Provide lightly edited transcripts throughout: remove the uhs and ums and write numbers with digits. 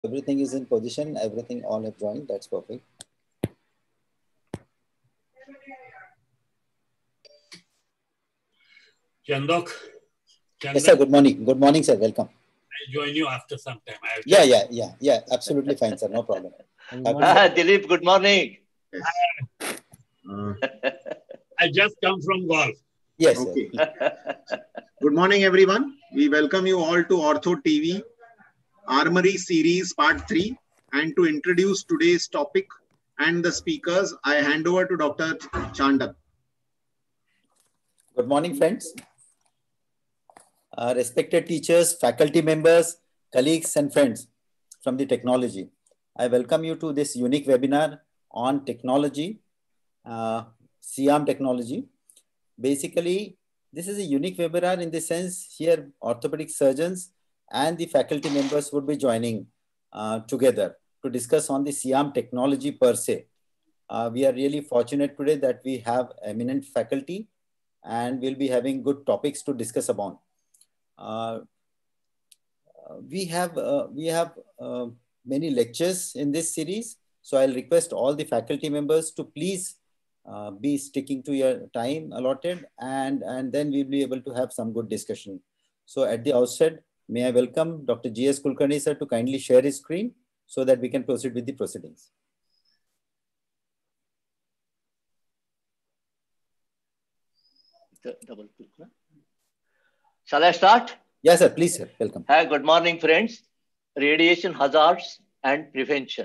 Everything is in position. Everything all have joined. That's perfect. Chandok. Yes, sir. Good morning. Good morning, sir. Welcome. I'll join you after some time. Yeah. Absolutely fine, sir. No problem. Dilip, good morning. Yes. I just come from golf. Yes. Okay. Good morning, everyone. We welcome you all to Ortho TV Armory Series Part 3. And to introduce today's topic and the speakers, I hand over to Dr. Chandak. Good morning, friends. Respected teachers, faculty members, colleagues, and friends from the technology. I welcome you to this unique webinar on technology, SIAM technology. Basically, this is a unique webinar in the sense here orthopedic surgeons and the faculty members would be joining together to discuss on the SIAM technology per se. We are really fortunate today that we have eminent faculty and we'll be having good topics to discuss upon. We have many lectures in this series. So I'll request all the faculty members to please be sticking to your time allotted and then we'll be able to have some good discussion. So at the outset, may I welcome Dr. G.S. Kulkarni sir to kindly share his screen so that we can proceed with the proceedings. Double click. Shall I start? Yes, sir. Please, sir. Welcome. Hi, good morning, friends. Radiation hazards and prevention.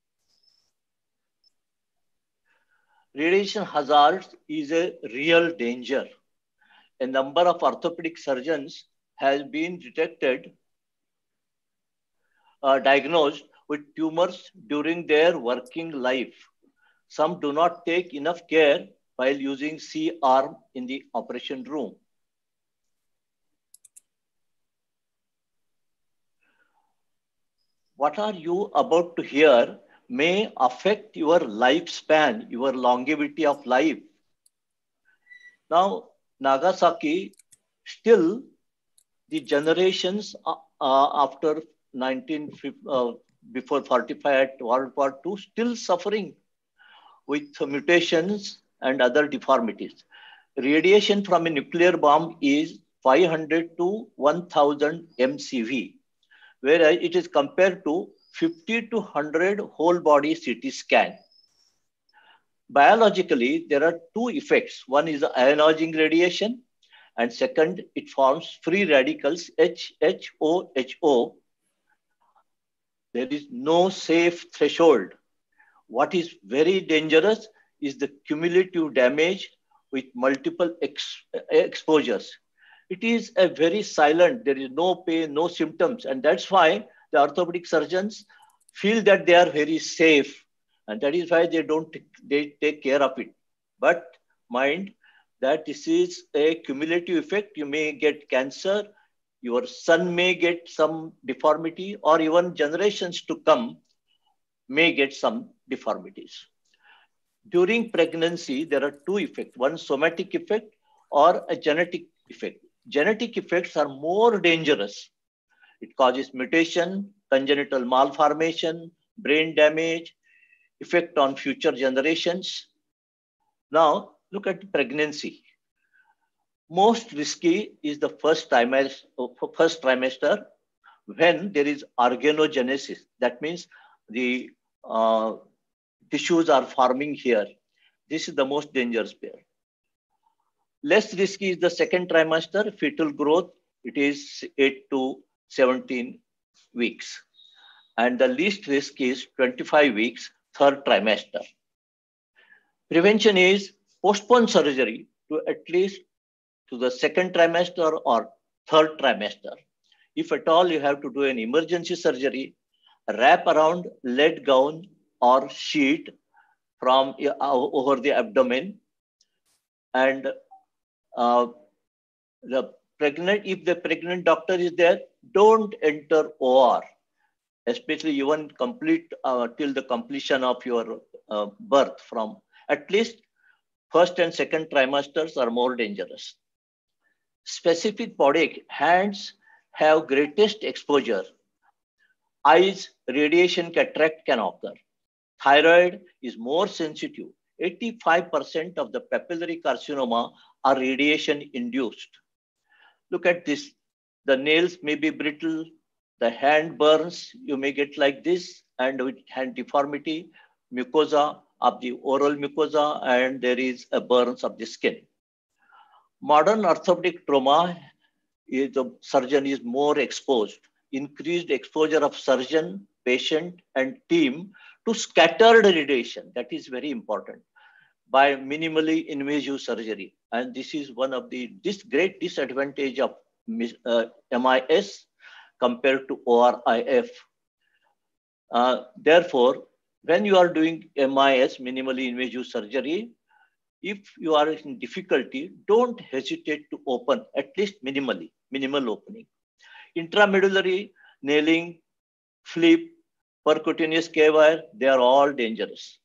Radiation hazards is a real danger. A number of orthopedic surgeons has been diagnosed with tumors during their working life. Some do not take enough care while using C-arm in the operation room. What are you about to hear may affect your lifespan, your longevity of life. Now, Nagasaki, still the generations after before 45 at World War II, still suffering with mutations and other deformities. Radiation from a nuclear bomb is 500 to 1000 MCV, whereas it is compared to 50 to 100 whole body CT scan. Biologically, there are two effects. One is ionizing radiation, and second, it forms free radicals, HHOHO. There is no safe threshold. What is very dangerous is the cumulative damage with multiple exposures. It is a very silent, there is no pain, no symptoms. And that's why the orthopedic surgeons feel that they are very safe. And that is why they take care of it. But mind that this is a cumulative effect. You may get cancer, your son may get some deformity, or even generations to come may get some deformities. During pregnancy, there are two effects, one somatic effect or a genetic effect. Genetic effects are more dangerous. It causes mutation, congenital malformation, brain damage, effect on future generations. Now, look at pregnancy. Most risky is the first trimester when there is organogenesis. That means the tissues are forming here. This is the most dangerous period. Less risky is the second trimester, fetal growth. It is 8 to 17 weeks. And the least risk is 25 weeks, third trimester. Prevention is postpone surgery to at least to the second trimester or third trimester. If at all you have to do an emergency surgery, wrap around lead gown or sheet from over the abdomen, and if the pregnant doctor is there, don't enter OR, especially even complete till the completion of your birth. From at least first and second trimesters are more dangerous. Specific body hands have greatest exposure. Eyes, radiation cataract can occur. Thyroid is more sensitive. 85% of the papillary carcinoma are radiation induced. Look at this. The nails may be brittle. The hand burns. You may get like this, and with hand deformity, mucosa of the oral mucosa, and there is a burns of the skin. Modern orthopedic trauma is the surgeon is more exposed. Increased exposure of surgeon, patient, and team to scattered radiation. That is very important by minimally invasive surgery. And this is one of the great disadvantage of MIS compared to ORIF. Therefore, when you are doing MIS, minimally invasive surgery, if you are in difficulty, don't hesitate to open, at least minimally, minimal opening. Intramedullary, nailing, flip, percutaneous K-wire, they are all dangerous.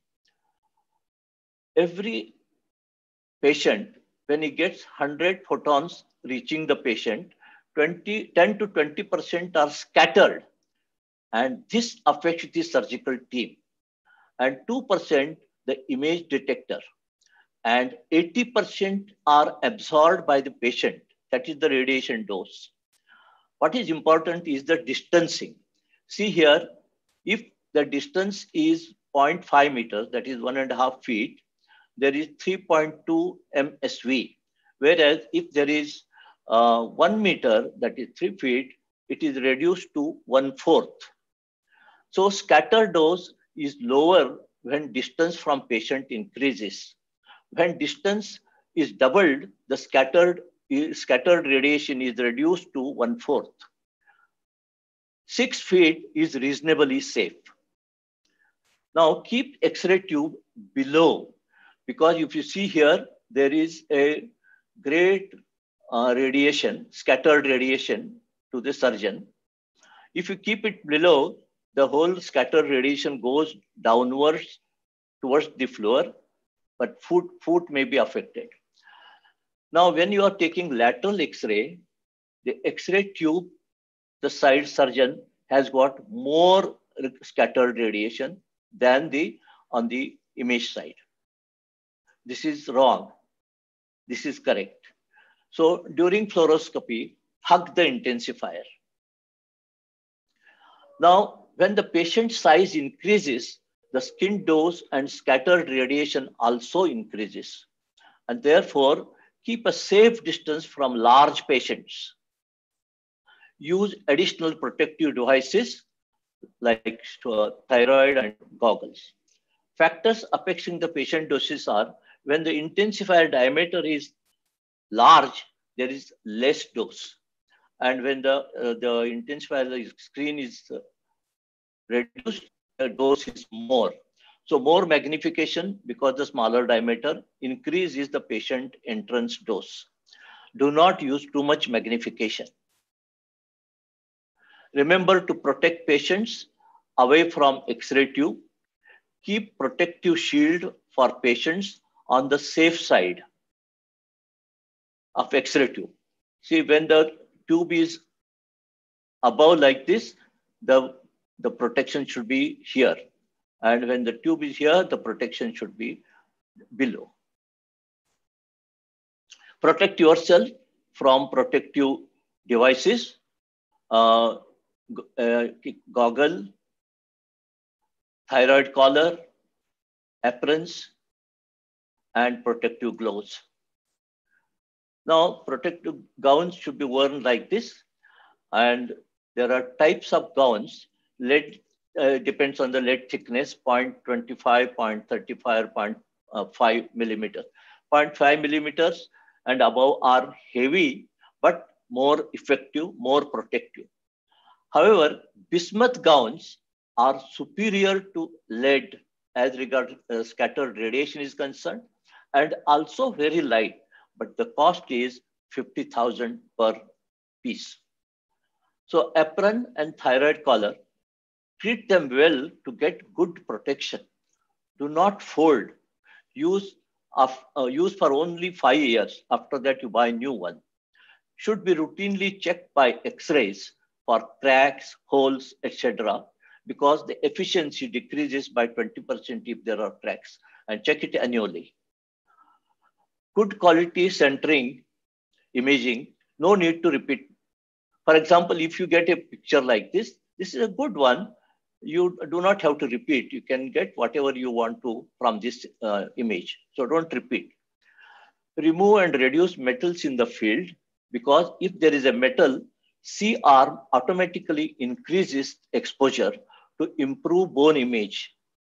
Every patient, when he gets 100 photons reaching the patient, 10 to 20% are scattered. And this affects the surgical team. And 2% the image detector. And 80% are absorbed by the patient. That is the radiation dose. What is important is the distancing. See here, if the distance is 0.5 meters, that is 1.5 feet, there is 3.2 MSV. Whereas if there is 1 meter, that is 3 feet, it is reduced to 1/4. So scatter dose is lower when distance from patient increases. When distance is doubled, the scattered radiation is reduced to 1/4. 6 feet is reasonably safe. Now keep X-ray tube below, because if you see here, there is a great radiation, scattered radiation to the surgeon. If you keep it below, the whole scattered radiation goes downwards towards the floor, but foot may be affected. Now, when you are taking lateral X-ray, the X-ray tube, the side surgeon has got more scattered radiation than on the image side. This is wrong. This is correct. So during fluoroscopy, hug the intensifier. Now, when the patient size increases, the skin dose and scattered radiation also increases. And therefore, keep a safe distance from large patients. Use additional protective devices like thyroid and goggles. Factors affecting the patient doses are when the intensifier diameter is large, there is less dose. And when the intensifier screen is reduced, the dose is more. So more magnification, because the smaller diameter increases the patient entrance dose. Do not use too much magnification. Remember to protect patients away from X-ray tube. Keep protective shield for patients on the safe side of X-ray tube. See, when the tube is above like this, the protection should be here. And when the tube is here, the protection should be below. Protect yourself from protective devices, goggle, thyroid collar, aprons, and protective gloves. Now, protective gowns should be worn like this. And there are types of gowns. Lead depends on the lead thickness, 0.25, 0.35, 0.5 millimeters. 0.5 millimeters and above are heavy, but more effective, more protective. However, bismuth gowns are superior to lead as regards scattered radiation is concerned, and also very light, but the cost is 50,000 per piece. So apron and thyroid collar, treat them well to get good protection. Do not fold. Use for only 5 years. After that, you buy a new one. Should be routinely checked by X-rays for cracks, holes, etc. because the efficiency decreases by 20% if there are cracks, and check it annually. Good quality centering imaging, no need to repeat. For example, if you get a picture like this is a good one. You do not have to repeat. You can get whatever you want to from this image. So don't repeat. Remove and reduce metals in the field, because if there is a metal, C-arm automatically increases exposure to improve bone image.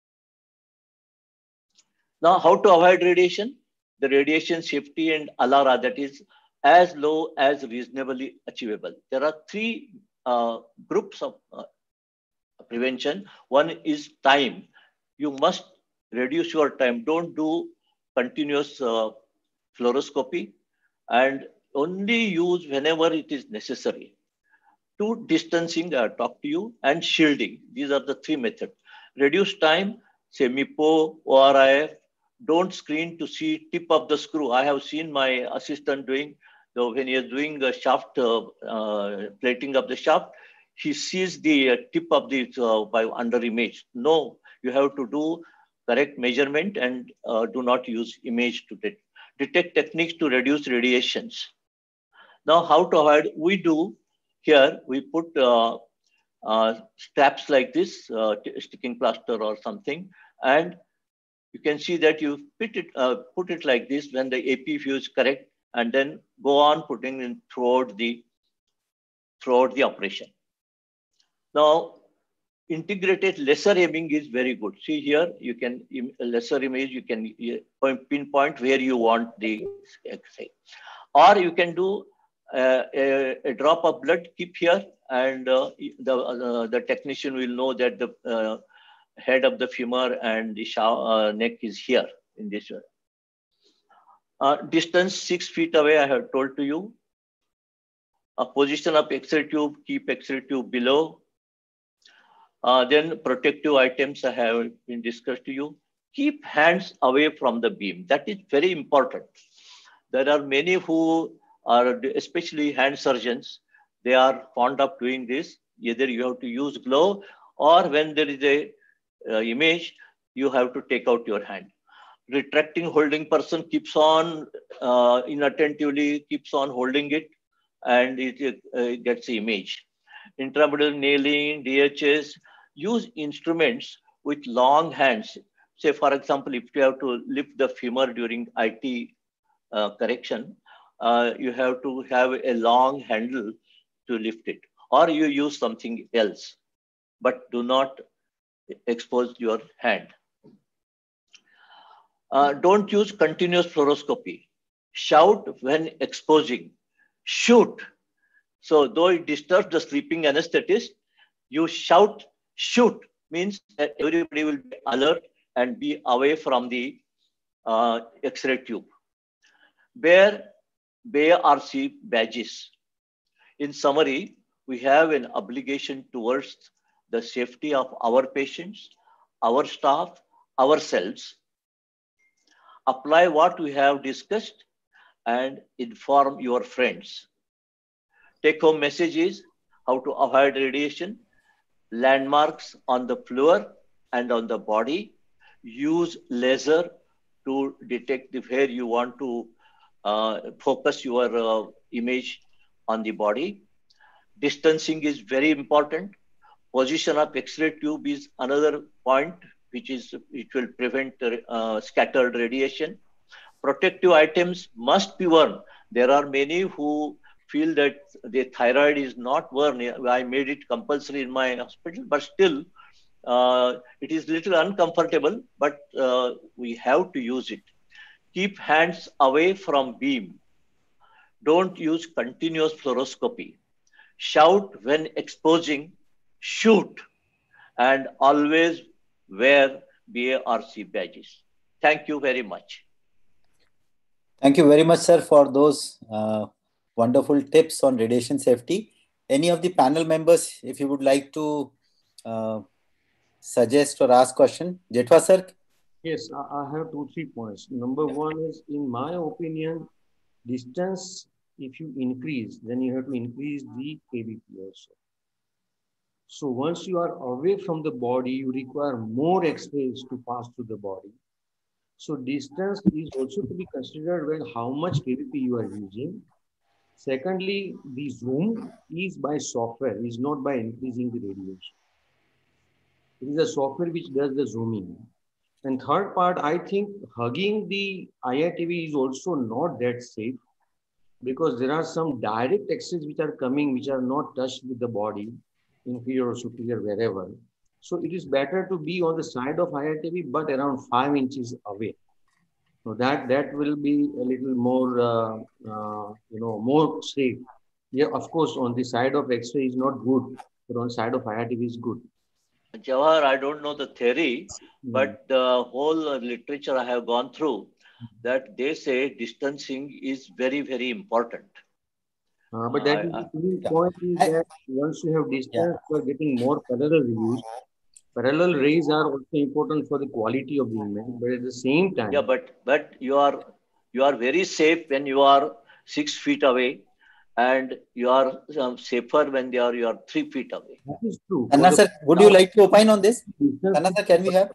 Now, how to avoid radiation? The radiation safety and ALARA, that is as low as reasonably achievable. There are three groups of prevention. One is time. You must reduce your time. Don't do continuous fluoroscopy, and only use whenever it is necessary. Two, distancing, talk to you, and shielding. These are the three methods. Reduce time, say MIPO, ORIF. Don't screen to see tip of the screw. I have seen my assistant doing, when he is doing the shaft, plating of the shaft, he sees the tip of the by under image. No, you have to do correct measurement and do not use image to detect techniques to reduce radiations. Now, how to avoid? We do here, we put straps like this, sticking plaster or something, and you can see that you put it like this when the AP view is correct, and then go on putting in throughout the operation. Now, integrated laser aiming is very good. See here, you can laser image, you can pinpoint where you want the X-ray, or you can do a drop of blood, keep here, and the technician will know that the head of the femur and the neck is here in this way. Distance 6 feet away, I have told to you. A position of X-ray tube, keep X-ray tube below. Then protective items I have been discussed to you. Keep hands away from the beam. That is very important. There are many who are, especially hand surgeons, they are fond of doing this. Either you have to use glove, or when there is a image, you have to take out your hand. Retracting holding person keeps on inattentively, keeps on holding it, and it gets the image. Intramedullary nailing, DHS, use instruments with long hands. Say, for example, if you have to lift the femur during IT correction, you have to have a long handle to lift it, or you use something else, but do not expose your hand. Don't use continuous fluoroscopy. Shout when exposing. Shoot. So though it disturbs the sleeping anesthetist, you shout, shoot, means that everybody will be alert and be away from the X-ray tube. Wear BARC badges. In summary, we have an obligation towards the safety of our patients, our staff, ourselves. Apply what we have discussed and inform your friends. Take home message is how to avoid radiation, landmarks on the floor and on the body, use laser to detect where you want to focus your image on the body. Distancing is very important. Position of X-ray tube is another point which will prevent scattered radiation. Protective items must be worn. There are many who feel that the thyroid is not worn. I made it compulsory in my hospital, but still it is little uncomfortable, but we have to use it. Keep hands away from beam. Don't use continuous fluoroscopy. Shout when exposing, shoot, and always wear BARC badges. Thank you very much. Thank you very much, sir, for those wonderful tips on radiation safety. Any of the panel members, if you would like to suggest or ask question? Jetwa, sir? Yes, I have 2-3 points. Number one is, in my opinion, distance, if you increase, then you have to increase the KBP also. So once you are away from the body, you require more X-rays to pass through the body. So distance is also to be considered when how much KVP you are using. Secondly, the zoom is by software, is not by increasing the radiation. It is a software which does the zooming. And third part, I think hugging the IITV is also not that safe because there are some direct X-rays which are coming, which are not touched with the body, inferior or superior, wherever. So it is better to be on the side of IITV, but around 5 inches away. So that will be a little more, more safe. Yeah, of course, on the side of X-ray is not good, but on side of IITV is good. Jawahar, I don't know the theory, but the whole literature I have gone through, that they say distancing is very, very important. But that is the key point is that once you have distance, you are getting more parallel views. Parallel rays are also important for the quality of the image, but at the same time. Yeah, but you are very safe when you are 6 feet away, and you are safer when you are 3 feet away. That is true. Anna sir, would you like to opine on this? Anna sir, can we have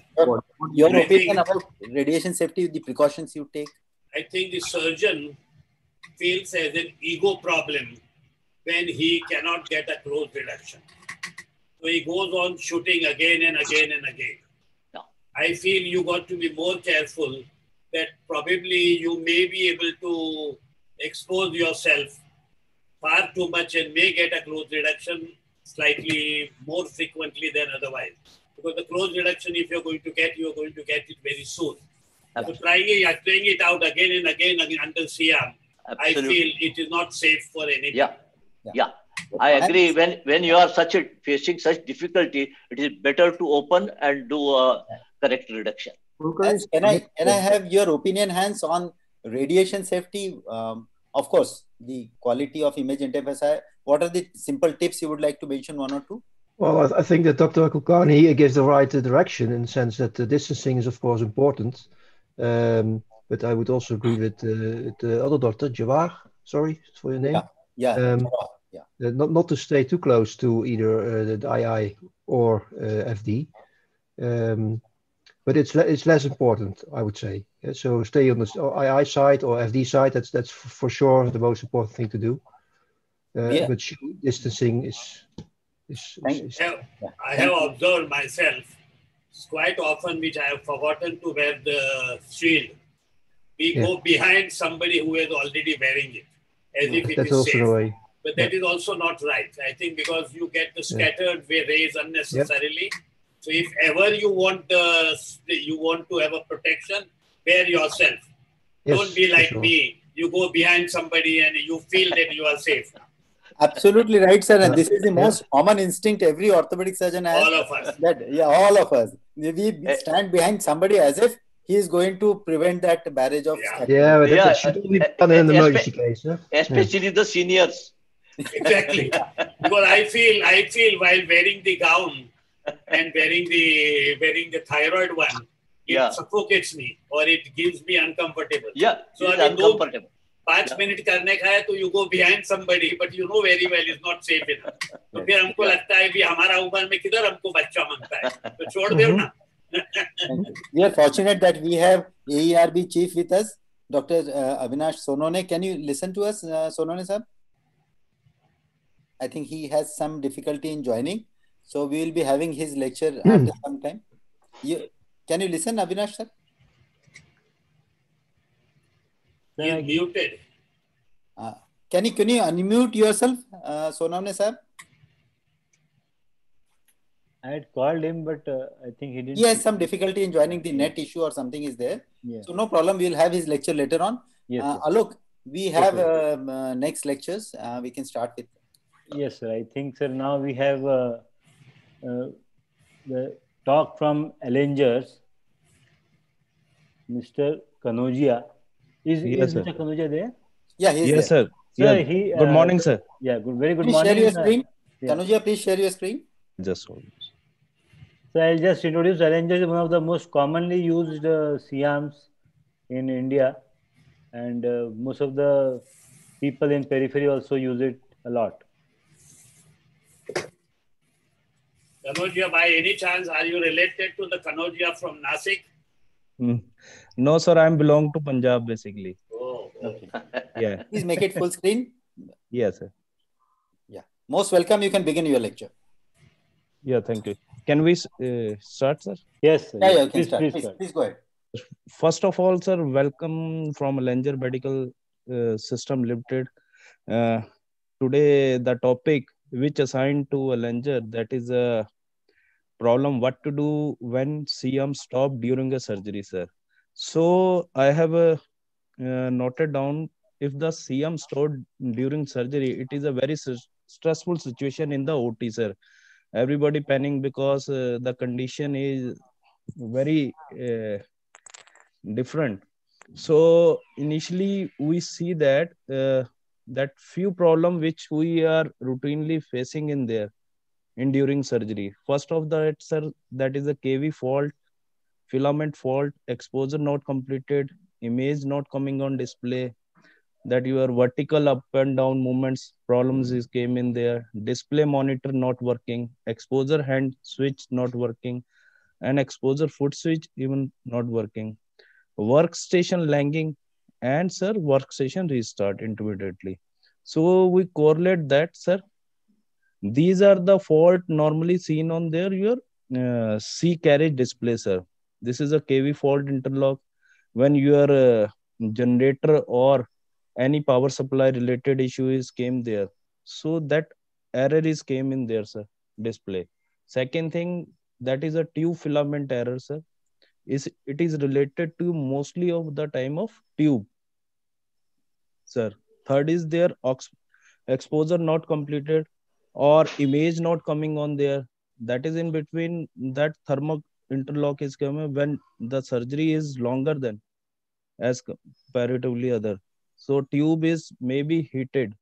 your opinion about radiation safety, the precautions you take? I think the surgeon feels as an ego problem when he cannot get a close reduction. So he goes on shooting again and again and again. No. I feel you got to be more careful that probably you may be able to expose yourself far too much and may get a close reduction slightly more frequently than otherwise. Because the close reduction, if you're going to get, you're going to get it very soon. So trying it out again and again under CM, I feel it is not safe for anybody. Yeah. I agree. When you are facing such difficulty, it is better to open and do a correct reduction. Can I have your opinion, Hans, on radiation safety? Of course, the quality of image interface. What are the simple tips you would like to mention, one or two? Well, I think that Dr. Kulkarni gives the right direction in the sense that the distancing is, of course, important. But I would also agree with the other doctor, Jawahar. Sorry for your name. Not to stay too close to either the II or FD. But it's less important, I would say. So stay on the II side or FD side. That's for sure the most important thing to do. But distancing is. I have observed myself quite often, which I have forgotten to wear the shield. We go behind somebody who is already wearing it, as if it is safe. The way. But that is also not right. I think because you get the scattered rays unnecessarily. So if ever you want to have a protection, wear yourself. Don't be like me. You go behind somebody and you feel that you are safe. Absolutely right, sir. And this is the most common instinct every orthopedic surgeon has. All of us. All of us. We stand behind somebody as if he is going to prevent that barrage of. But that should only be done in an emergency case. Especially the seniors. Exactly. Because I feel while wearing the gown and wearing the thyroid one, it suffocates me or it gives me uncomfortable. So I mean, uncomfortable. 5 minutes करने का है तो you go behind somebody, but you know very well it's not safe enough. तो फिर हमको लगता है कि हमारा उम्र में किधर हमको बच्चा मांगता है, तो छोड़ दो ना. We are fortunate that we have AERB chief with us, Dr. Avinash Sonone. Can you listen to us, Sonone sir? I think he has some difficulty in joining, so we will be having his lecture after some time. Can you listen, Avinash sir? He is muted. Can you unmute yourself, Sonone sir? I had called him, but I think he didn't. He has some difficulty in joining. The net issue or something is there. So no problem. We will have his lecture later on. Alok, we have next lectures. We can start with. Yes, sir. I think, sir, now we have the talk from Alengers, Mr. Kanodia. Is Mr. Kanodia there? Yeah, he is yes, there. Sir. Yeah. Good morning, sir. Yeah, very good please morning. Share your screen. Kanodia, please share your screen. Just hold. So I'll just introduce Alengers, one of the most commonly used CIAMs in India, and most of the people in periphery also use it a lot. Kanojia, by any chance, are you related to the Kanojia from Nasik? No, sir. I belong to Punjab basically. Oh, Okay. Yeah. Please make it full screen. Yes, sir. Yeah. Most welcome. You can begin your lecture. Yeah, thank you. Can we start, sir? Yes, sir. Yeah, yes. you can start. Please go ahead. First of all, sir, welcome from Langer Medical System Limited. Today, the topic which assigned to a Langer, that is a problem what to do when CM stop during a surgery, sir. So I have noted down, if the CM stopped during surgery, it is a very stressful situation in the OT, sir. Everybody panicking because the condition is very different. So initially we see that that few problem which we are routinely facing in there in during surgery. First of that, sir, that is a KV fault, filament fault, exposure not completed, image not coming on display, that your vertical up and down movements problems is came in there, display monitor not working, exposure hand switch not working, and exposure foot switch even not working, workstation lagging, and sir, workstation restart intermittently. So we correlate that, sir. These are the fault normally seen on there your C carriage display, sir. This is a KV fault interlock when your generator or any power supply related issue is came there. So that error is came in there, sir, display. Second thing, that is a tube filament error, sir. It is related to mostly of the time of tube, sir. Third is their exposure not completed or image not coming on there. That is in between that thermal interlock is coming when the surgery is longer than as comparatively other. So tube is maybe heated.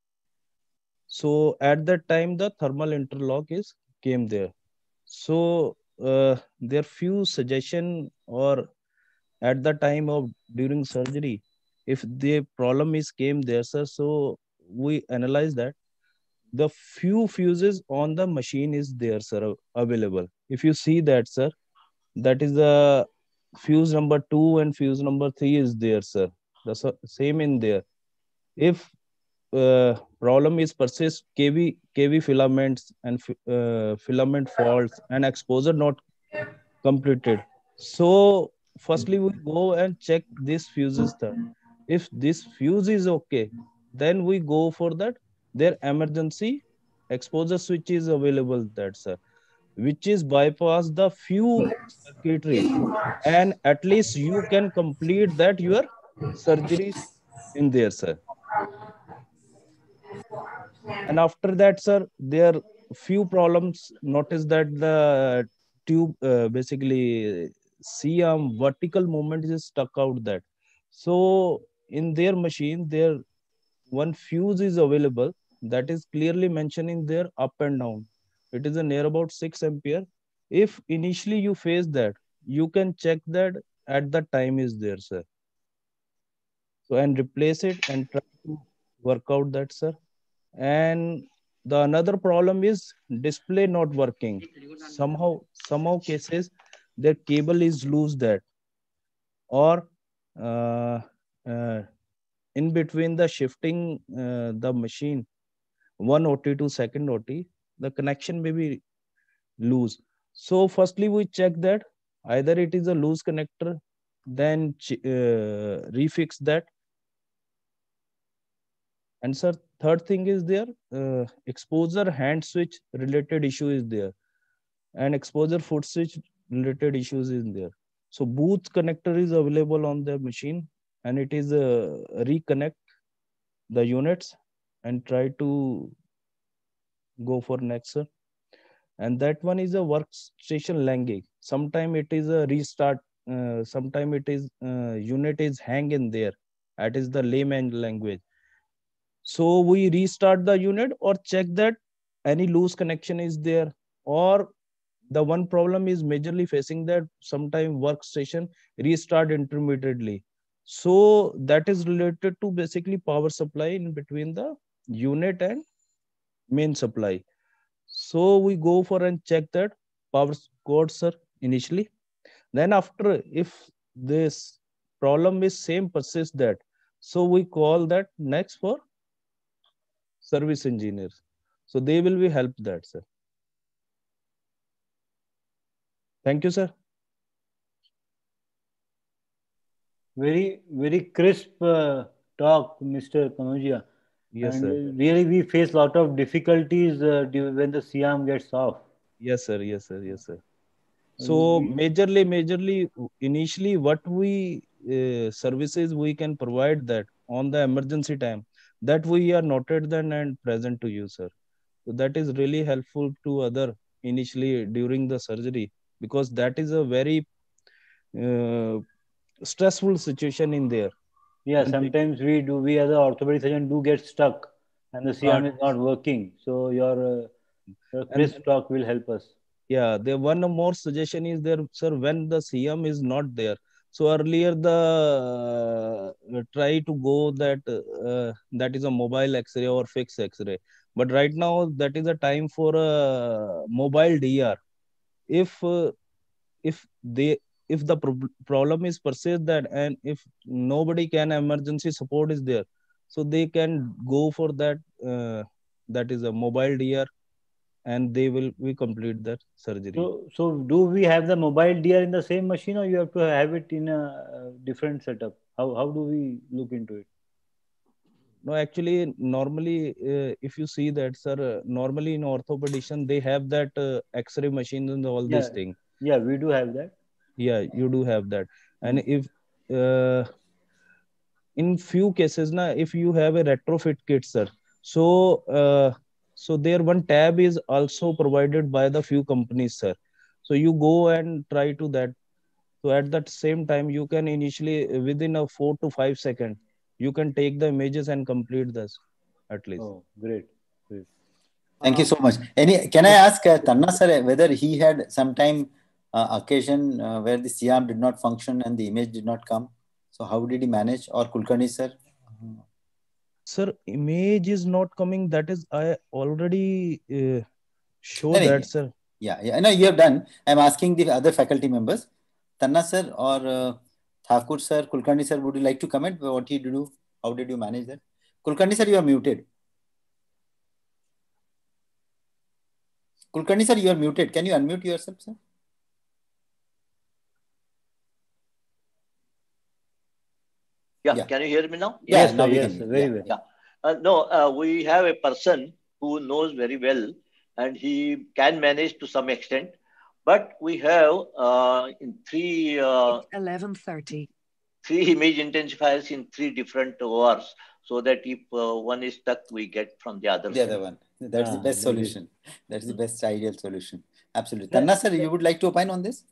So at that time the thermal interlock is came there. So there few suggestion or at the time of during surgery, if the problem is came there, sir, so we analyze that the few fuses on the machine is there, sir, available. If you see that, sir, that is the fuse number 2 and fuse number 3 is there, sir. The same in there. If problem is persist, KV filaments and filament faults and exposure not completed. So firstly we go and check this fuses, sir. If this fuse is okay, then we go for that. Their emergency exposure switch is available, that, sir, which is bypass the few circuitry, and at least you can complete that your surgeries in there, sir. And after that, sir, there few problems. Notice that the tube basically CM vertical movement is stuck out that. So in their machine, there one fuse is available that is clearly mentioning there up and down. It is a near about 6 ampere. If initially you face that, you can check that at the time is there, sir. So and replace it and try to work out that, sir. And the another problem is display not working. Somehow cases their cable is loose that, or uh, uh, in between the shifting the machine one OT to second OT, the connection may be loose. So firstly we check that either it is a loose connector, then refix that. And sir, third thing is there exposure hand switch related issue is there, and exposure foot switch related issues is there. So both connector is available on the machine, and it is reconnect the units and try to go for next, sir. And that one is a workstation lagging. Sometime it is a restart. Sometime it is unit is hang in there. That is the layman language. So we restart the unit or check that any loose connection is there, or the one problem is majorly facing that sometime workstation restart intermittently. So that is related to basically power supply in between the unit and main supply. So we go for and check that power cord, sir, initially. Then after, if this problem is same persists that, so we call that next for service engineers. So they will be help that, sir. Thank you, sir. Very crisp talk, Mr. Kanoja. Yes, and sir. really, we face a lot of difficulties when the Siam gets off. Yes, sir. Yes, sir. Yes, sir. So majorly, initially, what we services we can provide that on the emergency time, that we are noted then and present to you, sir. So that is really helpful to other initially during the surgery, because that is a very stressful situation in there. Yeah, And sometimes we as an orthopedic surgeon do get stuck and the Siam is not working. So your crisp talk will help us. Yeah, the one more suggestion is there, sir, when the CM is not there. So earlier the try to go that that is a mobile X-ray or fixed X-ray. But right now that is a time for a mobile DR. If if they if the problem is persist that, and if nobody can emergency support is there, so they can go for that that is a mobile DR, and they will we complete that surgery. So do we have the mobile DR in the same machine, or you have to have it in a different setup? How do we look into it? No, actually, normally, if you see that, sir, normally in orthopedician, they have that X-ray machines and all these things. Yeah, we do have that. Yeah, you do have that. And if in few cases, if you have a retrofit kit, sir, so there one tab is also provided by the few companies, sir. So you go and try to that. So at that same time, you can initially within a 4 to 5 seconds, you can take the images and complete this at least. Oh, great. Thank you so much. Can I ask Tanna sir whether he had sometime occasion where the Siam did not function and the image did not come? So how did he manage? Or Kulkarni sir? Sir, image is not coming. That is, I already show that, sir. Yeah. I know you have done. I'm asking the other faculty members. Tanna sir or Thakur sir, Kulkarni sir, would you like to comment what did you do? How did you manage that? Kulkarni sir, you are muted. Kulkarni sir, you are muted. Can you unmute yourself, sir? Yeah. Can you hear me now? Yes, now we can. Very well. Yeah. No, we have a person who knows very well, and he can manage to some extent. But we have in 11:30. 3 image intensifiers in 3 different ORs, so that if one is stuck, we get from the other. The other one. That's the best solution. That's the best ideal solution. Absolutely. Tanna sir, you would like to opine on this?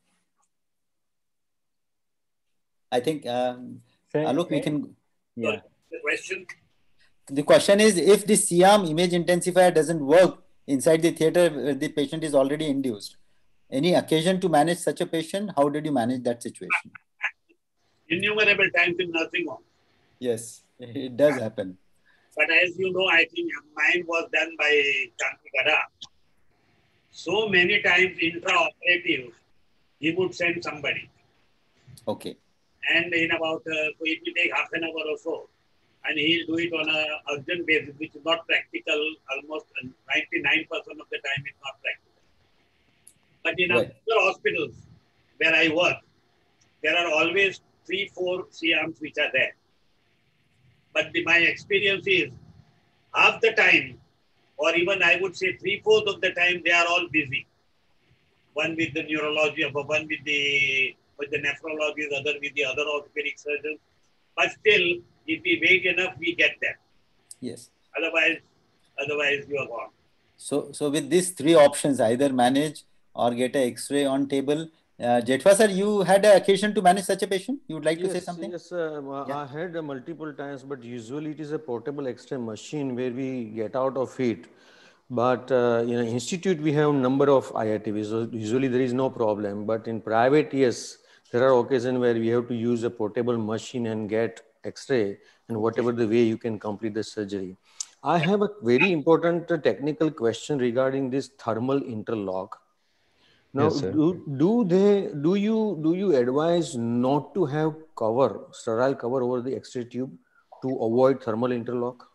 I think, Alok, we can. Yeah. The question is, if the Siam image intensifier doesn't work inside the theater where the patient is already induced, any occasion to manage such a patient? How did you manage that situation? Innumerable times in nursing home. Yes, it does happen. But as you know, I think mine was done by Chantikara. So many times intra-operative, he would send somebody. Okay. And in about, it will take half an hour or so. And he'll do it on an urgent basis, which is not practical. Almost 99% of the time, it's not practical. But in other hospitals where I work, there are always 3-4 Siams which are there. But my experience is, half the time, or even I would say 3/4 of the time, they are all busy. One with the neurology, one with the nephrology, the other with the other orthopedic surgeons. But still, if we wait enough, we get there. Yes. Otherwise you are gone. So with these 3 options, either manage or get an X-ray on table. Jetwa sir, you had an occasion to manage such a patient? You would like to say something? Yes, I had multiple times, but usually it is a portable X-ray machine where we get out of it. But in an institute, we have a number of IITVs, so usually there is no problem. But in private, yes, there are occasions where we have to use a portable machine and get X-ray, and whatever the way you can complete the surgery. I have a very important technical question regarding this thermal interlock. Now, Yes, sir. do you advise not to have sterile cover over the X-ray tube to avoid thermal interlock?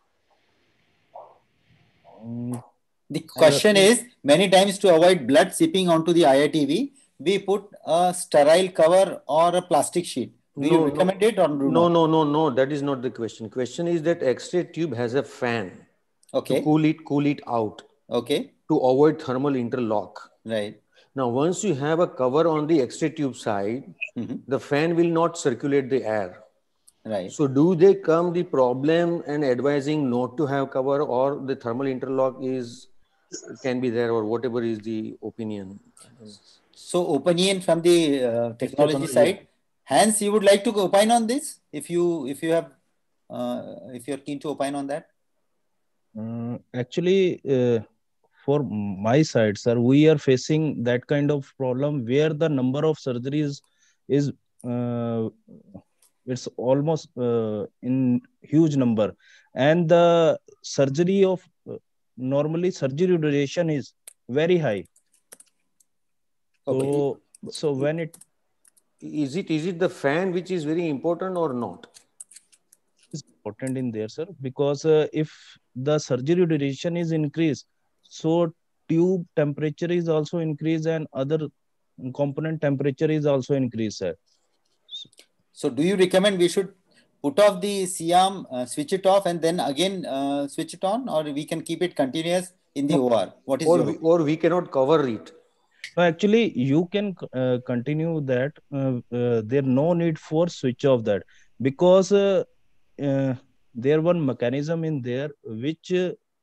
The question is, many times to avoid blood seeping onto the IITV, we put a sterile cover or a plastic sheet. Do you recommend it or do not? No. That is not the question. Question is that X-ray tube has a fan to cool it out. Okay. To avoid thermal interlock. Right. Now, once you have a cover on the X-ray tube side, the fan will not circulate the air. Right. So do they come the problem and advising not to have cover, or the thermal interlock can be there, or whatever is the opinion? So opinion from the technology side. Hans, you would like to opine on this? If you're keen to opine on that? Actually, for my side, sir, we are facing that kind of problem where the number of surgeries is it's almost in huge number, and the surgery of normally surgery duration is very high. So when it is it the fan which is very important or not? Is important in there, sir, because if the surgery duration is increased, so tube temperature is also increased and other component temperature is also increased, sir. So do you recommend we should put off the C-arm, switch it off and then again switch it on, or we can keep it continuous in the OR? What is or we cannot cover it? So actually you can continue that. There no need for switch off that, because there one mechanism in there which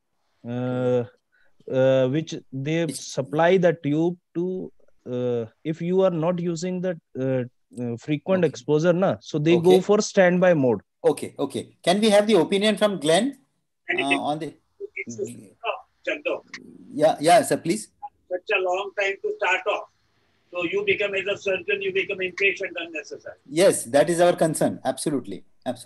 they supply the tube to if you are not using that frequent exposure so they go for standby mode. Okay. Can we have the opinion from Glenn on the yeah sir, please. Such a long time to start off, so you become, as a surgeon, you become impatient unnecessary. Yes, that is our concern. Absolutely.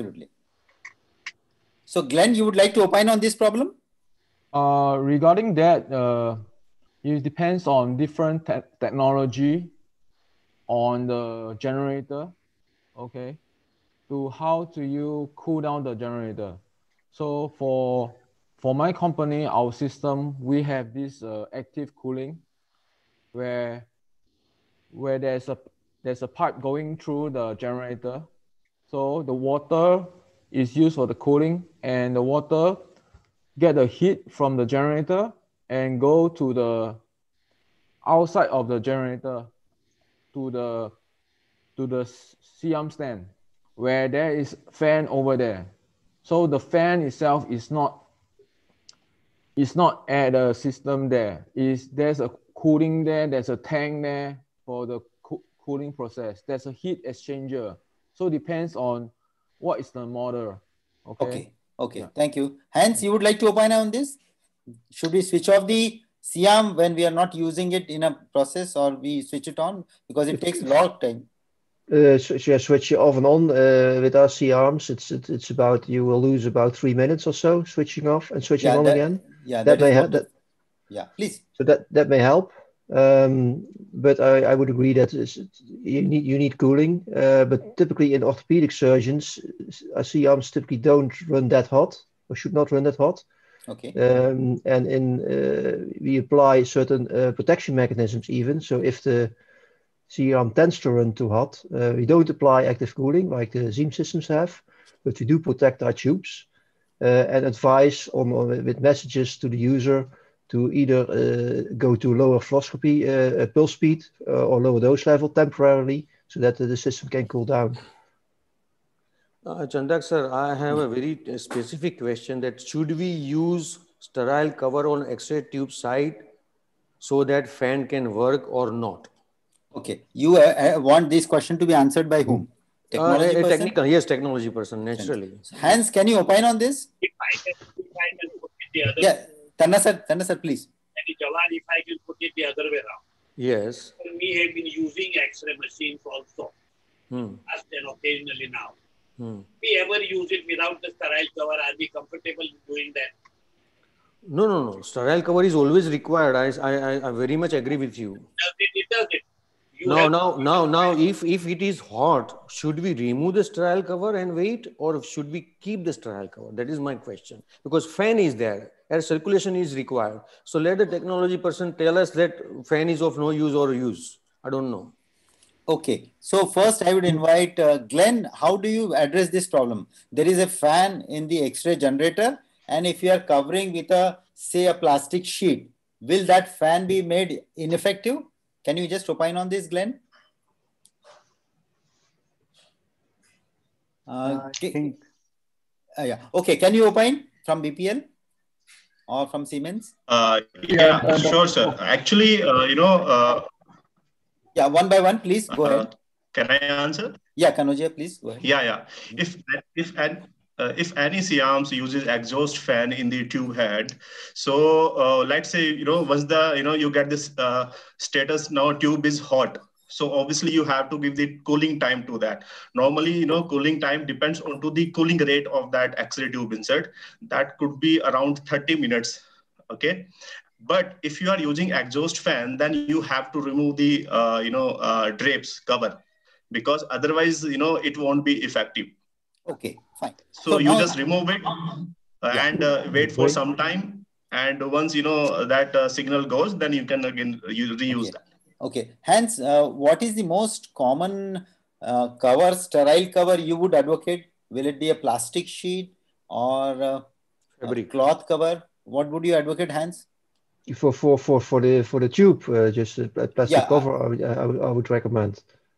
So Glenn, you would like to opine on this problem? Regarding that, it depends on different technology on the generator, okay, to how do you cool down the generator. So for my company, our system, we have this active cooling where there's a pipe going through the generator. So the water is used for the cooling, and the water get the heat from the generator and go to the outside of the generator to the C-arm stand where there is fan over there. So the fan itself is not at the system there. There's a cooling there, there's a tank there for the cooling process. There's a heat exchanger. So it depends on what is the model. Okay. Yeah. Thank you. Hans, you would like to opine on this? Should we switch off the C-arm when we are not using it in a process, or we switch it on because it takes a lot of time? Switch it off and on with our C-arms. It's about, you will lose about 3 minutes or so switching off and switching on again. Yeah, that may help. Yeah, please. So that may help. But I would agree that you need cooling. But typically in orthopedic surgeons, C-arms typically don't run that hot, or should not run that hot. Okay. And we apply certain protection mechanisms even. So if the C-arm tends to run too hot, we don't apply active cooling like the Zeem systems have, but we do protect our tubes and advise with messages to the user to either go to lower fluoroscopy pulse speed or lower dose level temporarily so that the system can cool down. Chandak sir, I have a very specific question, that should we use sterile cover on X-ray tube side so that fan can work or not? Okay, you want this question to be answered by whom? Technology person? Technical, yes, technology person, naturally. Hans, can you opine on this? If I can put it the other way. Tanna sir, please. And Jawar, if I can put it the other way around. Yes. We have been using X-ray machines also, just and occasionally now. We ever use it without the sterile cover? Are we comfortable doing that? No. Sterile cover is always required. I very much agree with you. It does it. Now, if it is hot, should we remove the sterile cover and wait, or should we keep the sterile cover? That is my question. Because fan is there, air circulation is required. So let the technology person tell us that fan is of no use or use. I don't know. Okay, so first I would invite Glenn. How do you address this problem? There is a fan in the X-ray generator, and if you are covering with say a plastic sheet, will that fan be made ineffective? Can you just opine on this, Glenn? I think. Yeah. Okay. Can you opine from BPL or from Siemens? Yeah, sure, sir. Actually, yeah, one by one, please go ahead. Can I answer? Yeah, Kanoja, please go ahead. Yeah. If any SIAMs uses exhaust fan in the tube head, so let's say once you get this status, now tube is hot. So obviously you have to give the cooling time to that. Normally, cooling time depends on to the cooling rate of that X-ray tube insert. That could be around 30 minutes. Okay. But if you are using exhaust fan, then you have to remove the drapes cover, because otherwise it won't be effective. Okay, fine. So you just remove it and wait for some time, and once that signal goes, then you can again reuse that. Okay, Hans, what is the most common sterile cover you would advocate? Will it be a plastic sheet or a cloth cover? What would you advocate, Hans? For the tube, just a plastic cover, I would recommend.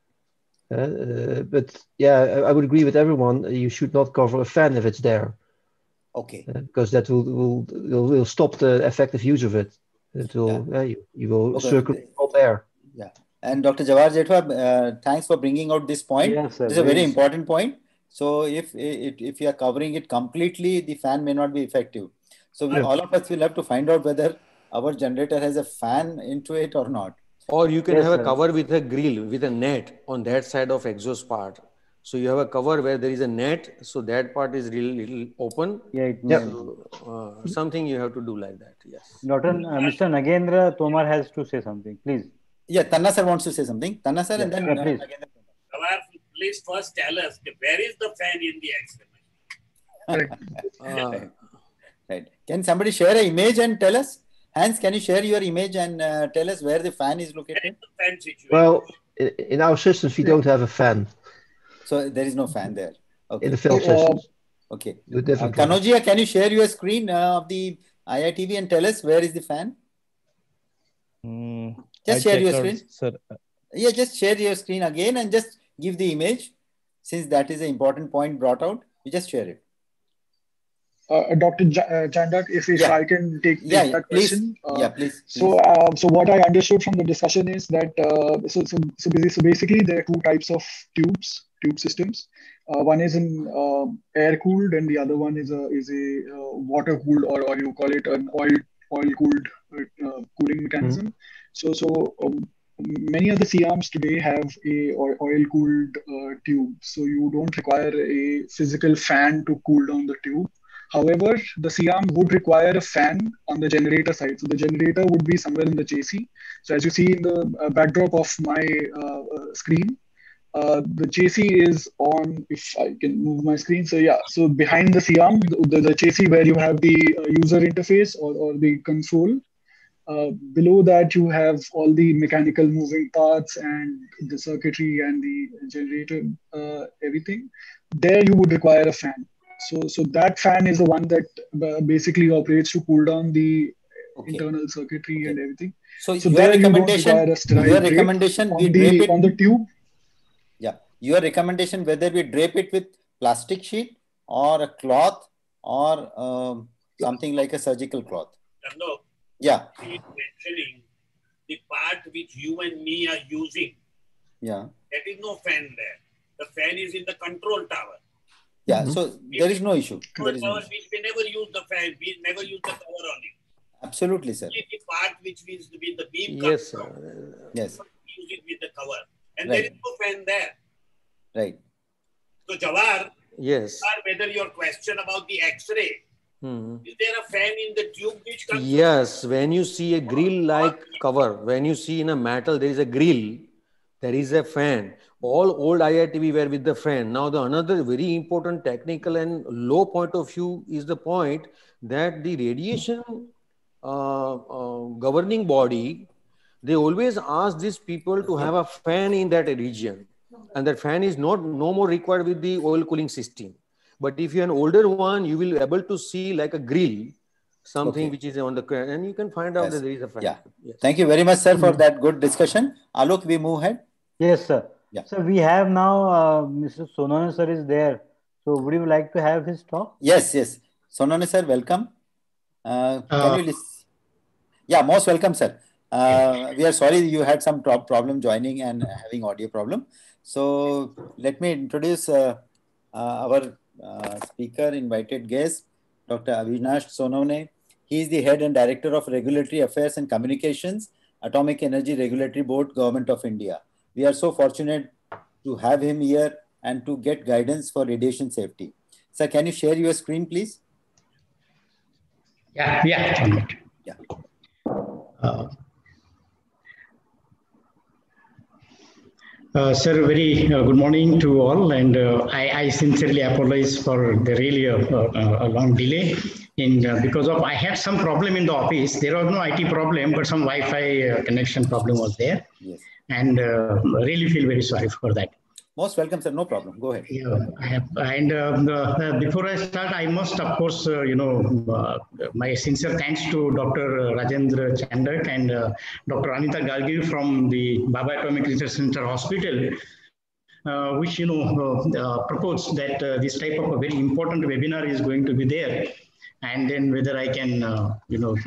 But yeah, I would agree with everyone. You should not cover a fan if it's there. Okay. Because that will stop the effective use of it. It will you will circulate hot air. Yeah. And Dr. Jawahar Jethwa, thanks for bringing out this point. Yes, sir. This is a very important point. So if you are covering it completely, the fan may not be effective. So all of us will have to find out whether our generator has a fan into it or not. Or you can have a cover with a grill, with a net on that side of exhaust part. So you have a cover where there is a net, so that part is little open. Yeah, so, something you have to do like that. Yes. Mr. Nagendra Tomar has to say something, please. Yeah, Tanna sir wants to say something. Tanna sir, and then please. Please first tell us where is the fan in the X-ray? Right. Can somebody share an image and tell us? Hans, can you share your image and tell us where the fan is located? Well, in our systems, we don't have a fan. So there is no fan there. Okay. In the field systems. Okay. Kanojia, can you share your screen of the IITV and tell us where is the fan? Just share your screen. Sir. Yeah, just share your screen again and just give the image. Since that is an important point brought out, you just share it. Dr. Chandak, if I can take that question. Please. So what I understood from the discussion is that so basically there are two types of tube systems. One is an air cooled, and the other one is a water cooled, or you call it an oil cooled cooling mechanism. So many of the SIAMs today have a oil cooled tube, so you don't require a physical fan to cool down the tube. However, the SIAM would require a fan on the generator side. So the generator would be somewhere in the chassis. So as you see in the backdrop of my screen, the chassis is on, if I can move my screen. So yeah, so behind the SIAM, the chassis where you have the user interface or the console, below that you have all the mechanical moving parts and the circuitry and the generator, everything. There you would require a fan. So that fan is the one that basically operates to cool down the internal circuitry and everything. So your recommendation, on the tube. Yeah, your recommendation whether we drape it with plastic sheet or a cloth or something like a surgical cloth. No. Yeah. He is mentioning the part which you and me are using. Yeah. There is no fan there. The fan is in the control tower. Yeah, so there is no issue. We never use the fan. We never use the cover on it. Absolutely, sir. The part which is with the beam. Yes, sir. Yes. Use it with the cover, and there is no fan there. Right. So Jawahar. Yes. Whether your question about the X-ray Is there a fan in the tube which comes? Yes, when you see a grill-like cover, when you see in a metal, there is a grill, there is a fan. All old IITV were with the fan. Now, the another very important technical and low point of view is the point that the radiation governing body, they always ask these people to have a fan in that region. And that fan is no more required with the oil cooling system. But if you're an older one, you will be able to see like a grill, something which is on the ground, and you can find out that there is a fan. Yeah. Yes. Thank you very much, sir, for that good discussion. Alok, we move ahead. Yes, sir. Yeah. So we have now Mr. Sonone sir is there. So would you like to have his talk? Yes, yes. Sonone sir, welcome. Can you listen? Yeah, most welcome, sir. We are sorry you had some problem joining and having audio problem. So let me introduce our speaker, invited guest, Dr. Avinash Sonone. He is the Head and Director of Regulatory Affairs and Communications, Atomic Energy Regulatory Board, Government of India. We are so fortunate to have him here and to get guidance for radiation safety. Sir, can you share your screen, please? Yeah. Sir, very good morning to all, and I sincerely apologize for the really a long delay. Because of I had some problem in the office. There was no IT problem, but some Wi-Fi connection problem was there. Yes. And really feel very sorry for that. Most welcome, sir. No problem. Go ahead. Yeah, before I start, I must, of course, my sincere thanks to Dr. Rajendra Chandak and Dr. Anita Galgir from the Bhabha Atomic Research Center Hospital, which proposed that this type of a very important webinar is going to be there, and then whether I can,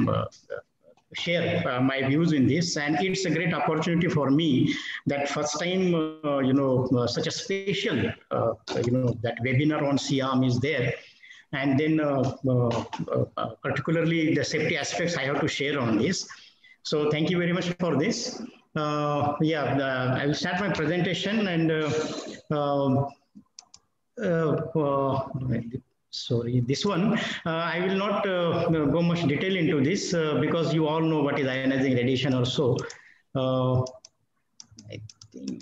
share my views in this. And it's a great opportunity for me that first time, such a special, that webinar on SIAM is there. And then particularly the safety aspects I have to share on this. So thank you very much for this. I will start my presentation and sorry, this one, I will not go much detail into this because you all know what is ionizing radiation also. I think,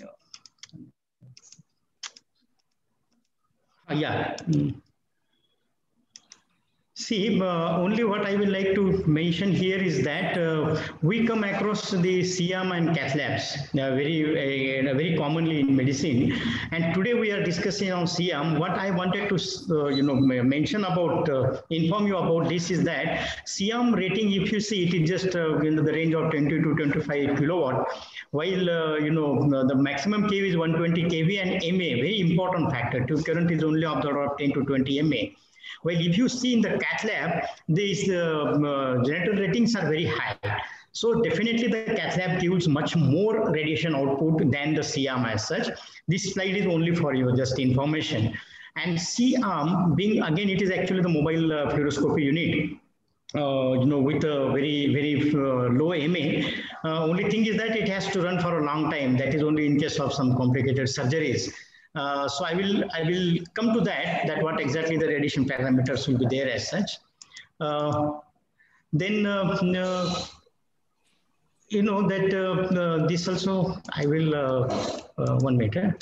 See, only what I will like to mention here is that we come across the SIAM and cath labs very commonly in medicine. And today we are discussing on SIAM. What I wanted to mention about, inform you about this is that SIAM rating, if you see, it is just in the range of 20 to 25 kilowatt, while the maximum kV is 120 kV, and MA, very important factor. Tube current is only of the order of 10 to 20 MA. Well, if you see in the cath lab, these generator ratings are very high. So definitely the cath lab gives much more radiation output than the SIAM as such. This slide is only for you, just information. And SIAM being, again, it is actually the mobile fluoroscopy unit. With a very low MA. Only thing is that it has to run for a long time. That is only in case of some complicated surgeries. So I will come to that what exactly the radiation parameters will be there as such. This also I will 1 minute.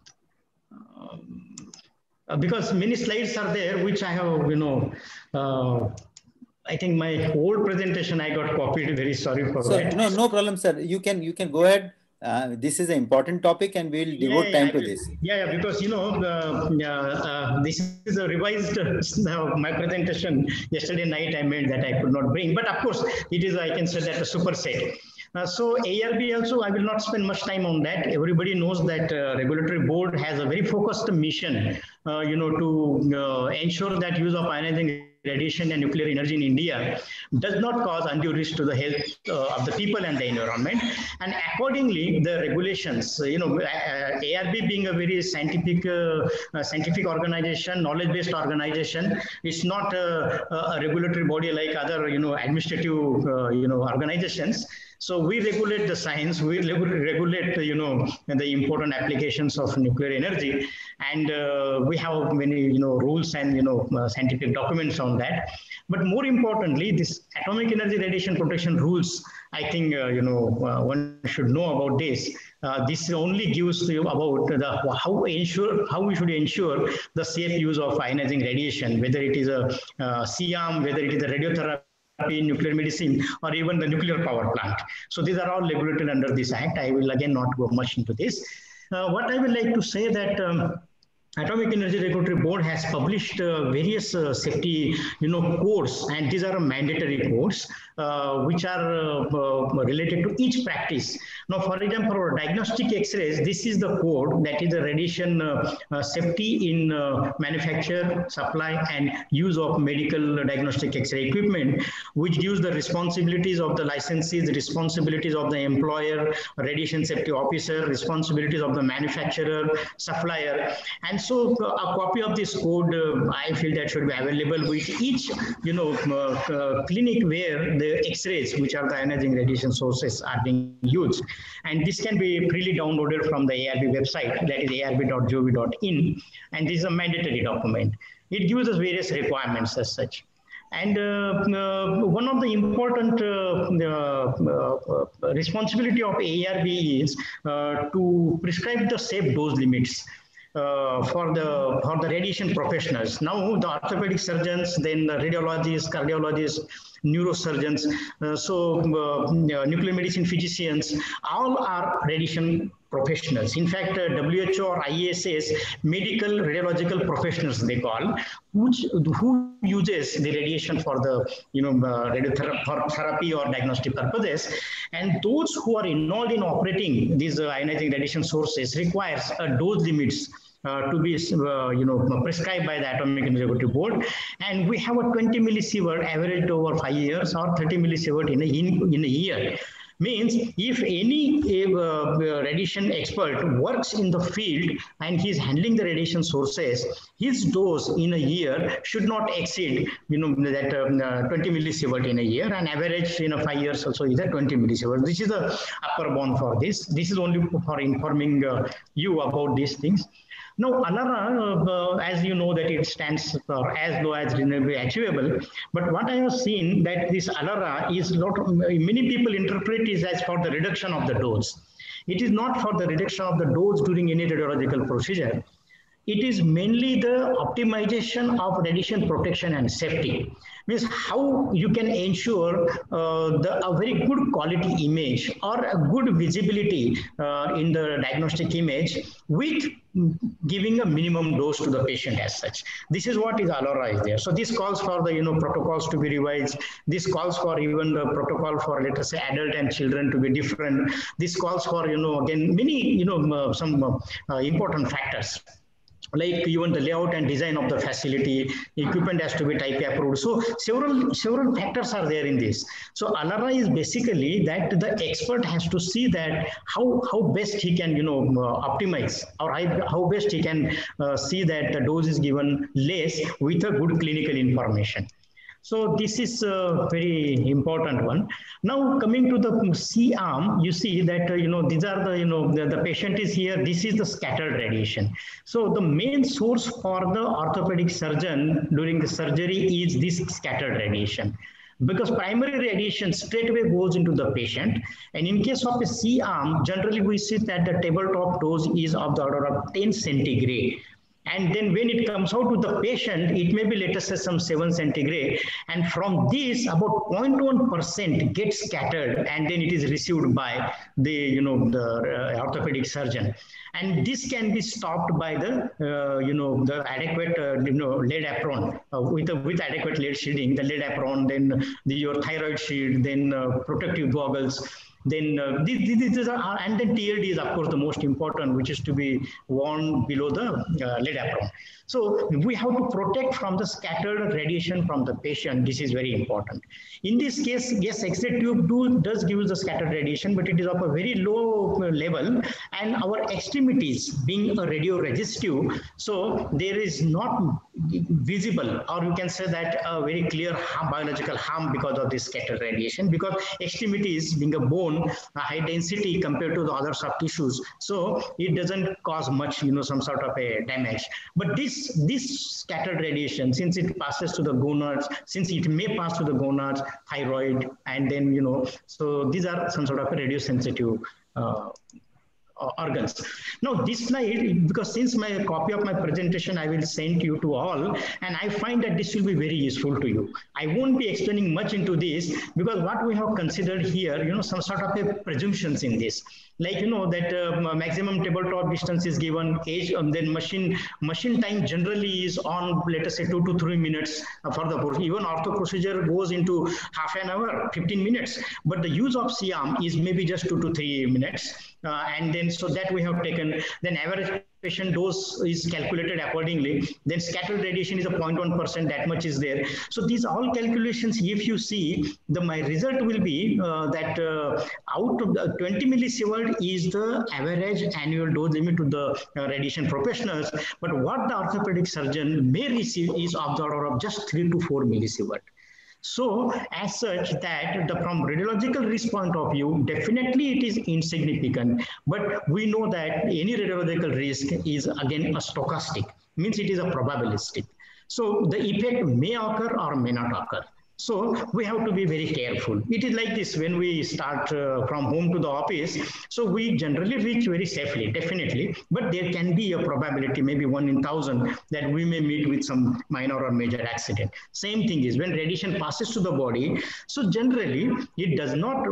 Because many slides are there which I have I think my old presentation I got copied. Very sorry for that. No problem, sir. You can go ahead. This is an important topic and we'll devote time to this. Because this is a revised my presentation yesterday night I made that I could not bring, but of course it is, I can say that, a superset. So ARB also, I will not spend much time on that. Everybody knows that regulatory board has a very focused mission, to ensure that use of ionizing radiation and nuclear energy in India does not cause undue risk to the health of the people and the environment. And accordingly, the regulations, ARB being a very scientific organization, knowledge-based organization, it's not a regulatory body like other, administrative, organizations. So we regulate the science, we regulate the important applications of nuclear energy, and we have many rules and scientific documents on that. But more importantly, this atomic energy radiation protection rules, I think one should know about this. This only gives you about how we should ensure the safe use of ionizing radiation, whether it is a CIAM, whether it is a radiotherapy, nuclear medicine, or even the nuclear power plant. So these are all regulated under this act. I will again not go much into this. What I would like to say that Atomic Energy Regulatory Board has published various safety codes, and these are mandatory codes which are related to each practice. Now, for example, for diagnostic X-rays, this is the code, that is the radiation safety in manufacture, supply, and use of medical diagnostic X-ray equipment, which gives the responsibilities of the licensees, the responsibilities of the employer, radiation safety officer, responsibilities of the manufacturer, supplier. And so a copy of this code, I feel that should be available with each clinic where the X-rays, which are the ionizing radiation sources, are being used. And this can be freely downloaded from the ARB website, that is arb.gov.in, and this is a mandatory document. It gives us various requirements as such. And one of the important responsibility of ARB is to prescribe the safe dose limits for the radiation professionals. Now the orthopedic surgeons, then the radiologists, cardiologists, neurosurgeons, nuclear medicine physicians, all are radiation professionals. In fact, WHO or ISS, medical radiological professionals they call, who uses the radiation for the radiotherapy or diagnostic purposes, and those who are involved in operating these ionizing radiation sources requires dose limits to be prescribed by the Atomic Energy Regulatory Board, and we have a 20 millisievert averaged over 5 years or 30 millisievert in a year. Means if any radiation expert works in the field and he's handling the radiation sources, his dose in a year should not exceed that 20 millisievert in a year, and average in 5 years also is a 20 millisievert. This is the upper bound for this. This is only for informing you about these things. Now, ALARA, as you know, that it stands for as low as reasonably achievable. But what I have seen that this ALARA is many people interpret it as for the reduction of the dose. It is not for the reduction of the dose during any radiological procedure. It is mainly the optimization of radiation protection and safety. Means how you can ensure a very good quality image or a good visibility in the diagnostic image with giving a minimum dose to the patient as such. This is what is ALARA is there. So this calls for the protocols to be revised. This calls for even the protocol for, let us say, adult and children to be different. This calls for again many some important factors, like even the layout and design of the facility, equipment has to be type approved. So several factors are there in this. So ALARA is basically that the expert has to see that how best he can optimize, or how best he can see that the dose is given less with a good clinical information. So this is a very important one. Now coming to the C arm, you see that these are the patient is here. This is the scattered radiation. So the main source for the orthopedic surgeon during the surgery is this scattered radiation, because primary radiation straight away goes into the patient. And in case of a C arm, generally we see that the tabletop dose is of the order of 10 centigrade. And then when it comes out to the patient, it may be, let us say, some 7 centigrade. And from this, about 0.1% gets scattered, and then it is received by the, the orthopedic surgeon. And this can be stopped by the, the adequate, lead apron with adequate lead shielding, the lead apron, then your thyroid shield, then protective goggles. Then these are, and then TLD is of course the most important, which is to be worn below the lead apron. So we have to protect from the scattered radiation from the patient. This is very important. In this case, yes, X-ray tube does give the scattered radiation, but it is of a very low level, and our extremities being a radio resistive, so there is not visible, or you can say that a very clear harm, biological harm because of this scattered radiation, because extremities being a bone, a high density compared to the other soft tissues, so it doesn't cause much, some sort of a damage. But this scattered radiation, since it passes to the gonads, since it may pass to the gonads, thyroid, and then, so these are some sort of a radiosensitive organs. Now this slide, because since my copy of my presentation I will send you to all, and I find that this will be very useful to you. I won't be explaining much into this, because what we have considered here, some sort of a presumptions in this, like that maximum tabletop distance is given, age, then machine time generally is on, let us say 2 to 3 minutes for the even ortho procedure goes into half an hour, 15 minutes, but the use of SIAM is maybe just 2 to 3 minutes. And then so that we have taken, then average patient dose is calculated accordingly, then scattered radiation is a 0.1%, that much is there. So these all calculations, if you see, my result will be that out of the 20 millisievert is the average annual dose limit to the radiation professionals, but what the orthopedic surgeon may receive is of the order of just 3 to 4 millisievert. So as such that from radiological risk point of view, definitely it is insignificant, but we know that any radiological risk is again a stochastic, means it is a probabilistic. So the effect may occur or may not occur. So we have to be very careful. It is like this when we start from home to the office. So we generally reach very safely, definitely, but there can be a probability, maybe 1 in 1,000, that we may meet with some minor or major accident. Same thing is when radiation passes to the body. So generally it does not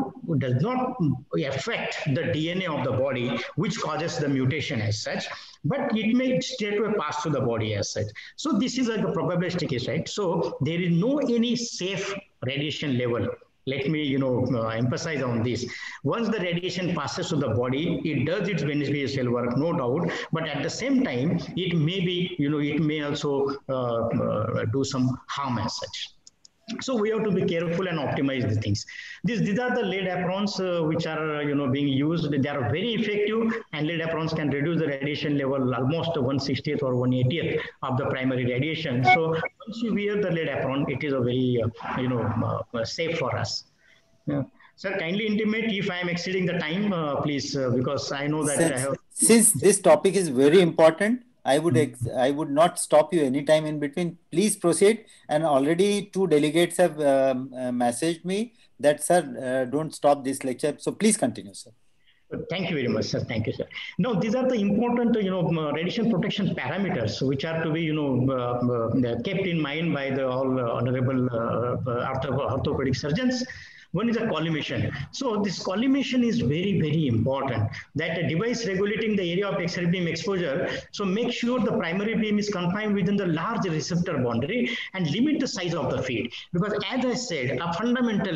affect the DNA of the body, which causes the mutation as such, but it may straightway pass to the body as such. So this is like a probabilistic case, right? So there is no any safe radiation level. Let me, emphasize on this. Once the radiation passes to the body, it does its beneficial work, no doubt. But at the same time, it may be, it may also do some harm as such. So we have to be careful and optimize the things. These are the lead aprons which are being used. They are very effective, and lead aprons can reduce the radiation level almost 1/60th or 1/80th of the primary radiation. So once you wear the lead apron, it is a very safe for us. Yeah. Sir, kindly intimate if I am exceeding the time, please, because I know that since this topic is very important, I would not stop you anytime in between. Please proceed. And already 2 delegates have messaged me that, sir, don't stop this lecture. So please continue, sir. Thank you very much, sir. Thank you, sir. Now, these are the important, radiation protection parameters which are to be, kept in mind by the all honorable orthopedic surgeons. One is a collimation. So this collimation is very, very important, that a device regulating the area of X-ray beam exposure. So make sure the primary beam is confined within the large receptor boundary and limit the size of the field. Because as I said, a fundamental,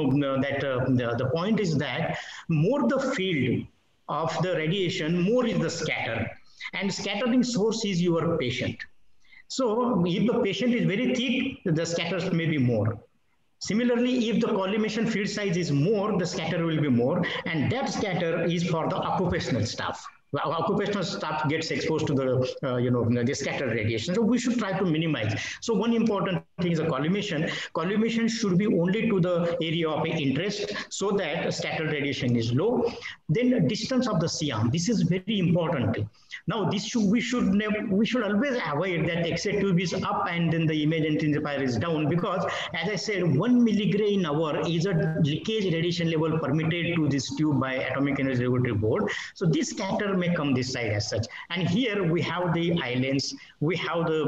the point is that more the field of the radiation, more is the scatter. And scattering source is your patient. So if the patient is very thick, the scatters may be more. Similarly, if the collimation field size is more, the scatter will be more, and that scatter is for the occupational staff. Occupational staff gets exposed to the the scattered radiation. So we should try to minimize. So one important thing is a collimation. Collimation should be only to the area of interest, so that scattered radiation is low. Then the distance of the SIAM. This is very important. Now we should always avoid that X-ray tube is up and then the image intensifier is down, because as I said, 1 milligray in hour is a leakage radiation level permitted to this tube by Atomic Energy Regulatory Board. So this scatter may come this side as such. And here we have the islands, we have the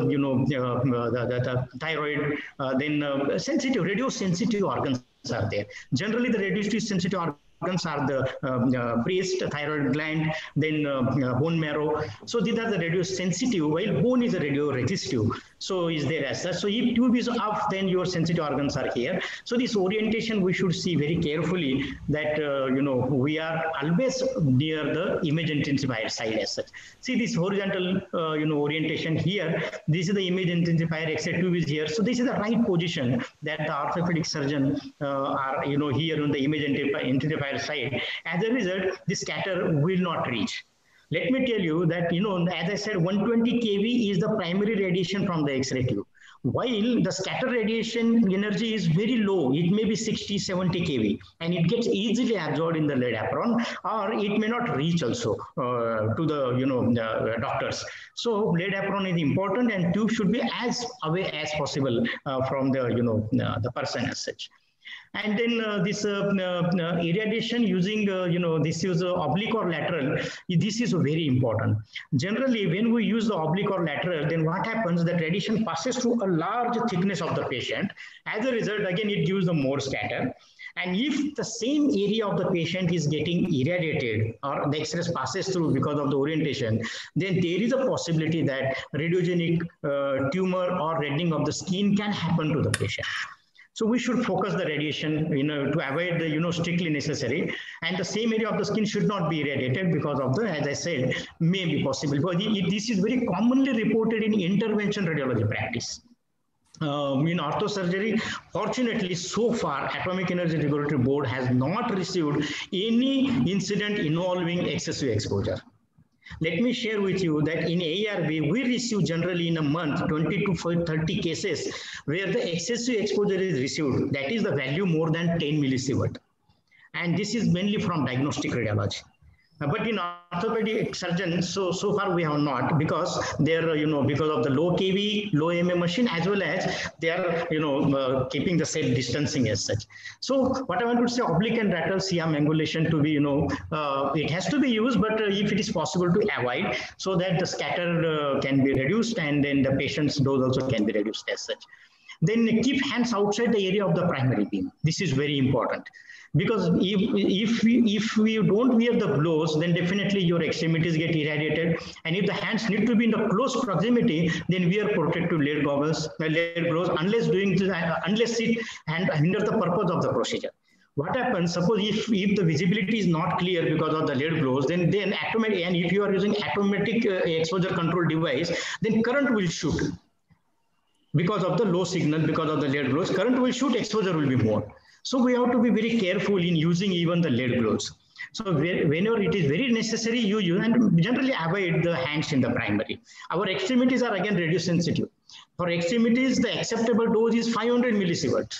the thyroid, then sensitive, radio-sensitive organs are there. Generally, the radio-sensitive organs are the breast, thyroid gland, then bone marrow. So these are the radio-sensitive, while bone is a radio-resistive. So is there as such. So if tube is up, then your sensitive organs are here. So this orientation we should see very carefully, that we are always near the image intensifier side as such. See this horizontal orientation here. This is the image intensifier. X-ray tube is here. So this is the right position that the orthopedic surgeon are here on the image intensifier side. As a result, the scatter will not reach. Let me tell you that, as I said, 120 kV is the primary radiation from the X-ray tube. While the scatter radiation energy is very low, it may be 60, 70 kV, and it gets easily absorbed in the lead apron, or it may not reach also to the doctors. So lead apron is important, and tube should be as away as possible from the person as such. And then this irradiation using, this is oblique or lateral, this is very important. Generally, when we use the oblique or lateral, then what happens, that radiation passes through a large thickness of the patient. As a result, again, it gives the more scatter. And if the same area of the patient is getting irradiated or the X-rays passes through because of the orientation, then there is a possibility that radiogenic tumor or reddening of the skin can happen to the patient. So we should focus the radiation, to avoid the, strictly necessary. And the same area of the skin should not be irradiated because of the, as I said, may be possible. But this is very commonly reported in intervention radiology practice. In orthosurgery, fortunately, so far, Atomic Energy Regulatory Board has not received any incident involving excessive exposure. Let me share with you that in ARB, we receive generally in a month 20 to 30 cases where the excessive exposure is received. That is the value more than 10 millisievert. And this is mainly from diagnostic radiology. But in orthopedic surgeons, so far we have not, because they're, because of the low kV, low mm machine, as well as they are, keeping the safe distancing as such. So what I want to say, oblique and lateral C-arm angulation to be, it has to be used, but if it is possible to avoid, so that the scatter can be reduced, and then the patient's dose also can be reduced as such. Then keep hands outside the area of the primary beam. This is very important. Because if we don't wear the gloves, then definitely your extremities get irradiated. And if the hands need to be in the close proximity, then wear protective lead gloves, unless it hinders the purpose of the procedure. What happens, suppose if the visibility is not clear because of the lead gloves, then automatic, and if you are using automatic exposure control device, then current will shoot. Because of the low signal, because of the lead gloves, current will shoot, exposure will be more. So we have to be very careful in using even the lead gloves. So whenever it is very necessary, you use, and generally avoid the hands in the primary. Our extremities are again radio sensitive. For extremities, the acceptable dose is 500 millisieverts.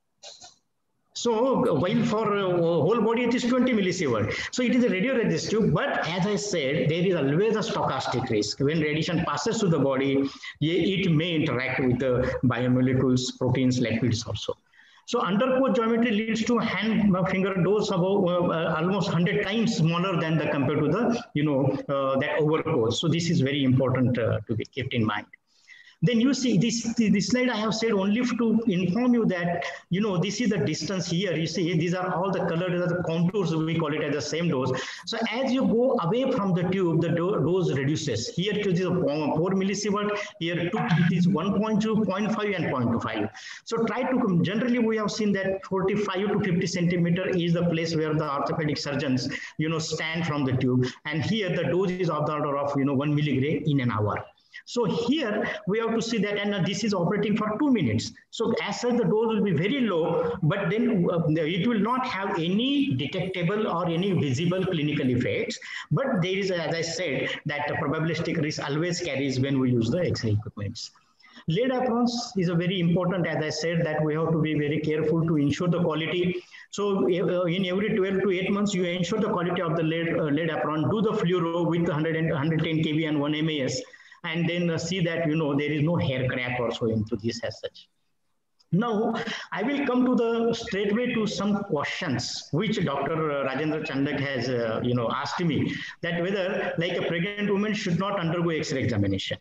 So while for whole body, it is 20 millisieverts. So it is a radio resistive, but as I said, there is always a stochastic risk. When radiation passes through the body, it may interact with the biomolecules, proteins, lipids also. So undercoat geometry leads to hand finger dose about almost 100 times smaller than compared to the that overcoat. So this is very important to be kept in mind. Then you see this slide I have said only to inform you that, this is the distance here. You see, these are all the colored the contours, we call it as the same dose. So as you go away from the tube, the dose reduces. Here it is 4 millisievert, here it is 1.2, 0.5 and 0.25. So try to, generally we have seen that 45 to 50 centimeter is the place where the orthopedic surgeons, stand from the tube. And here the dose is of the order of, 1 milligray in an hour. So here we have to see that, and this is operating for 2 minutes. So as such, the dose will be very low, but then it will not have any detectable or any visible clinical effects. But there is, as I said, that the probabilistic risk always carries when we use the X-ray equipments. Lead aprons is a very important, as I said, that we have to be very careful to ensure the quality. So in every 12 to 8 months, you ensure the quality of the lead apron, do the fluoro with 110 kV and 1 MAS. And then see that, there is no hair crack also into this as such. Now, I will come to the straightway to some questions which Dr. Rajendra Chandak has, asked me, that whether like a pregnant woman should not undergo X-ray examination.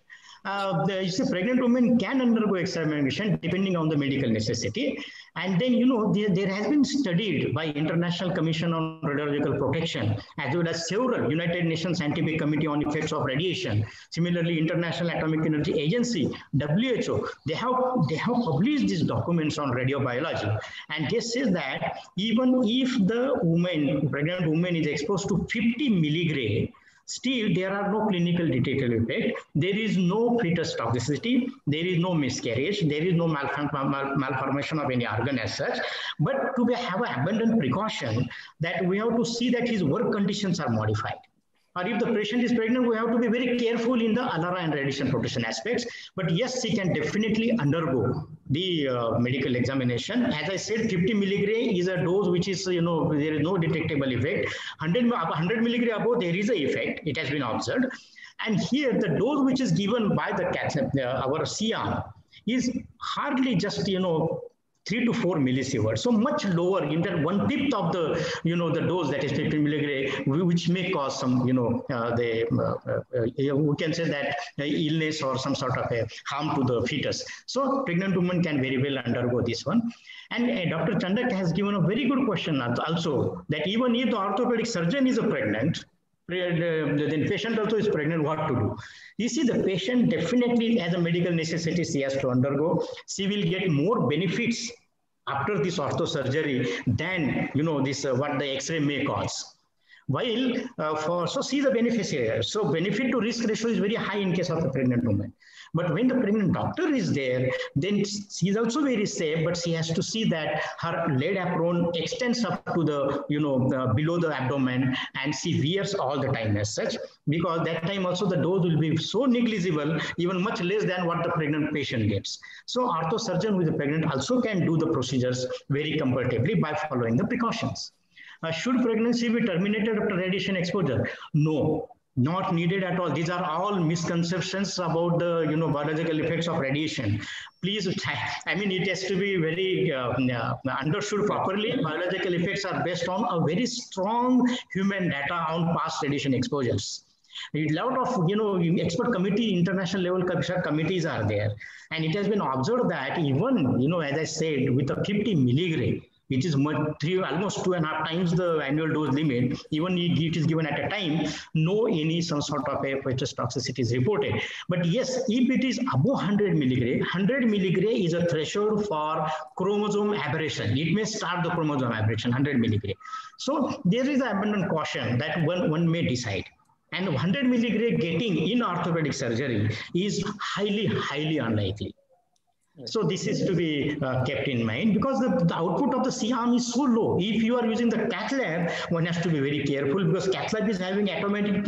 The pregnant woman can undergo examination depending on the medical necessity. And then, there has been studied by International Commission on Radiological Protection, as well as several United Nations Scientific Committee on Effects of Radiation. Similarly, International Atomic Energy Agency, WHO, they have published these documents on radiobiology. And they say that even if the pregnant woman is exposed to 50 milligray, still, there are no clinical detectable effect. There is no fetus toxicity. There is no miscarriage. There is no malformation of any organ as such. But to have an abundant precaution that we have to see that his work conditions are modified. or if the patient is pregnant, we have to be very careful in the ALARA and radiation protection aspects. But yes, she can definitely undergo the medical examination. As I said, 50 milligray is a dose which is, there is no detectable effect. 100 milligray above, there is a effect. It has been observed. And here, the dose which is given by the our C-arm is hardly just, 3 to 4 millisieverts, so much lower, in that 1/5 of the, the dose, that is 50 milligray, which may cause some, we can say that illness or some sort of a harm to the fetus. So pregnant woman can very well undergo this one. And Dr. Chandak has given a very good question also, that even if the orthopedic surgeon is pregnant, then patient also is pregnant, what to do? You see, the patient definitely has a medical necessity she has to undergo. She will get more benefits after this ortho surgery than, this what the X-ray may cause. While so see the beneficiary. So benefit to risk ratio is very high in case of the pregnant woman. But when the pregnant doctor is there, then she is also very safe, but she has to see that her lead apron extends up to the, below the abdomen, and she wears all the time as such, because that time also the dose will be so negligible, even much less than what the pregnant patient gets. So ortho surgeon with the pregnant also can do the procedures very comfortably by following the precautions. Should pregnancy be terminated after radiation exposure? No, not needed at all. These are all misconceptions about the biological effects of radiation. Please, I mean, it has to be very understood properly. Biological effects are based on a very strong human data on past radiation exposures. A lot of expert committee, international level committees are there, and it has been observed that even as I said, with a 50 milligray, which is almost 2.5 times the annual dose limit, even if it is given at a time, some sort of a fetus toxicity is reported. But yes, if it is above 100 milligray is a threshold for chromosome aberration. It may start the chromosome aberration, 100 milligray. So there is an abundant caution that one may decide. And 100 milligray getting in orthopedic surgery is highly, highly unlikely. So this is to be kept in mind, because the output of the C-arm is so low. If you are using the cath lab, one has to be very careful, because cath lab is having automatic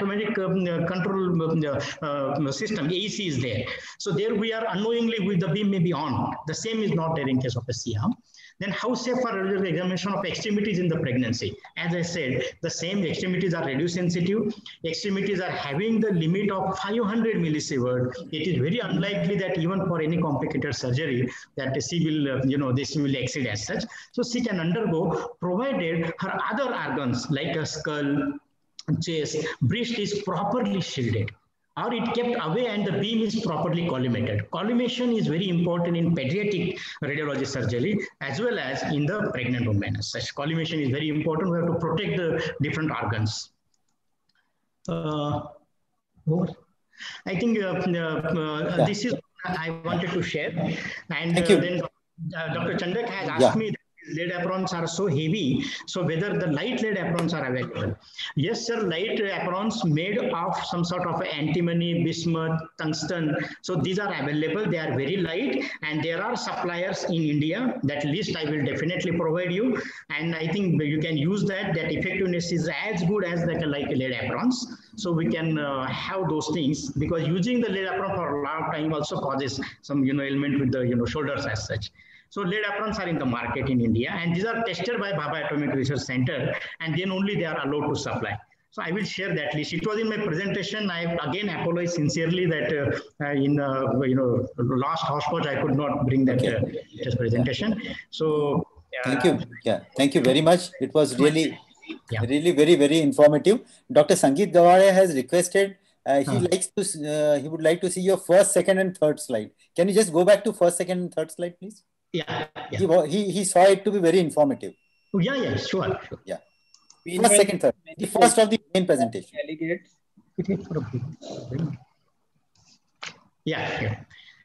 control system. AC is there. So there we are unknowingly, with the beam may be on. The same is not there in case of a C-arm. Then how safe are radiological examination of extremities in the pregnancy? As I said, the same extremities are radio sensitive. Extremities are having the limit of 500 millisievert. It is very unlikely that even for any complicated surgery that she will, this will exceed as such. So she can undergo, provided her other organs like a skull, chest, breast is properly shielded, or it kept away and the beam is properly collimated. Collimation is very important in pediatric radiology surgery as well as in the pregnant woman. As such, collimation is very important. We have to protect the different organs. I think this is what I wanted to share. And then Dr. Chandak has asked me, lead aprons are so heavy, so whether the light lead aprons are available. Yes, sir, light aprons made of some sort of antimony, bismuth, tungsten. So these are available. They are very light, and there are suppliers in India. That list I will definitely provide you, and I think you can use that. That effectiveness is as good as like lead aprons. So we can have those things, because using the lead apron for a long time also causes some ailment with the shoulders as such. So lead aprons are in the market in India, and these are tested by Bhabha Atomic Research Center, and then only they are allowed to supply. So I will share that list. It was in my presentation. I again apologize sincerely that in last hotspot I could not bring that presentation. So thank you. Yeah, thank you very much. It was really, really very, very informative. Dr. Sangeet Gawade has requested. He would like to see your first, second, and third slide. Can you just go back to first, second, and third slide, please? Yeah. He saw it to be very informative. Oh, yeah, sure. Yeah. First, second, third. The first of the main presentation. Yeah.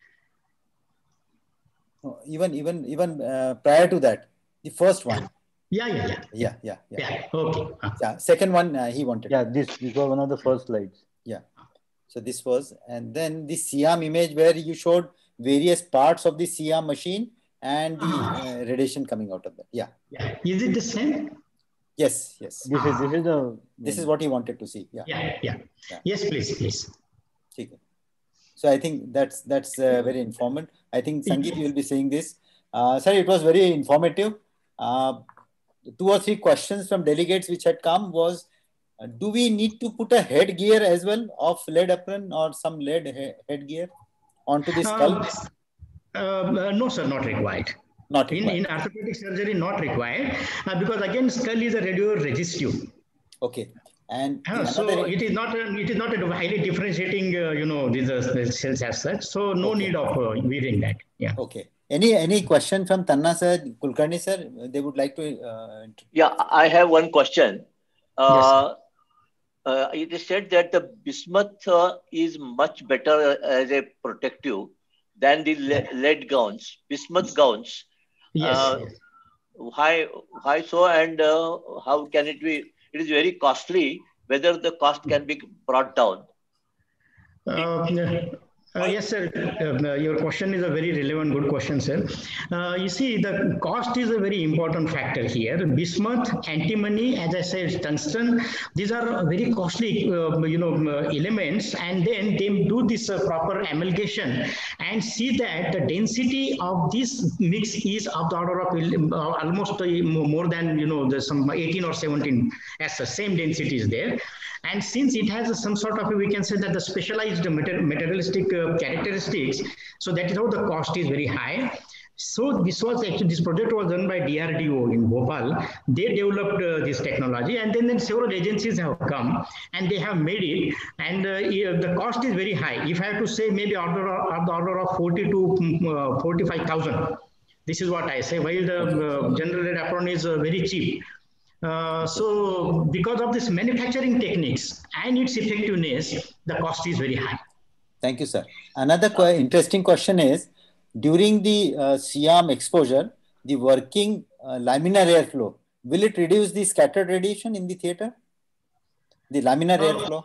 Oh, even prior to that, the first one. Yeah. Okay. Yeah. Second one he wanted. Yeah, this was one of the first slides. Yeah. So this was, and then the C-arm image where you showed various parts of the C-arm machine and the radiation coming out of that. Yeah. Is it the same? Yes, yes. This is what he wanted to see. Yeah. Yes, please. Okay. So I think that's very informative. I think Sangeet, you will be saying this. Sir, it was very informative. 2 or 3 questions from delegates which had come was, do we need to put a headgear as well of lead apron or some lead headgear onto the skull? No, sir, not required. Not required. In orthopedic surgery, not required, because again, skull is a radio resistive. Okay. And so it is not a highly differentiating, these cells as such. So no need of wearing that. Yeah. Okay. Any question from Tanna sir, Kulkarni sir? They would like to. Yeah, I have one question. Yes. It is said that the bismuth is much better as a protective than the lead gowns, bismuth gowns. Yes. Why so, and how can it be? It is very costly. Whether the cost can be brought down? Yes, sir. Your question is a very relevant, good question, sir. You see, the cost is a very important factor here. Bismuth, antimony, as I said, tungsten, these are very costly, elements, and then they do this proper amalgamation and see that the density of this mix is of the order of almost more than, there's some 18 or 17 as the same density is there. And since it has some sort of, we can say that the specialized materialistic characteristics, so that is how the cost is very high. So this project was done by DRDO in Bhopal. They developed this technology, and then several agencies have come and they have made it. And the cost is very high. If I have to say, maybe of the order of 40 to 45,000. This is what I say. While the general lead apron is very cheap. So because of this manufacturing techniques and its effectiveness, the cost is very high. Thank you, sir. Another interesting question is, during the SIAM exposure, the working laminar airflow, will it reduce the scattered radiation in the theater? The laminar airflow?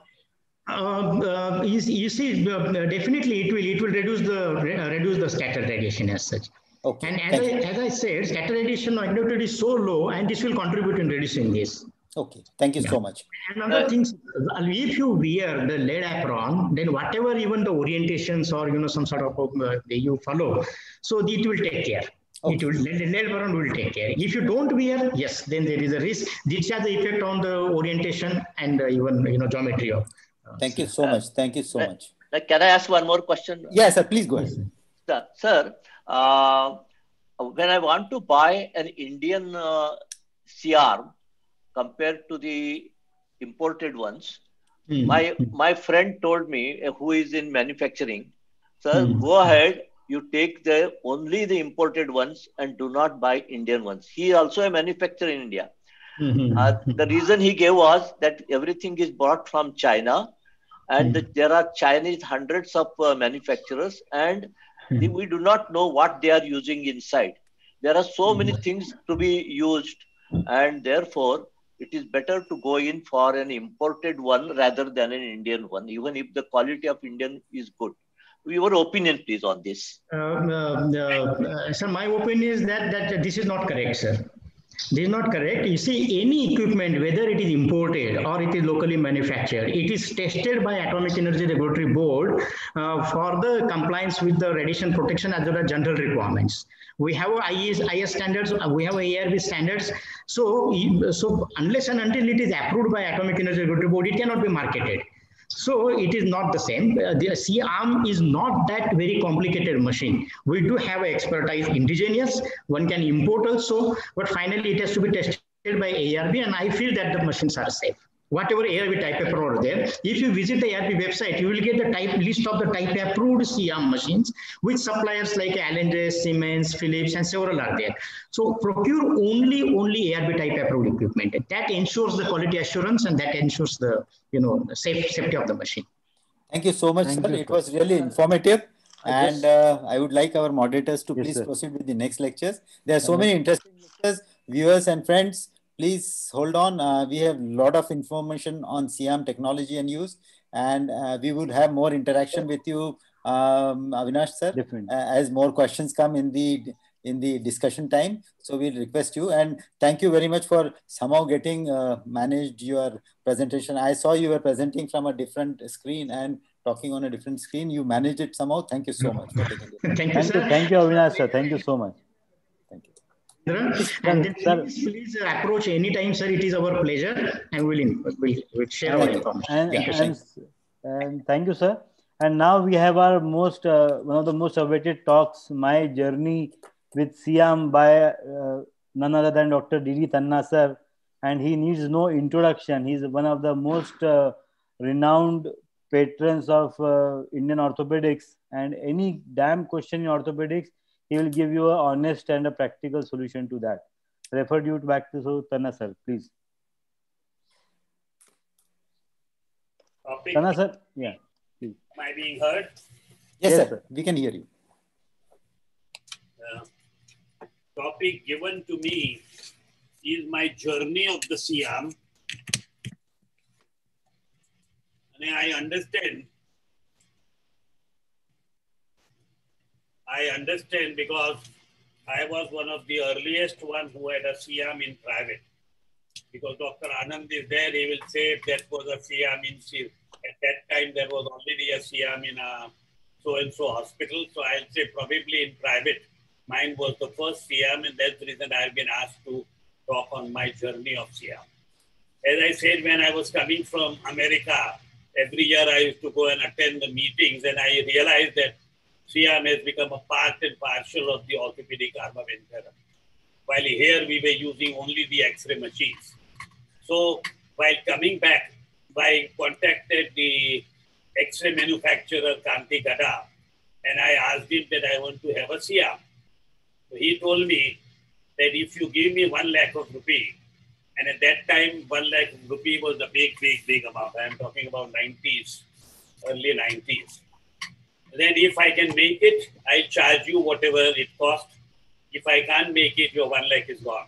You see, definitely it will reduce the scattered radiation as such. Okay. And as I said, scattered radiation conductivity is so low, and this will contribute in reducing this. Okay, thank you so much. Another thing, if you wear the lead apron, then whatever even the orientations or some sort of you follow, so it will take care. Okay. Lead apron will take care. If you don't wear, yes, then there is a risk. This has the effect on the orientation and even geometry of. Thank you so much. Thank you so much. Can I ask one more question? Yes, sir. Please go ahead. Sir, when I want to buy an Indian C-arm compared to the imported ones, my friend told me, who is in manufacturing, sir, go ahead, you take only the imported ones and do not buy Indian ones. He is also a manufacturer in India. The reason he gave was that everything is bought from China, and there are Chinese hundreds of manufacturers, and we do not know what they are using inside. There are so many things to be used, and therefore it is better to go in for an imported one rather than an Indian one, even if the quality of Indian is good. Your opinion, please, on this. Sir, my opinion is that this is not correct, sir. This is not correct. You see, any equipment, whether it is imported or it is locally manufactured, it is tested by Atomic Energy Regulatory Board for the compliance with the radiation protection as well as general requirements. We have IS standards, we have ARB standards. So unless and until it is approved by Atomic Energy Regulatory Board, it cannot be marketed. So it is not the same. The C-arm is not that very complicated machine. We do have expertise indigenous. One can import also, but finally it has to be tested by ARB, and I feel that the machines are safe. Whatever ARB type approval are there, if you visit the ARB website, you will get the list of the type approved C-arm machines, with suppliers like Allen, Siemens, Philips, and several are there. So procure only ARB type approved equipment. That ensures the quality assurance, and that ensures the safety of the machine. Thank you so much, sir. It was really informative, and I would like our moderators to please proceed with the next lectures. There are so many interesting lectures, viewers and friends. Please hold on. We have a lot of information on SIAM technology and use, and we would have more interaction with you, Avinash sir, as more questions come in the in the discussion time. So we'll request you, and thank you very much for somehow getting managed your presentation. I saw you were presenting from a different screen and talking on a different screen. You managed it somehow. Thank you so much for taking this. Thank you, Avinash sir. Thank you so much. Thank you. And then please approach anytime, sir. It is our pleasure, and we'll share our information. And thank you, sir. And now we have our most one of the most awaited talks, My Journey with SIAM, by none other than Dr. D.D. Tanna sir. And he needs no introduction. He's one of the most renowned patrons of Indian orthopedics. And any damn question in orthopedics, he will give you an honest and a practical solution to that. Refer you back to Tanna sir, please. Tanna sir, yeah. Please. Am I being heard? Yes, sir. We can hear you. Topic given to me is my journey of the SIAM. And I understand because I was one of the earliest one who had a SIAM in private. Because Dr. Anand is there, he will say that was a SIAM in SIAM. At that time, there was already a SIAM in a so-and-so hospital. So I'll say probably in private. Mine was the first SIAM, and that's the reason I've been asked to talk on my journey of SIAM. As I said, when I was coming from America, every year I used to go and attend the meetings, and I realized that SIAM has become a part and parcel of the orthopedic armamentarium. While here we were using only the X-ray machines. So while coming back, I contacted the X-ray manufacturer Kanti Gada, and I asked him that I want to have a SIAM. So he told me that if you give me 1 lakh of rupee, and at that time 1 lakh rupee was a big amount. I am talking about 90s, early 90s. Then if I can make it, I'll charge you whatever it costs. If I can't make it, your 1 lakh is gone.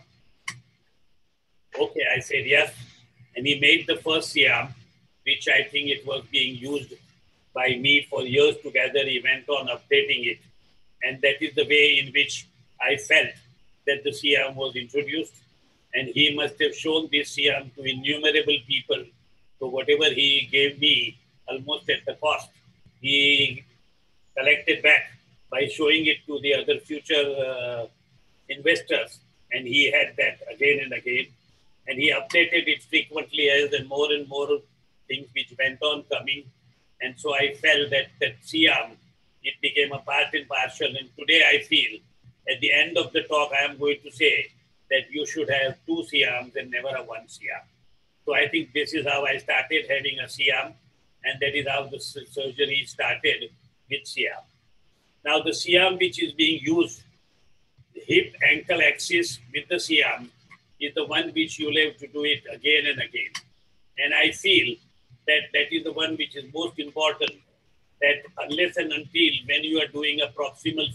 Okay, I said yes. And he made the first SIAM, which I think it was being used by me for years together. He went on updating it. And that is the way in which I felt that the SIAM was introduced. And he must have shown this SIAM to innumerable people. So whatever he gave me, almost at the cost, he collected back by showing it to the other future investors. And he had that again and again. And he updated it frequently as and more things which went on coming. And so I felt that SIAM, it became a part and parcel. And today I feel, at the end of the talk, I am going to say that you should have 2 SIAMs and never a 1 SIAM. So I think this is how I started having a SIAM. And that is how the surgery started with SIAM. Now the SIAM which is being used, the hip ankle axis with the SIAM, is the one which you'll have to do it again and again. And I feel that that is the one which is most important, that unless and until when you are doing a proximal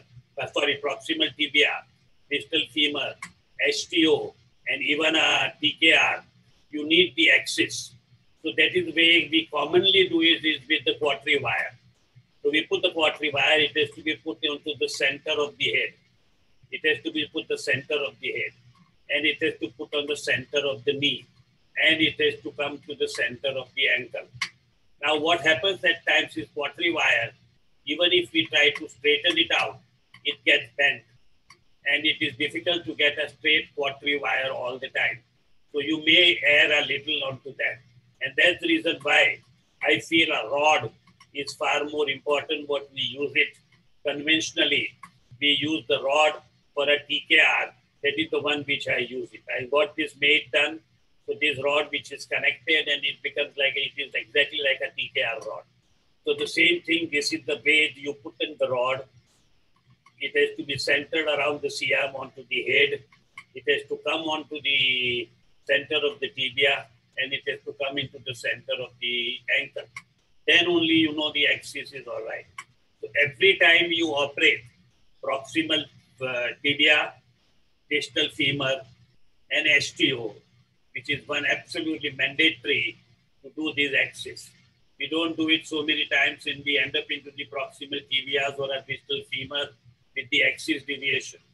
tibia, distal femur, STO, and even a TKR, you need the axis. So that is the way we commonly do it is with the quadri wire. So we put the quadri wire, it has to be put onto the center of the head. It has to be put the center of the head. And it has to put on the center of the knee. And it has to come to the center of the ankle. Now what happens at times is quadri wire, even if we try to straighten it out, it gets bent. And it is difficult to get a straight quadri wire all the time. So you may err a little onto that. And that's the reason why I feel a rod is far more important what we use it. Conventionally, we use the rod for a TKR. That is the one which I use it. I got this made done. So this rod which is connected and it becomes like, it is exactly like a TKR rod. So the same thing, this is the way you put in the rod. It has to be centered around the SIAM onto the head. It has to come onto the center of the tibia and it has to come into the center of the ankle. Then only you know the axis is all right. So every time you operate proximal tibia, distal femur, and STO, which is one absolutely mandatory to do these axis. We don't do it so many times and we end up into the proximal tibias or a distal femur with the axis deviation.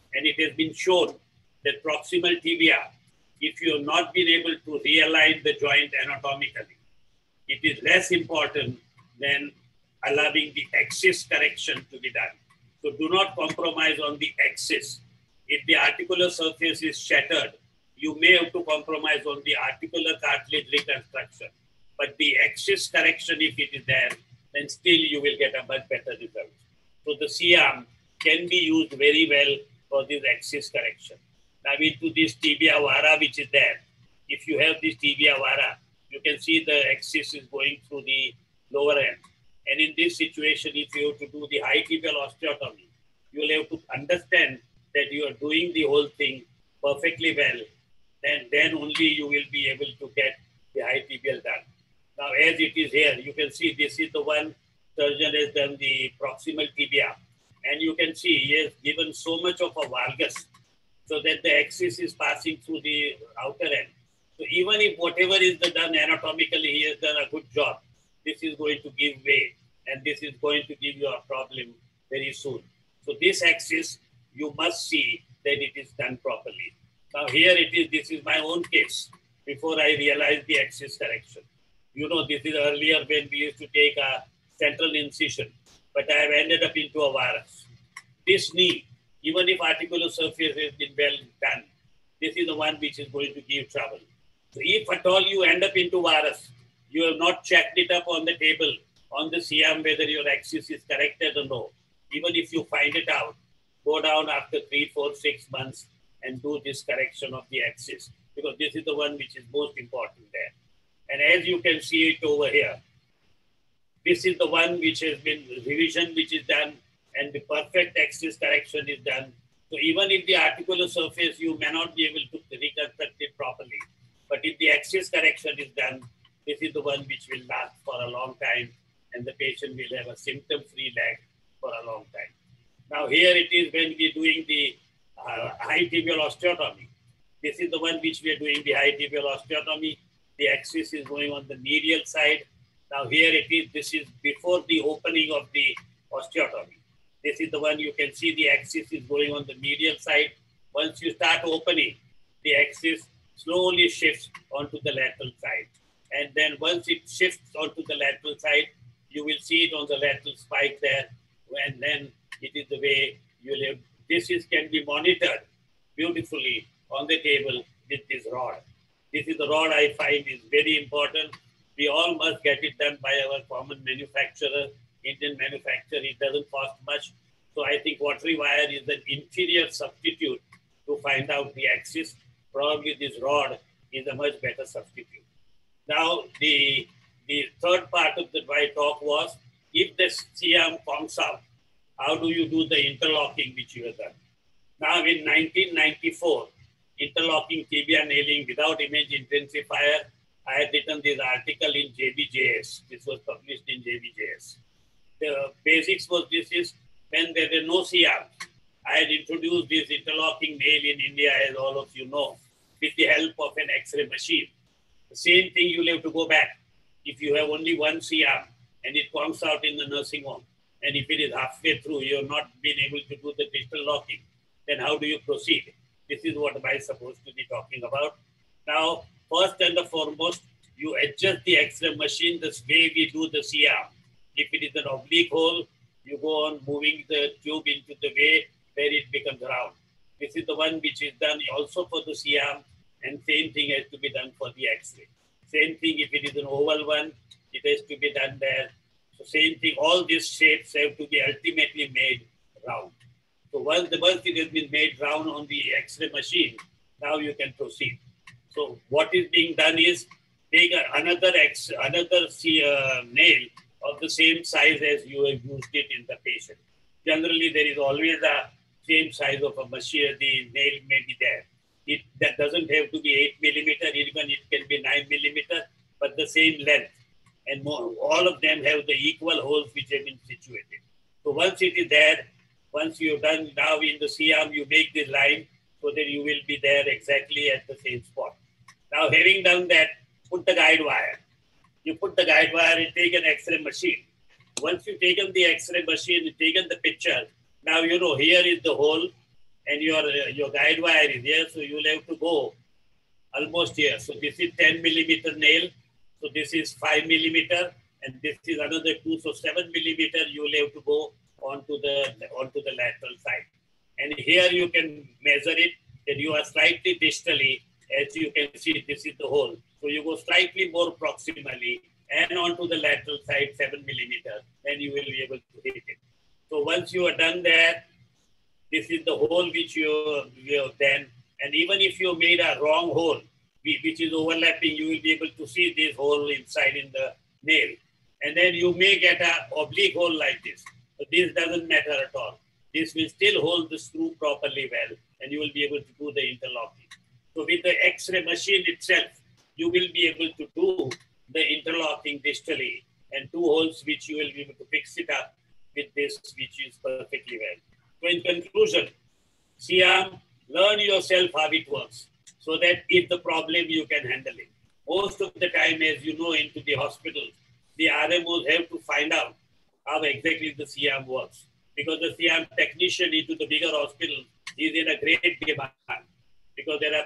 And it has been shown that proximal tibia, if you have not been able to realign the joint anatomically, it is less important than allowing the axis correction to be done. So do not compromise on the axis. If the articular surface is shattered, you may have to compromise on the articular cartilage reconstruction. But the axis correction, if it is there, then still you will get a much better result. So the C-arm can be used very well for this axis correction. Now into this tibia vara which is there, if you have this tibia vara, you can see the axis is going through the lower end. And in this situation, if you have to do the high tibial osteotomy, you will have to understand that you are doing the whole thing perfectly well, and then only you will be able to get the high tibial done. Now, as it is here, you can see this is the one surgeon has done the proximal tibia. And you can see he has given so much of a valgus so that the axis is passing through the outer end. So even if whatever is done anatomically, he has done a good job, this is going to give way, and this is going to give you a problem very soon. So this axis, you must see that it is done properly. Now here it is, this is my own case before I realized the axis correction. You know, this is earlier when we used to take a central incision, but I have ended up into a varus. This knee, even if articular surface has been well done, this is the one which is going to give trouble. So if at all you end up into varus, you have not checked it up on the table, on the C-arm, whether your axis is corrected or no. Even if you find it out, go down after 3, 4, 6 months and do this correction of the axis, because this is the one which is most important there. And as you can see it over here, this is the one which has been revision which is done, and the perfect axis correction is done. So even if the articular surface, you may not be able to reconstruct it properly, but if the axis correction is done, this is the one which will last for a long time, and the patient will have a symptom-free leg for a long time. Now here it is when we are doing the high tibial osteotomy. This is the one which we are doing the high tibial osteotomy. The axis is going on the medial side. Now here it is, this is before the opening of the osteotomy. This is the one you can see the axis is going on the medial side. Once you start opening, the axis slowly shifts onto the lateral side. And then once it shifts onto the lateral side, you will see it on the lateral spike there. And then it is the way you live. This can be monitored beautifully on the table with this rod. This is the rod I find is very important. We all must get it done by our common manufacturer, Indian manufacturer. It doesn't cost much. So I think watery wire is an inferior substitute to find out the axis. Probably this rod is a much better substitute. Now, the third part of my talk was, if the C-arm comes out, how do you do the interlocking which you have done? Now, in 1994, interlocking tibia nailing without image intensifier, I had written this article in JBJS. This was published in JBJS. The basics was this is when there were no C-arms, I had introduced this interlocking nail in India, as all of you know, with the help of an X-ray machine. The same thing you'll have to go back. If you have only one C-arm and it comes out in the nursing home, and if it is halfway through, you have not been able to do the digital locking, then how do you proceed? This is what am I supposed to be talking about. Now, first and the foremost, you adjust the X-ray machine the way we do the C-arm. If it is an oblique hole, you go on moving the tube into the way where it becomes round. This is the one which is done also for the C-arm, and same thing has to be done for the X-ray. Same thing if it is an oval one, it has to be done there. So same thing, all these shapes have to be ultimately made round. So once it has been made round on the X-ray machine, now you can proceed. So what is being done is take another nail of the same size as you have used it in the patient. Generally, there is always a same size of a machine, the nail may be there. That doesn't have to be 8 millimeter, even it can be 9 millimeter, but the same length. And more, all of them have the equal holes which have been situated. So once it is there, once you've done now in the C-arm, you make this line so that you will be there exactly at the same spot. Now, having done that, put the guide wire. You put the guide wire and take an X-ray machine. Once you've taken the X-ray machine, you've taken the picture, now you know here is the hole, and your guide wire is here, so you will have to go almost here. So this is 10 millimeter nail, so this is 5 millimeter, and this is another 2, so 7 millimeter you will have to go onto the lateral side. And here you can measure it, that you are slightly distally, as you can see, this is the hole. So you go slightly more proximally and onto the lateral side, 7 millimeter, then you will be able to hit it. So once you are done that, this is the hole which you have then, and even if you made a wrong hole, which is overlapping, you will be able to see this hole inside in the nail. And then you may get an oblique hole like this. So this doesn't matter at all. This will still hold the screw properly well, and you will be able to do the interlocking. So with the X-ray machine itself, you will be able to do the interlocking distally, and 2 holes which you will be able to fix it up with this, which is perfectly well. So in conclusion, Siam, learn yourself how it works, so that if the problem, you can handle it. Most of the time, as you know, into the hospitals, the RMOs have to find out how exactly the Siam works, because the Siam technician into the bigger hospital is in a great demand, because there are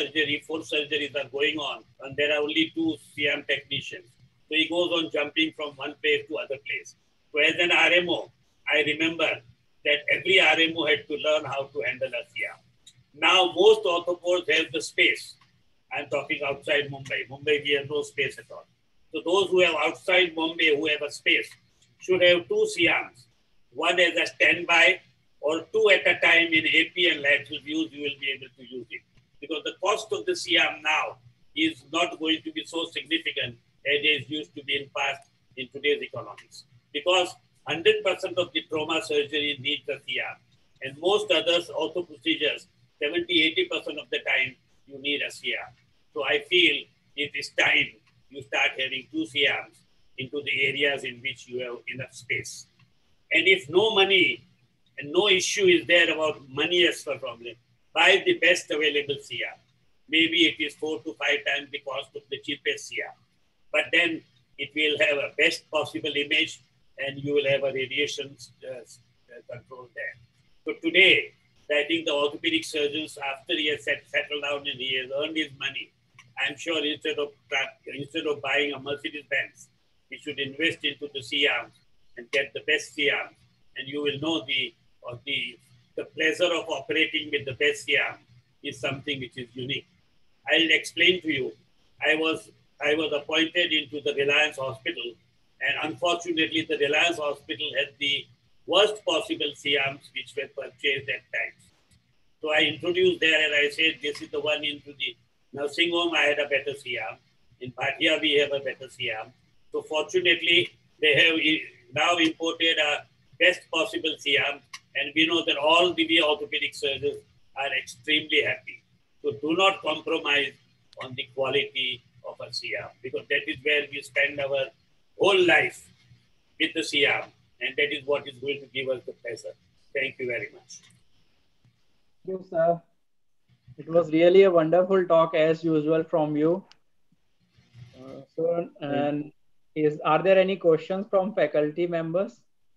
4 surgeries are going on, and there are only 2 Siam technicians. So he goes on jumping from one place to other place. So as an RMO, I remember that every RMO had to learn how to handle a Siam. Now most orthopods have the space. I'm talking outside Mumbai. Mumbai, we have no space at all. So those who have outside Mumbai, who have a space, should have 2 Siams. One as a standby, or 2 at a time in AP and lateral views, you will be able to use it. Because the cost of the Siam now is not going to be so significant as it used to be in past in today's economics. Because 100% of the trauma surgery needs a Siam. And most others, ortho procedures, 70–80% of the time, you need a Siam. So I feel it is time you start having 2 Siams into the areas in which you have enough space. And if no money and no issue is there about money as a problem, buy the best available Siam. Maybe it is 4 to 5 times the cost of the cheapest Siam. But then it will have a best possible image, and you will have a radiation control there. So today, I think the orthopedic surgeons, after he has settled down and he has earned his money, I'm sure instead of buying a Mercedes-Benz, he should invest into the Siams and get the best Siams, and you will know the pleasure of operating with the best Siam is something which is unique. I'll explain to you. I was appointed into the Reliance Hospital, and unfortunately the Reliance Hospital had the worst possible Siams which were purchased at times. So I introduced there and I said, this is the one into the nursing home. I had a better Siam. In Bhatia, we have a better Siam. So fortunately, they have now imported a best possible Siam, and we know that all the orthopedic surgeons are extremely happy. So do not compromise on the quality of a Siam, because that is where we spend our whole life with the Siam, and that is what is going to give us the pleasure. Thank you very much. Thank you, sir. It was really a wonderful talk as usual from you. Are there any questions from faculty members?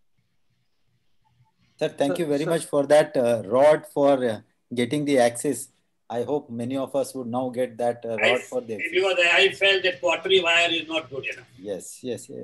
Sir, thank you very much for that rod for getting the access. I hope many of us would now get that rod for the access. Because I felt that pottery wire is not good enough. Yes.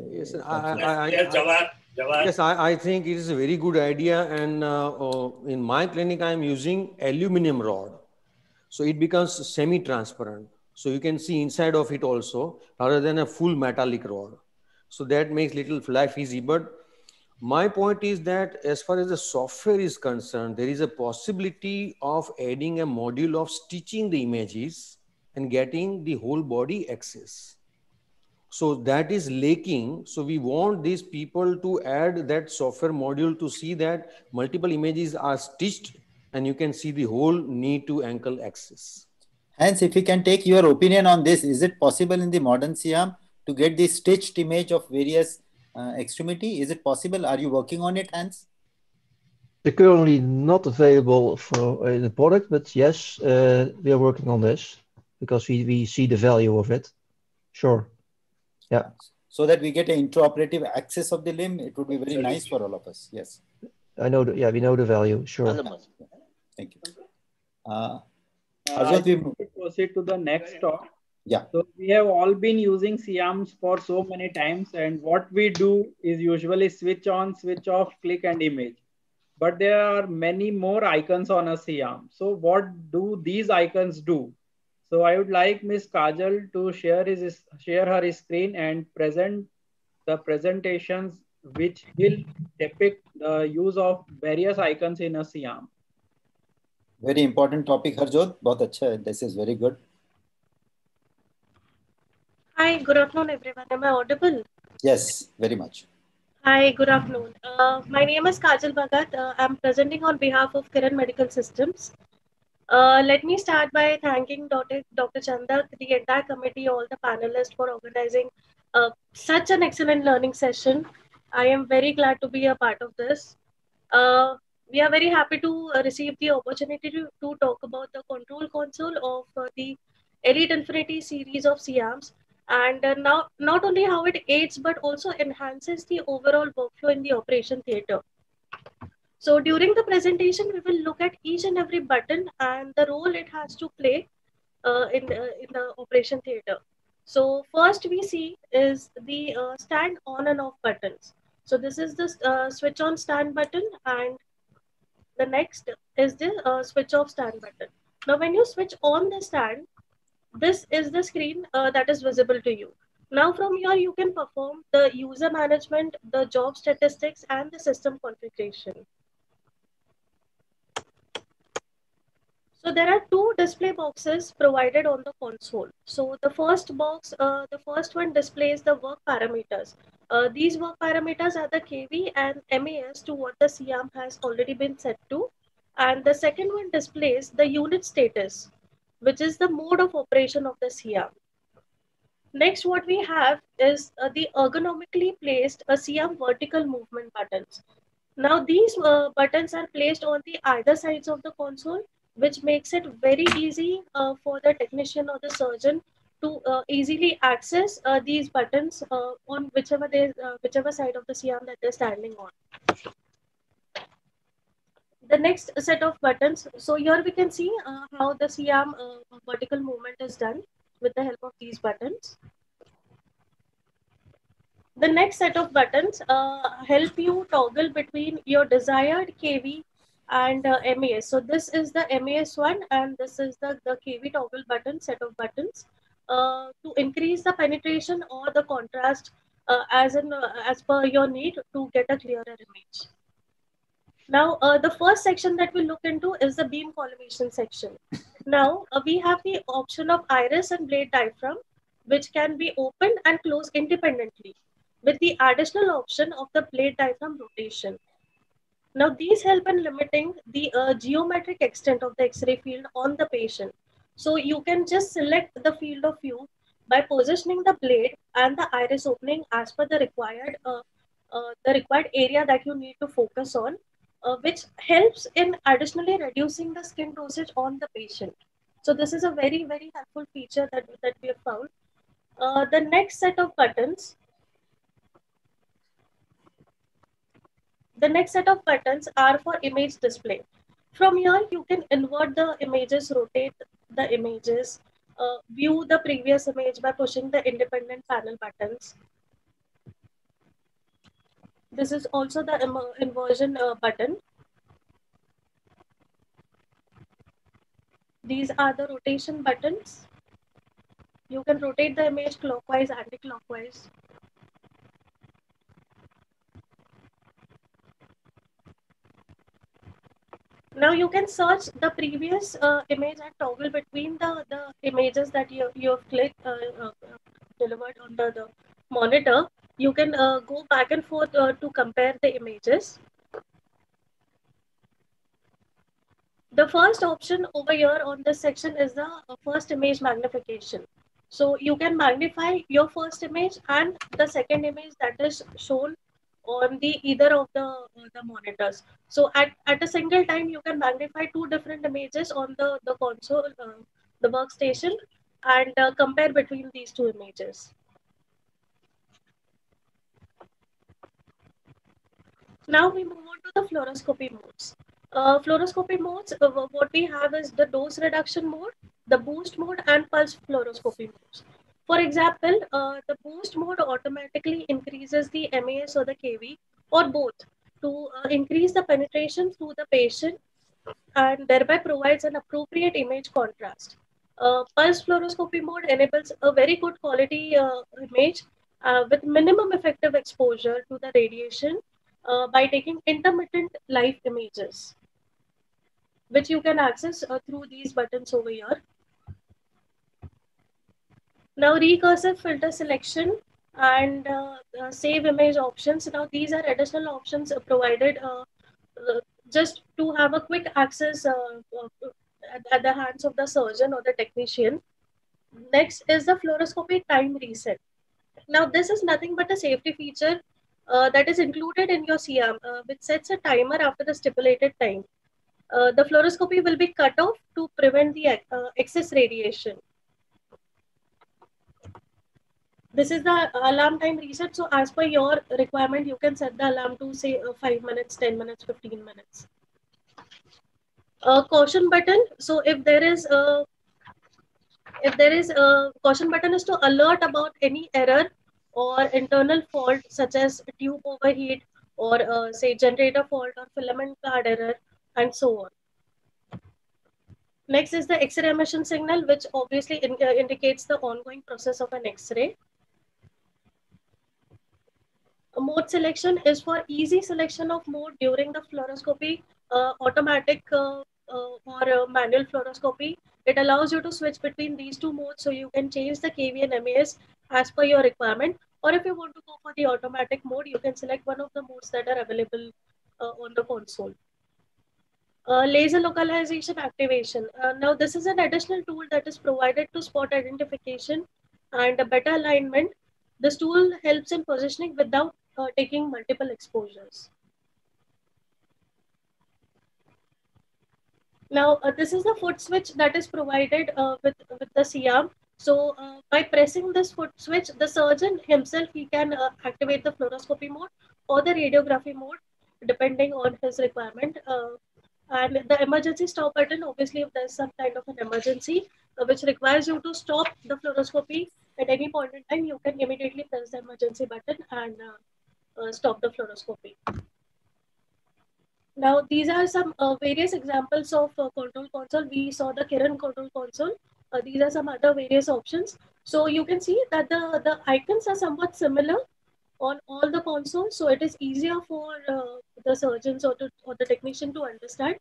Yes, I think it is a very good idea, and in my clinic I am using aluminum rod, so it becomes semi-transparent, so you can see inside of it also, rather than a full metallic rod. So that makes little life easy. But my point is that as far as the software is concerned, there is a possibility of adding a module of stitching the images and getting the whole body access. So that is lacking. So we want these people to add that software module to see that multiple images are stitched and you can see the whole knee to ankle axis. Hans, if we can take your opinion on this, is it possible in the modern Siam to get the stitched image of various extremity? Is it possible? Are you working on it, Hans? They're currently not available for the product, but yes, we are working on this because we see the value of it. Sure. Yeah. So that we get an intraoperative access of the limb, it would be very nice for all of us. Yes. I know. Yeah, we know the value. Sure. Thank Thank you. Harjot, we proceed to the next talk. Yeah. So we have all been using SIAMs for so many times, and what we do is usually switch on, switch off, click and image. But there are many more icons on a SIAM. So what do these icons do? So I would like Ms. Kajal to share her screen and present the presentations which will depict the use of various icons in a SIAM. Very important topic, Harjot. बहुत अच्छा है. This is very good. Hi, good afternoon, everyone. Am I audible? Yes, very much. Hi, good afternoon. My name is Kajal Bhagat. I'm presenting on behalf of Kiran Medical Systems. Let me start by thanking Dr. Chandak, the entire committee, all the panelists for organizing such an excellent learning session. I am very glad to be a part of this. We are very happy to receive the opportunity to talk about the control console of the Elite Infinity series of SIAMs, and now not only how it aids but also enhances the overall workflow in the operation theater. So during the presentation, we will look at each and every button and the role it has to play in the operation theater. So first we see is the stand on and off buttons. So this is the switch on stand button, and the next is the switch off stand button. Now when you switch on the stand, this is the screen that is visible to you. Now from here you can perform the user management, the job statistics and the system configuration. So there are two display boxes provided on the console. So the first box, the first one displays the work parameters. These work parameters are the KV and MAS to what the SIAM has already been set to. And the second one displays the unit status, which is the mode of operation of the SIAM. Next, what we have is the ergonomically placed SIAM vertical movement buttons. Now these buttons are placed on the either sides of the console, which makes it very easy for the technician or the surgeon to easily access these buttons on whichever side of the SIAM that they're standing on. The next set of buttons, so here we can see how the SIAM vertical movement is done with the help of these buttons. The next set of buttons help you toggle between your desired KV and MAS. So this is the MAS one, and this is the KV toggle button set of buttons to increase the penetration or the contrast as per your need to get a clearer image. Now, the first section that we look into is the beam collimation section. Now, we have the option of iris and blade diaphragm, which can be opened and closed independently, with the additional option of the blade diaphragm rotation. Now, these help in limiting the geometric extent of the X-ray field on the patient. So you can just select the field of view by positioning the blade and the iris opening as per the required area that you need to focus on, which helps in additionally reducing the skin dosage on the patient. So this is a very, very helpful feature that we have found. The next set of buttons, are for image display. From here, you can invert the images, rotate the images, view the previous image by pushing the independent panel buttons. This is also the inversion button. These are the rotation buttons. You can rotate the image clockwise, anti-clockwise. Now you can search the previous image and toggle between the images that you have clicked, delivered on the monitor. You can go back and forth to compare the images. The first option over here on this section is the first image magnification. So you can magnify your first image and the second image that is shown on either of the monitors. So at a single time, you can magnify two different images on the console, the workstation, and compare between these two images. Now we move on to the fluoroscopy modes. Fluoroscopy modes, what we have is the dose reduction mode, the boost mode, and pulse fluoroscopy modes. For example, the boost mode automatically increases the MAS or the kV or both to increase the penetration through the patient and thereby provides an appropriate image contrast. Pulse fluoroscopy mode enables a very good quality image with minimum effective exposure to the radiation by taking intermittent live images, which you can access through these buttons over here. Now, recursive filter selection and save image options. Now, these are additional options provided just to have a quick access at the hands of the surgeon or the technician. Next is the fluoroscopy time reset. Now, this is nothing but a safety feature that is included in your CM, which sets a timer after the stipulated time. The fluoroscopy will be cut off to prevent the excess radiation. This is the alarm time reset. So as per your requirement, you can set the alarm to say 5 minutes, 10 minutes, 15 minutes. Caution button. So if there is a caution button is to alert about any error or internal fault such as tube overheat or say generator fault or filament card error and so on. Next is the X-ray emission signal, which obviously indicates the ongoing process of an X-ray. Mode selection is for easy selection of mode during the fluoroscopy, automatic or manual fluoroscopy. It allows you to switch between these two modes, so you can change the kV and MAS as per your requirement. Or if you want to go for the automatic mode, you can select one of the modes that are available on the console. Laser localization activation. Now, this is an additional tool that is provided to spot identification and a better alignment. This tool helps in positioning without taking multiple exposures. Now, this is the foot switch that is provided with the CM. So by pressing this foot switch, the surgeon himself, he can activate the fluoroscopy mode or the radiography mode, depending on his requirement. And the emergency stop button, obviously, if there's some kind of an emergency which requires you to stop the fluoroscopy at any point in time, you can immediately press the emergency button and stop the fluoroscopy. Now, these are some various examples of control console. We saw the Kiran control console. These are some other various options. So you can see that the icons are somewhat similar on all the consoles. So it is easier for the surgeons or the technician to understand.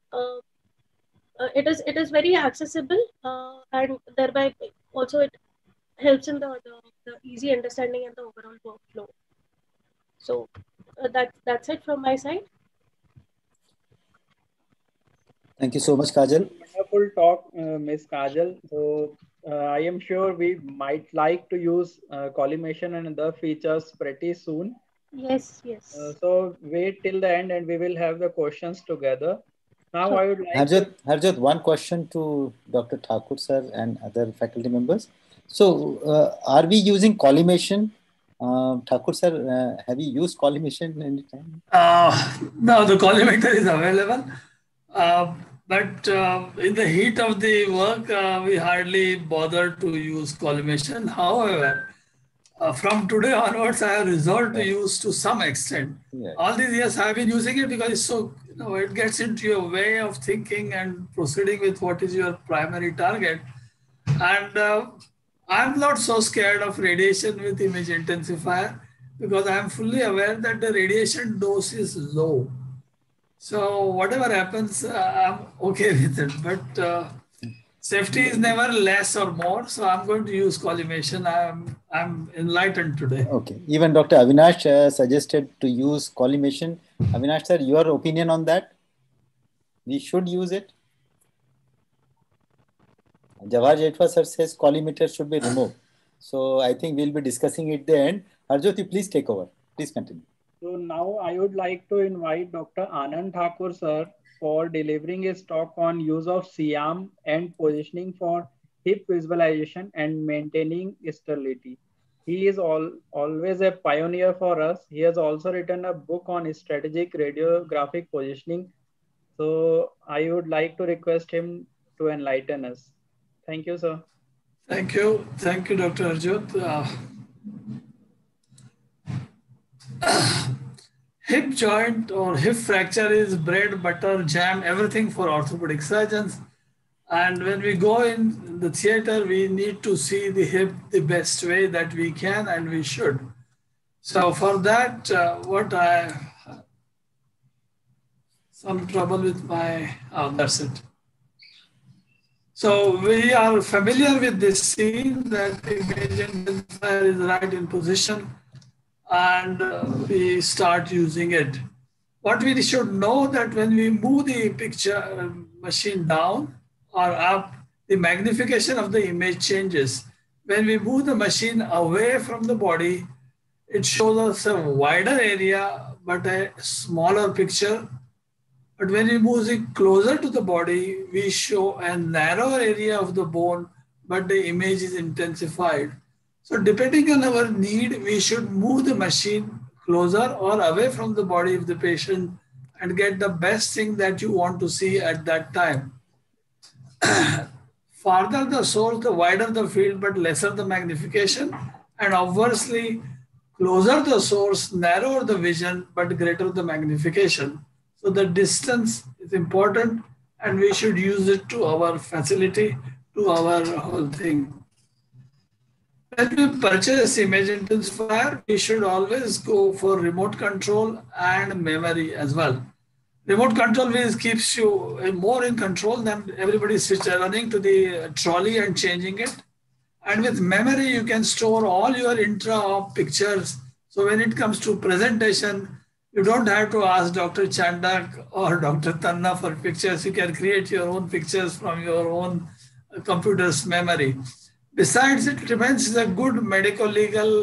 It is very accessible and thereby also it helps in the easy understanding and the overall workflow. So that's it from my side. Thank you so much, Kajal. Wonderful talk, Ms. Kajal. So I am sure we might like to use collimation and other features pretty soon. Yes, yes. So wait till the end and we will have the questions together. Now I would like Harjot, one question to Dr. Thakur sir and other faculty members. So are we using collimation? Thakur sir, have you used collimation any time? No, the collimator is available. But in the heat of the work, we hardly bother to use collimation. However, from today onwards, I have resolved to use to some extent. Yes. All these years I have been using it because it's so, it gets into your way of thinking and proceeding with what is your primary target. And I'm not so scared of radiation with image intensifier because I'm fully aware that the radiation dose is low. So whatever happens, I'm okay with it. But safety is never less or more. So I'm going to use collimation. I'm enlightened today. Okay. Even Dr. Avinash suggested to use collimation. Avinash sir, your opinion on that? We should use it? Jawahar Jetwa sir says collimator should be removed. So I think we'll be discussing it at the end. Harjot, you please take over. Please continue. So now I would like to invite Dr. Anand Thakur sir for delivering his talk on use of CIAM and positioning for hip visualization and maintaining sterility. He is always a pioneer for us. He has also written a book on strategic radiographic positioning. So I would like to request him to enlighten us. Thank you, sir. Thank you. Thank you, Dr. Harjot. Hip joint or hip fracture is bread, butter, jam, everything for orthopedic surgeons. And when we go in the theater, we need to see the hip the best way that we can and we should. So for that, some trouble with my, that's it. So we are familiar with this scene that the image intensifier is right in position and we start using it. What we should know that when we move the picture machine down or up, the magnification of the image changes. When we move the machine away from the body, it shows us a wider area, but a smaller picture. But when we move it closer to the body, we show a narrower area of the bone, but the image is intensified. So depending on our need, we should move the machine closer or away from the body of the patient and get the best thing that you want to see at that time. Farther the source, the wider the field, but lesser the magnification. And obviously, closer the source, narrower the vision, but greater the magnification. So the distance is important and we should use it to our facility, to our whole thing. When we purchase image intensifier, we should always go for remote control and memory as well. Remote control keeps you more in control than everybody running to the trolley and changing it. And with memory, you can store all your intra-op pictures. So when it comes to presentation, you don't have to ask Dr. Chandak or Dr. Tanna for pictures. You can create your own pictures from your own computer's memory. Besides, it remains a good medico-legal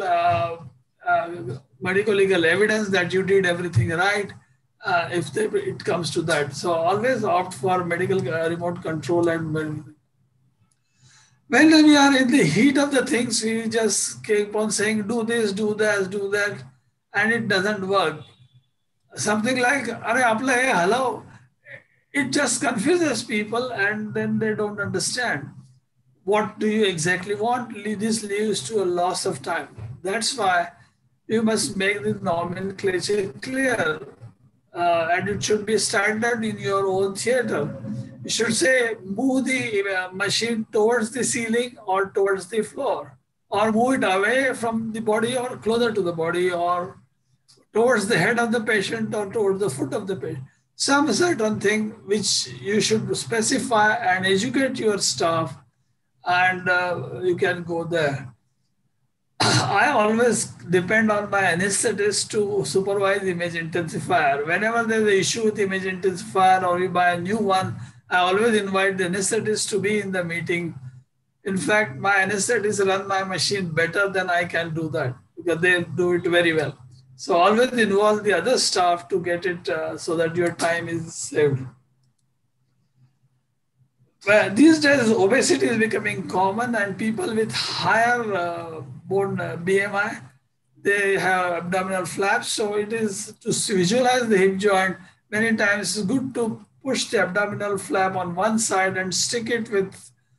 evidence that you did everything right if it comes to that. So always opt for medical remote control and everything. When we are in the heat of the things, we just keep on saying, do this, do that, do that, and it doesn't work. Something like, hello, it just confuses people and then they don't understand. What do you exactly want? This leads to a loss of time. That's why you must make the nomenclature clear and it should be standard in your own theater. You should say, move the machine towards the ceiling or towards the floor, or move it away from the body or closer to the body, or towards the head of the patient or towards the foot of the patient. Some certain thing which you should specify and educate your staff, and you can go there. I always depend on my anesthetist to supervise image intensifier. Whenever there's an issue with image intensifier or we buy a new one, I always invite the anesthetist to be in the meeting. In fact, my anesthetists run my machine better than I can do that because they do it very well. So always involve the other staff to get it so that your time is saved. Well, these days, obesity is becoming common and people with higher bone BMI, they have abdominal flaps. So it is to visualize the hip joint. Many times it's good to push the abdominal flap on one side and stick it with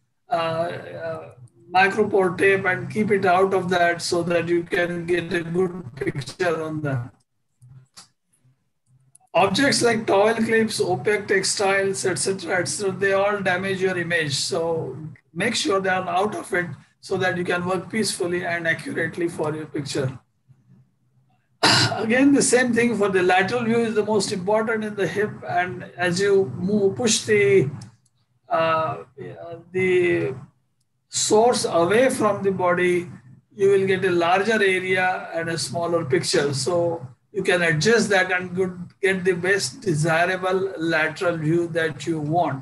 micropore tape and keep it out of that so that you can get a good picture on that. Objects like towel clips, opaque textiles, etc., they all damage your image. So make sure they are out of it so that you can work peacefully and accurately for your picture. Again, the same thing for the lateral view is the most important in the hip. And as you push the source away from the body, you will get a larger area and a smaller picture. So you can adjust that and get the best desirable lateral view that you want.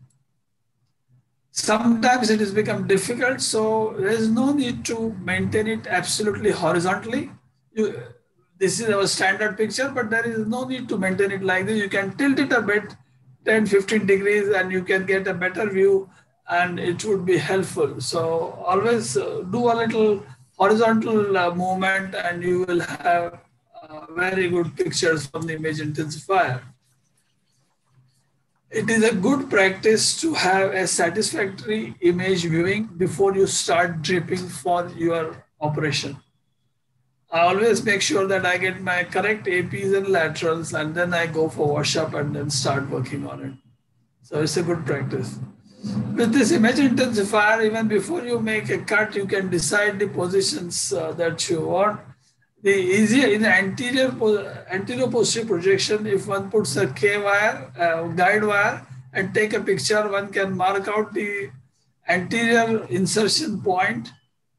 Sometimes it has become difficult, so there is no need to maintain it absolutely horizontally. This is our standard picture, but there is no need to maintain it like this. You can tilt it a bit, 10, 15 degrees, and you can get a better view, and it would be helpful. So always do a little horizontal movement, and you will have very good pictures from the image intensifier. it is a good practice to have a satisfactory image viewing before you start dripping for your operation. I always make sure that I get my correct APs and laterals, and then I go for wash up and then start working on it. So it's a good practice. With this image intensifier, even before you make a cut, you can decide the positions that you want. The easier in the anterior posterior projection, if one puts a K wire, guide wire, and take a picture, one can mark out the anterior insertion point.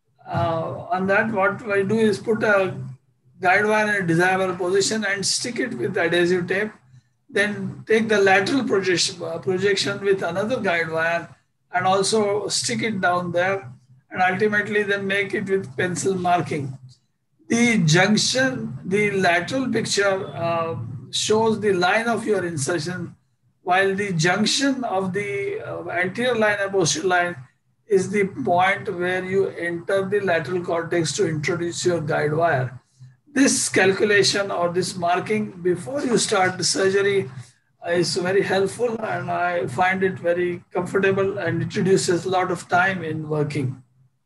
On that, what I do is put a guide wire in a desirable position and stick it with adhesive tape. Then take the lateral projection with another guide wire and also stick it down there, and ultimately then make it with pencil marking. The junction, the lateral picture shows the line of your insertion, while the junction of the anterior line and posterior line is the point where you enter the lateral cortex to introduce your guide wire. This calculation or this marking before you start the surgery is very helpful, and I find it very comfortable and it reduces a lot of time in working.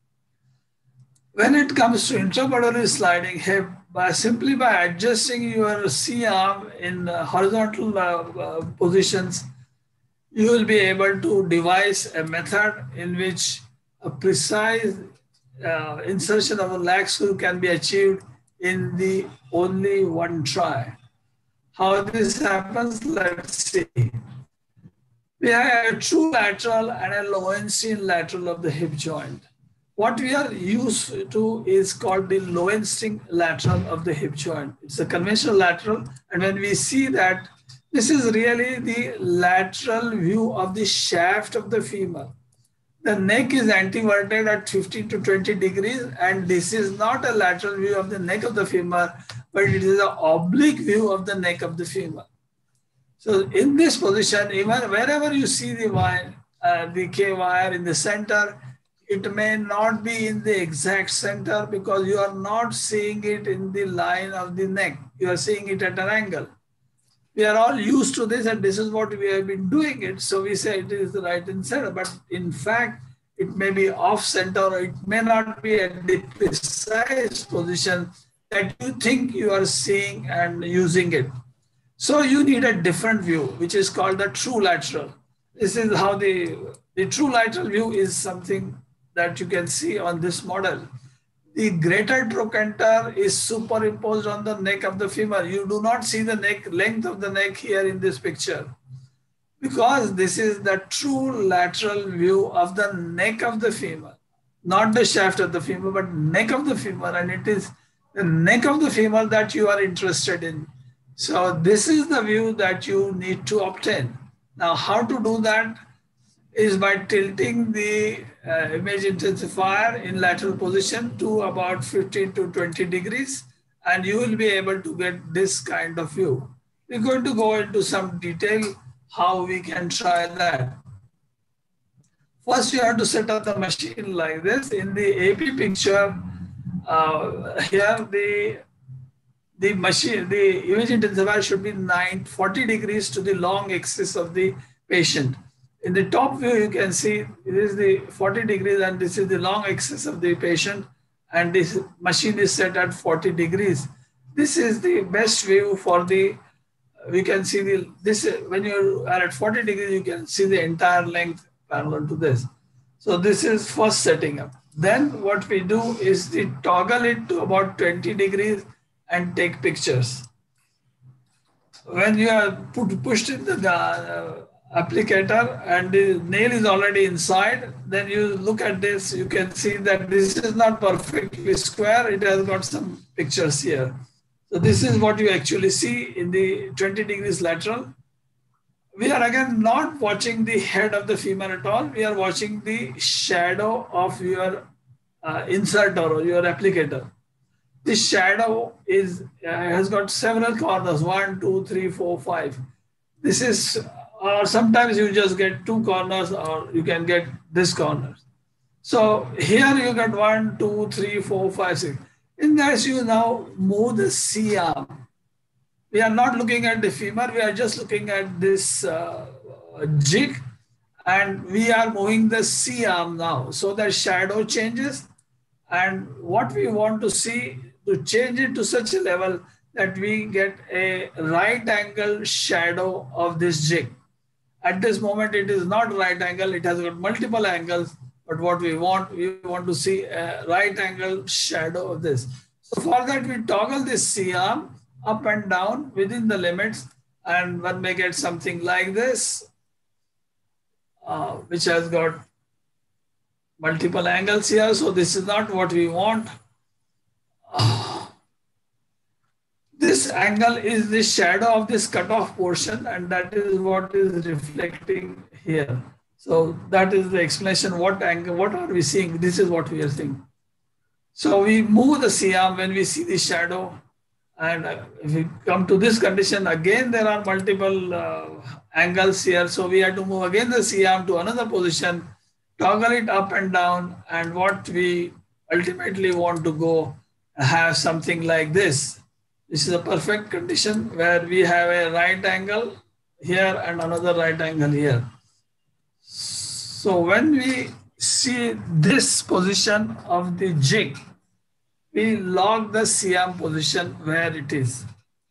When it comes to intrapulmonary sliding hip, simply by adjusting your C-arm in horizontal positions, you will be able to devise a method in which a precise insertion of a lag screw can be achieved in the only one try. How this happens, let's see. We have a true lateral and a Lowenstein lateral of the hip joint. What we are used to is called the Lowenstein lateral of the hip joint. It's a conventional lateral, and when we see that, this is really the lateral view of the shaft of the femur. The neck is anteverted at 15 to 20 degrees, and this is not a lateral view of the neck of the femur, but it is an oblique view of the neck of the femur. So in this position, even wherever you see the wire, the K wire in the center, it may not be in the exact center because you are not seeing it in the line of the neck. You are seeing it at an angle. We are all used to this, and this is what we have been doing it. So we say it is the right in center, but in fact, it may be off center, or it may not be at the precise position that you think you are seeing and using it. So you need a different view, which is called the true lateral. This is how the true lateral view is something that you can see on this model. The greater trochanter is superimposed on the neck of the femur. You do not see the neck length of the neck here in this picture, because this is the true lateral view of the neck of the femur, not the shaft of the femur, but neck of the femur, and it is the neck of the femur that you are interested in. So this is the view that you need to obtain. Now, how to do that is by tilting the image intensifier in lateral position to about 15 to 20 degrees, and you will be able to get this kind of view. We're going to go into some detail how we can try that. First, you have to set up the machine like this. In the AP picture, here the image intensifier should be 40 degrees to the long axis of the patient. In the top view, you can see it is the 40 degrees, and this is the long axis of the patient, and this machine is set at 40 degrees. This is the best view for the, we can see when you are at 40 degrees, you can see the entire length parallel to this. So this is first setting up. Then what we do is we toggle it to about 20 degrees and take pictures. When you are pushed in the applicator and the nail is already inside, then you look at this, you can see that this is not perfectly square. It has got some pictures here. So this is what you actually see in the 20 degrees lateral. We are again not watching the head of the femur at all. We are watching the shadow of your inserter or your applicator. This shadow has got several corners, 1, 2, 3, 4, 5. This is, or sometimes you just get 2 corners, or you can get this corner. So here you get 1, 2, 3, 4, 5, 6. In this, you now move the C arm. we are not looking at the femur, we are just looking at this jig, and we are moving the C-arm now. So the shadow changes, and what we want to see, to change it to such a level that we get a right angle shadow of this jig. At this moment, it is not right angle, it has got multiple angles, but what we want to see a right angle shadow of this. So for that, we toggle this C-arm up and down within the limits, and one may get something like this, which has got multiple angles here. So this is not what we want. This angle is the shadow of this cutoff portion, and that is what is reflecting here. So that is the explanation. What angle, what are we seeing? This is what we are seeing. So we move the C-arm when we see the shadow. And if we come to this condition, again, there are multiple angles here. So we have to move again the C-arm to another position, toggle it up and down. And what we ultimately want to go have something like this. This is a perfect condition where we have a right angle here and another right angle here. So when we see this position of the jig, we log the C-arm position where it is.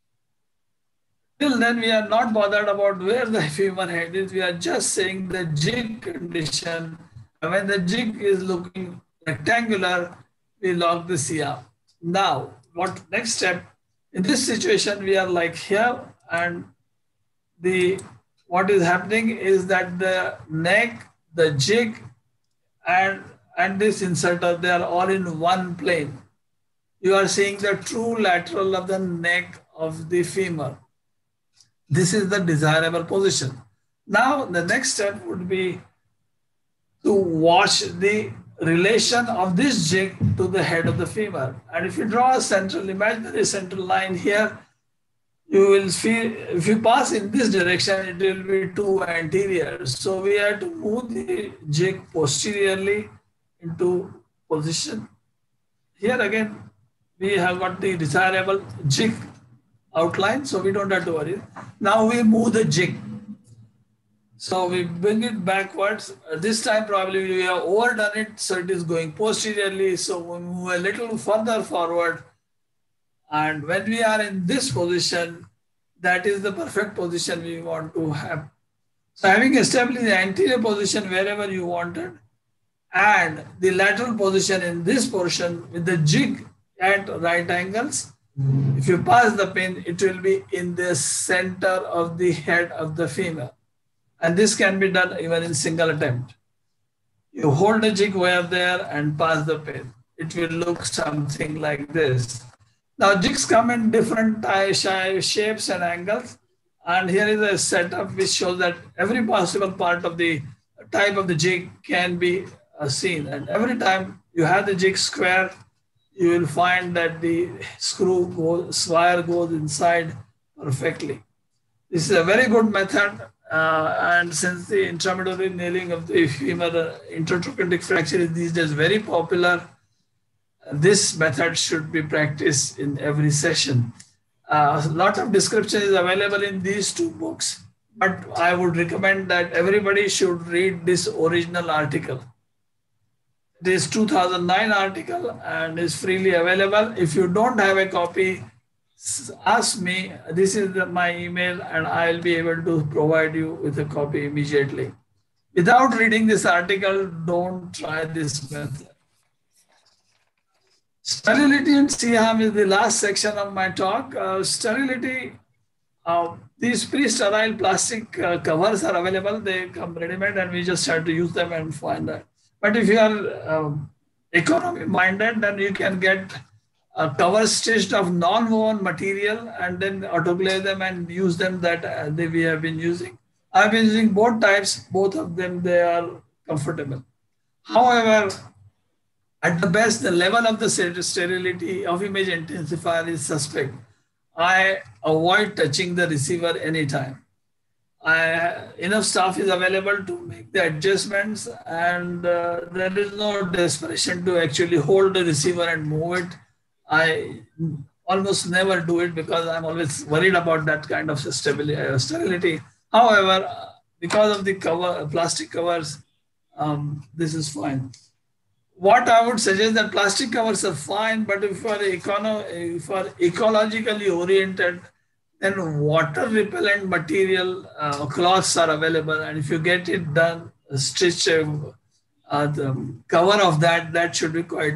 Till then, we are not bothered about where the femur head is. We are just saying the jig condition. When the jig is looking rectangular, we log the C-arm. Now, what next step? In this situation, we are like here, and what is happening is that the neck, the jig, and this inserter, they are all in one plane. You are seeing the true lateral of the neck of the femur. This is the desirable position. Now, the next step would be to watch the relation of this jig to the head of the femur. And if you draw a imaginary central line here, you will see, if you pass in this direction, it will be too anterior. So we have to move the jig posteriorly into position. Here again, we have got the desirable jig outline, so we don't have to worry. Now we move the jig. So we bring it backwards. This time probably we have overdone it, so it is going posteriorly. So we move a little further forward. And when we are in this position, that is the perfect position we want to have. So having established the anterior position wherever you wanted, and the lateral position in this portion with the jig at right angles, if you pass the pin, it will be in the center of the head of the femur. And this can be done even in single attempt. You hold the jig wire there and pass the pin. It will look something like this. Now jigs come in different shapes and angles. And here is a setup which shows that every possible part of the type of the jig can be seen. And every time you have the jig square, you will find that the wire goes inside perfectly. This is a very good method. And since the intramedullary nailing of the femur intertrochanteric fracture is these days very popular, this method should be practiced in every session. A lot of description is available in these two books, but I would recommend that everybody should read this original article. This 2009 article and is freely available. If you don't have a copy, ask me. This is my email, and I'll be able to provide you with a copy immediately. Without reading this article, don't try this method. Sterility and C-arm is the last section of my talk. Sterility, these pre-sterile plastic covers are available. They come ready-made, and we just have to use them and find that. But if you are economy-minded, then you can get covers stitched of non-woven material and then autoclave them and use them that we have been using. I've been using both types. Both of them, they are comfortable. However, at the best, the level of the sterility of image intensifier is suspect. I avoid touching the receiver anytime. Enough staff is available to make the adjustments, and there is no desperation to actually hold the receiver and move it. almost never do it because I'm always worried about that kind of sterility. However, because of the plastic covers, this is fine. What I would suggest that plastic covers are fine, but if you are ecologically oriented, then water repellent material cloths are available, and if you get it done, stitch the cover of that should be quite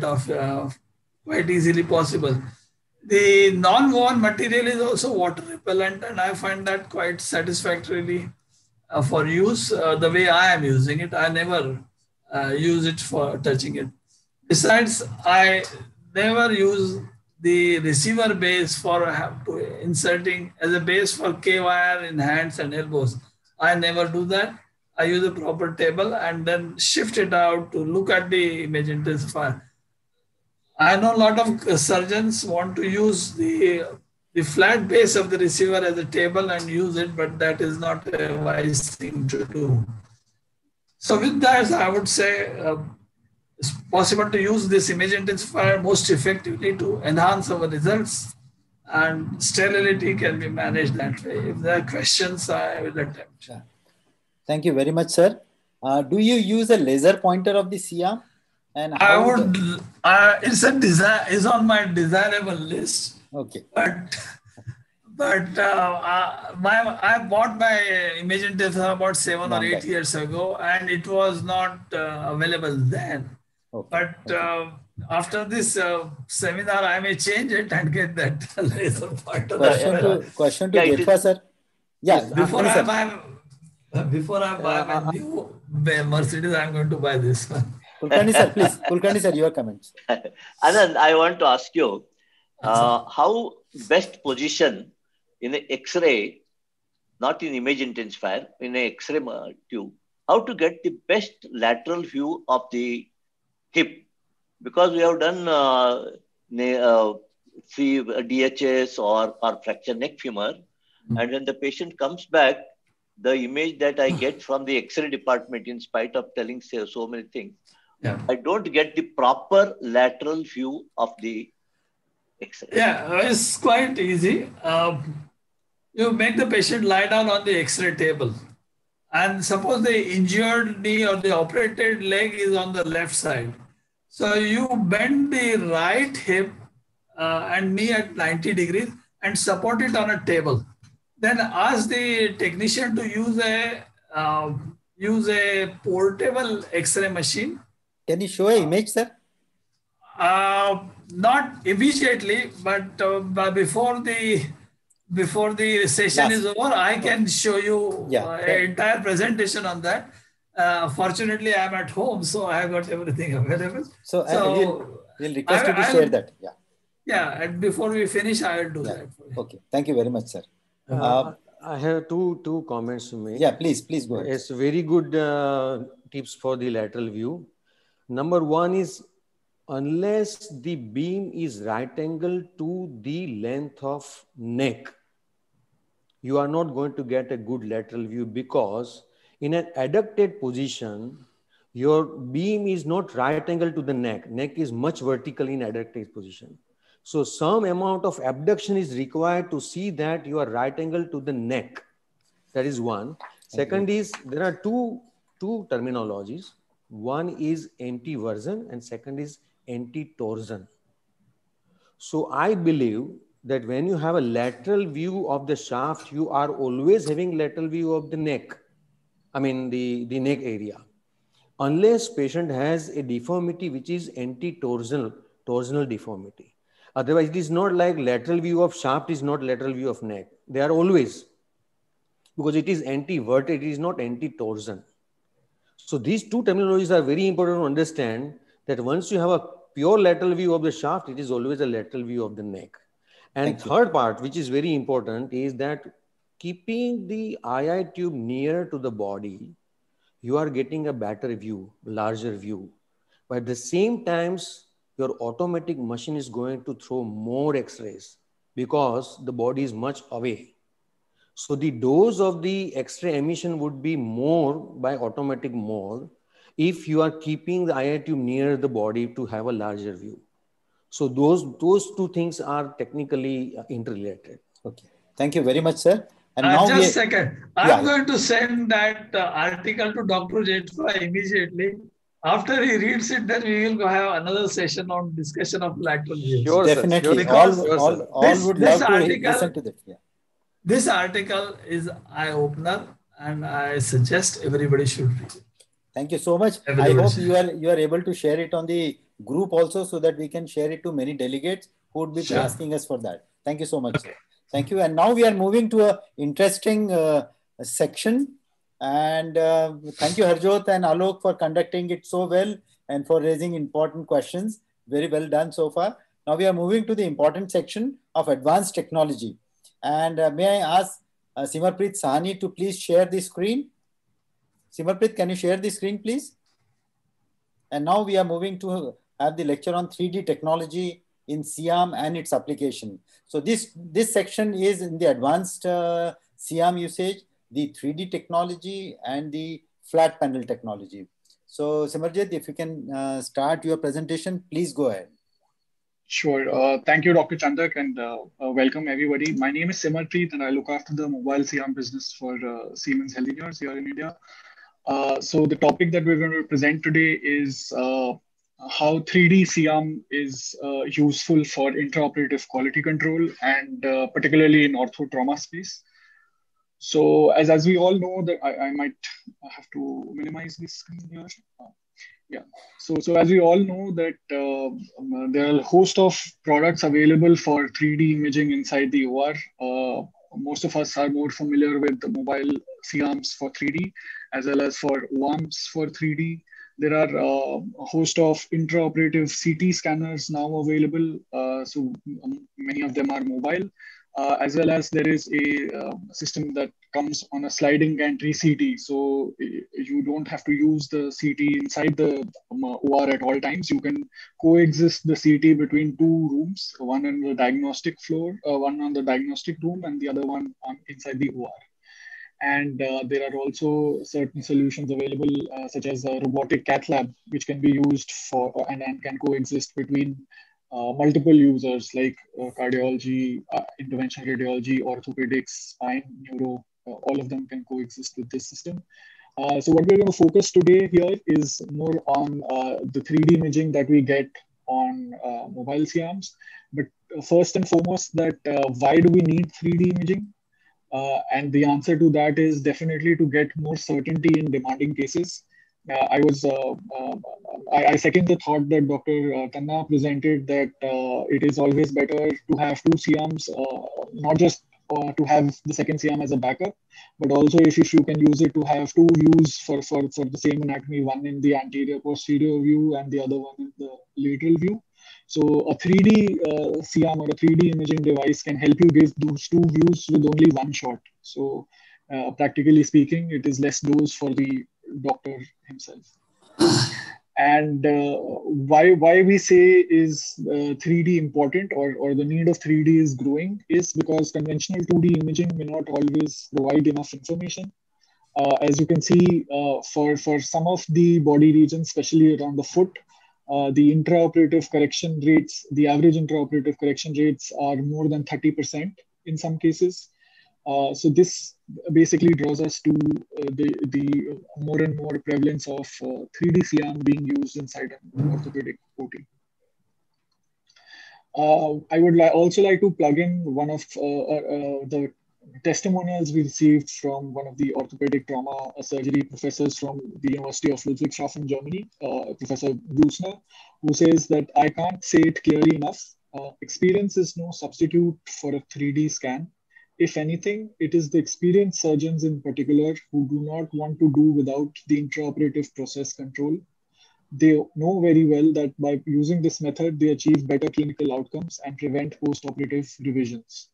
easily possible. The non-woven material is also water repellent, and I find that quite satisfactorily for use the way I am using it. I never use it for touching it. Besides, I never use the receiver base for inserting as a base for K-wire in hands and elbows. I never do that. I use a proper table and then shift it out to look at the image intensifier. I know a lot of surgeons want to use the flat base of the receiver as a table and use it, but that is not a wise thing to do. So with that, I would say it's possible to use this image intensifier most effectively to enhance our results, and sterility can be managed that way. If there are questions, I will attempt. Thank you very much, sir. Do you use a laser pointer of the SIAM? And I would. It's on my desirable list. Okay. But I bought my image intensifier about 7 or 8 years ago, and it was not available then. Okay. But after this seminar, I may change it and get that laser pointer. Question to Jetha, sir. Yeah. Before I buy my new Mercedes, I'm going to buy this one. Kulkarni sir, please. Kulkarni sir, your comments. Anand, I want to ask you, how best position in an X-ray, not in image intensifier, in an X-ray tube, how to get the best lateral view of the hip? Because we have done DHS or fracture neck femur, and when the patient comes back, the image that I get from the X-ray department, in spite of telling so many things, I don't get the proper lateral view of the X-ray. Yeah, it's quite easy. You make the patient lie down on the X-ray table, and suppose the injured knee or the operated leg is on the left side. So you bend the right hip and knee at 90 degrees and support it on a table. Then ask the technician to use a portable X-ray machine. Can you show an image, sir? Not immediately, but before the session is over, I can show you an entire presentation on that. Fortunately, I'm at home, so I have got everything available. So we'll request you to share that. Yeah, and before we finish, I will do that for you. Okay, thank you very much, sir. I have two comments to make. Yeah, please go ahead. It's very good tips for the lateral view. Number one is, unless the beam is right angle to the length of neck, you are not going to get a good lateral view, because in an adducted position, your beam is not right angle to the neck. Neck is much vertical in adducted position. So some amount of abduction is required to see that you are right angle to the neck. That is one. Second is, there are two terminologies. One is anti-version and second is anti-torsion. So I believe that when you have a lateral view of the shaft, you are always having lateral view of the neck. I mean the neck area. Unless patient has a deformity which is torsional deformity. Otherwise, it is not like lateral view of shaft is not lateral view of neck. They are always, because it is anti-vert, it is not anti-torsion. So these two terminologies are very important to understand, that once you have a pure lateral view of the shaft, it is always a lateral view of the neck. And third part, which is very important, is that keeping the II tube near to the body, you are getting a better view, larger view. But at the same times, your automatic machine is going to throw more X-rays because the body is much away. So the dose of the X-ray emission would be more by automatic mode if you are keeping the II tube near the body to have a larger view. So those two things are technically interrelated. Okay. Thank you very much, sir. And now just a second. I'm yeah. going to send that article to Dr. Jethwa immediately. After he reads it, then we will have another session on discussion of lateral views. Sure, definitely. Because all would love to listen to that. Yeah. This article is eye-opener, and I suggest everybody should read it. Thank you so much. I hope you are able to share it on the group also, so that we can share it to many delegates who would be asking us for that. Thank you so much, sir. Thank you. And now we are moving to an interesting section. And thank you, Harjot and Alok, for conducting it so well and for raising important questions. Very well done so far. Now we are moving to the important section of advanced technology. And may I ask Simarpreet Sahni to please share the screen? Simarpreet, can you share the screen, please? And now we are moving to have the lecture on 3D technology in SIAM and its application. So this section is in the advanced SIAM usage, the 3D technology, and the flat panel technology. So Simarjit, if you can start your presentation, please go ahead. Sure. Thank you, Dr. Chandak, and welcome everybody. My name is Simarpreet, and I look after the mobile SIAM business for Siemens Healthineers here in India. So the topic that we're going to present today is how 3D SIAM is useful for intraoperative quality control, and particularly in ortho-trauma space. So as we all know, that I might have to minimize this screen here. Yeah. So as we all know that there are a host of products available for 3D imaging inside the OR. Most of us are more familiar with the mobile SIAMs for 3D, as well as for OAMs for 3D. There are a host of intraoperative CT scanners now available. So many of them are mobile, as well as there is a system that comes on a sliding gantry CT. So you don't have to use the CT inside the OR at all times. You can coexist the CT between two rooms, one on the diagnostic floor, one on the diagnostic room, and the other one inside the OR. And there are also certain solutions available, such as a robotic cath lab, which can be used for and can coexist between multiple users like cardiology, interventional radiology, orthopedics, spine, neuro. All of them can coexist with this system. So what we're going to focus today here is more on the 3D imaging that we get on mobile SIAMs. But first and foremost, that why do we need 3D imaging? And the answer to that is definitely to get more certainty in demanding cases. I second the thought that Dr. Tanna presented, that it is always better to have two SIAMs, not just to have the second SIAM as a backup, but also if you can use it to have two views for the same anatomy, one in the anterior posterior view and the other one in the lateral view. So a 3D SIAM or a 3D imaging device can help you give those two views with only one shot. So practically speaking, it is less dose for the doctor himself. And why we say is 3D important, or the need of 3D is growing, is because conventional 2D imaging may not always provide enough information. As you can see, for some of the body regions, especially around the foot, the intraoperative correction rates, the average intraoperative correction rates are more than 30% in some cases. So this basically draws us to the more and more prevalence of 3D SIAM being used inside an orthopedic OT. I would also like to plug in one of the testimonials we received from one of the orthopedic trauma surgery professors from the University of Ludwigshafen, Germany, Professor Brusner, who says that I can't say it clearly enough. Experience is no substitute for a 3D scan. If anything, it is the experienced surgeons in particular who do not want to do without the intraoperative process control. They know very well that by using this method, they achieve better clinical outcomes and prevent post-operative revisions.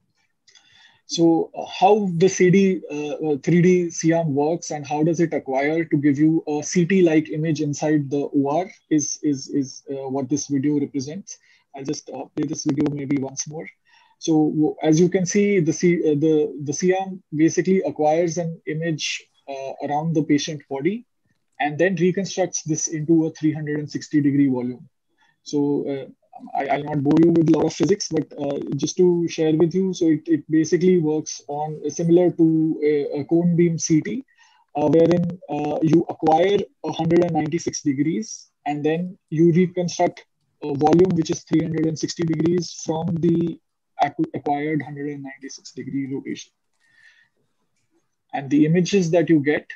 So how the 3D SIAM works and how does it acquire to give you a CT-like image inside the OR is what this video represents. I'll just play this video maybe once more. So as you can see, the SIAM basically acquires an image around the patient body and then reconstructs this into a 360-degree volume. So I'll not bore you with a lot of physics, but just to share with you, so it basically works on similar to a cone beam CT, wherein you acquire 196 degrees and then you reconstruct a volume which is 360 degrees from the acquired 196 degree rotation. And the images that you get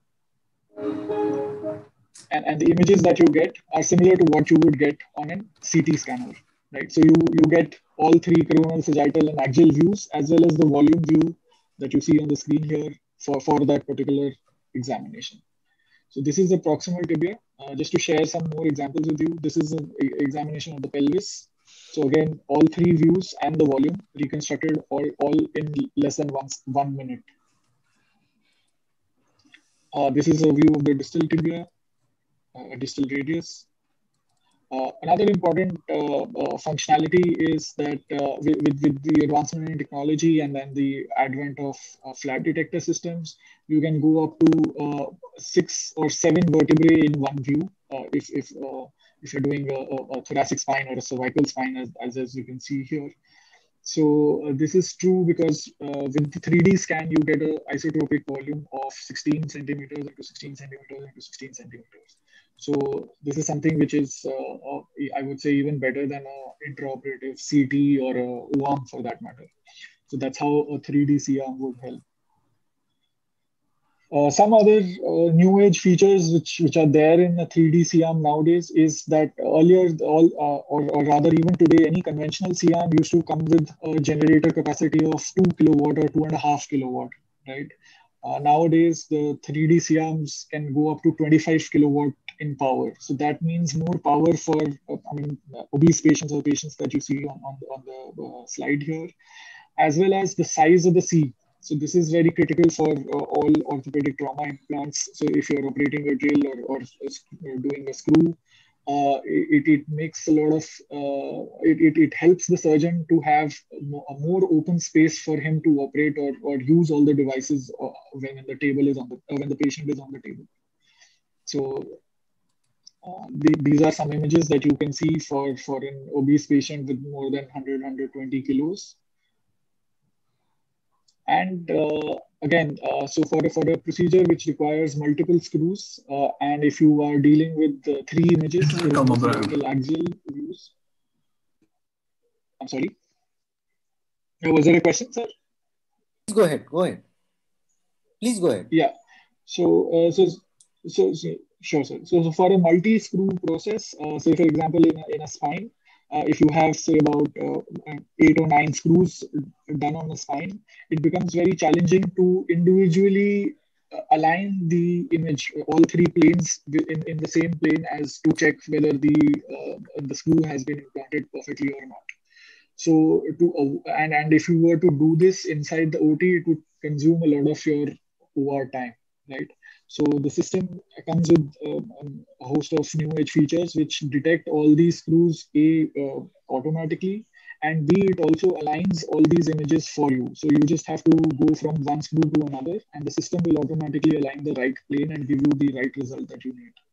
are similar to what you would get on a CT scanner, right? So you get all three coronal, sagittal, and axial views, as well as the volume view that you see on the screen here for that particular examination. So this is the proximal tibia. Just to share some more examples with you, this is an examination of the pelvis. So again, all three views and the volume reconstructed all in less than 1 minute. This is a view of the distal tibia, distal radius. Another important functionality is that with the advancement in technology and then the advent of flat detector systems, you can go up to 6 or 7 vertebrae in one view if you're doing a thoracic spine or a cervical spine, as you can see here. So this is true because with the 3D scan, you get an isotropic volume of 16 centimeters into 16 centimeters into 16 centimeters. So this is something which is, I would say, even better than an intraoperative CT or a O-arm for that matter. So that's how a 3D C-arm would help. Some other new age features which are there in a 3D C-arm nowadays is that earlier, or rather even today, any conventional C-arm used to come with a generator capacity of 2 kilowatt or 2.5 kilowatt, right? Nowadays, the 3D C-arms can go up to 25 kilowatt in power. So that means more power for obese patients or patients that you see on the slide here, as well as the size of the C. So this is very critical for all orthopedic trauma implants. So if you're operating a drill or doing a screw, it makes a lot of, it helps the surgeon to have a more open space for him to operate or use all the devices when the table is when the patient is on the table. So these are some images that you can see for an obese patient with more than 100-120 kilos. And again, so for a procedure which requires multiple screws, and if you are dealing with 3 images, axial views. I'm sorry. Was there a question, sir? Please go ahead. Go ahead. Please go ahead. Yeah. So sure, sir. So for a multi-screw process, say for example in a spine, if you have say about 8 or 9 screws done on the spine, it becomes very challenging to individually align the image, all 3 planes in the same plane, as to check whether the screw has been implanted perfectly or not. So and if you were to do this inside the OT, it would consume a lot of your OR time, right? So the system comes with a host of new age features which detect all these screws automatically, and B, it also aligns all these images for you. So you just have to go from one screw to another, and the system will automatically align the right plane and give you the right result that you need.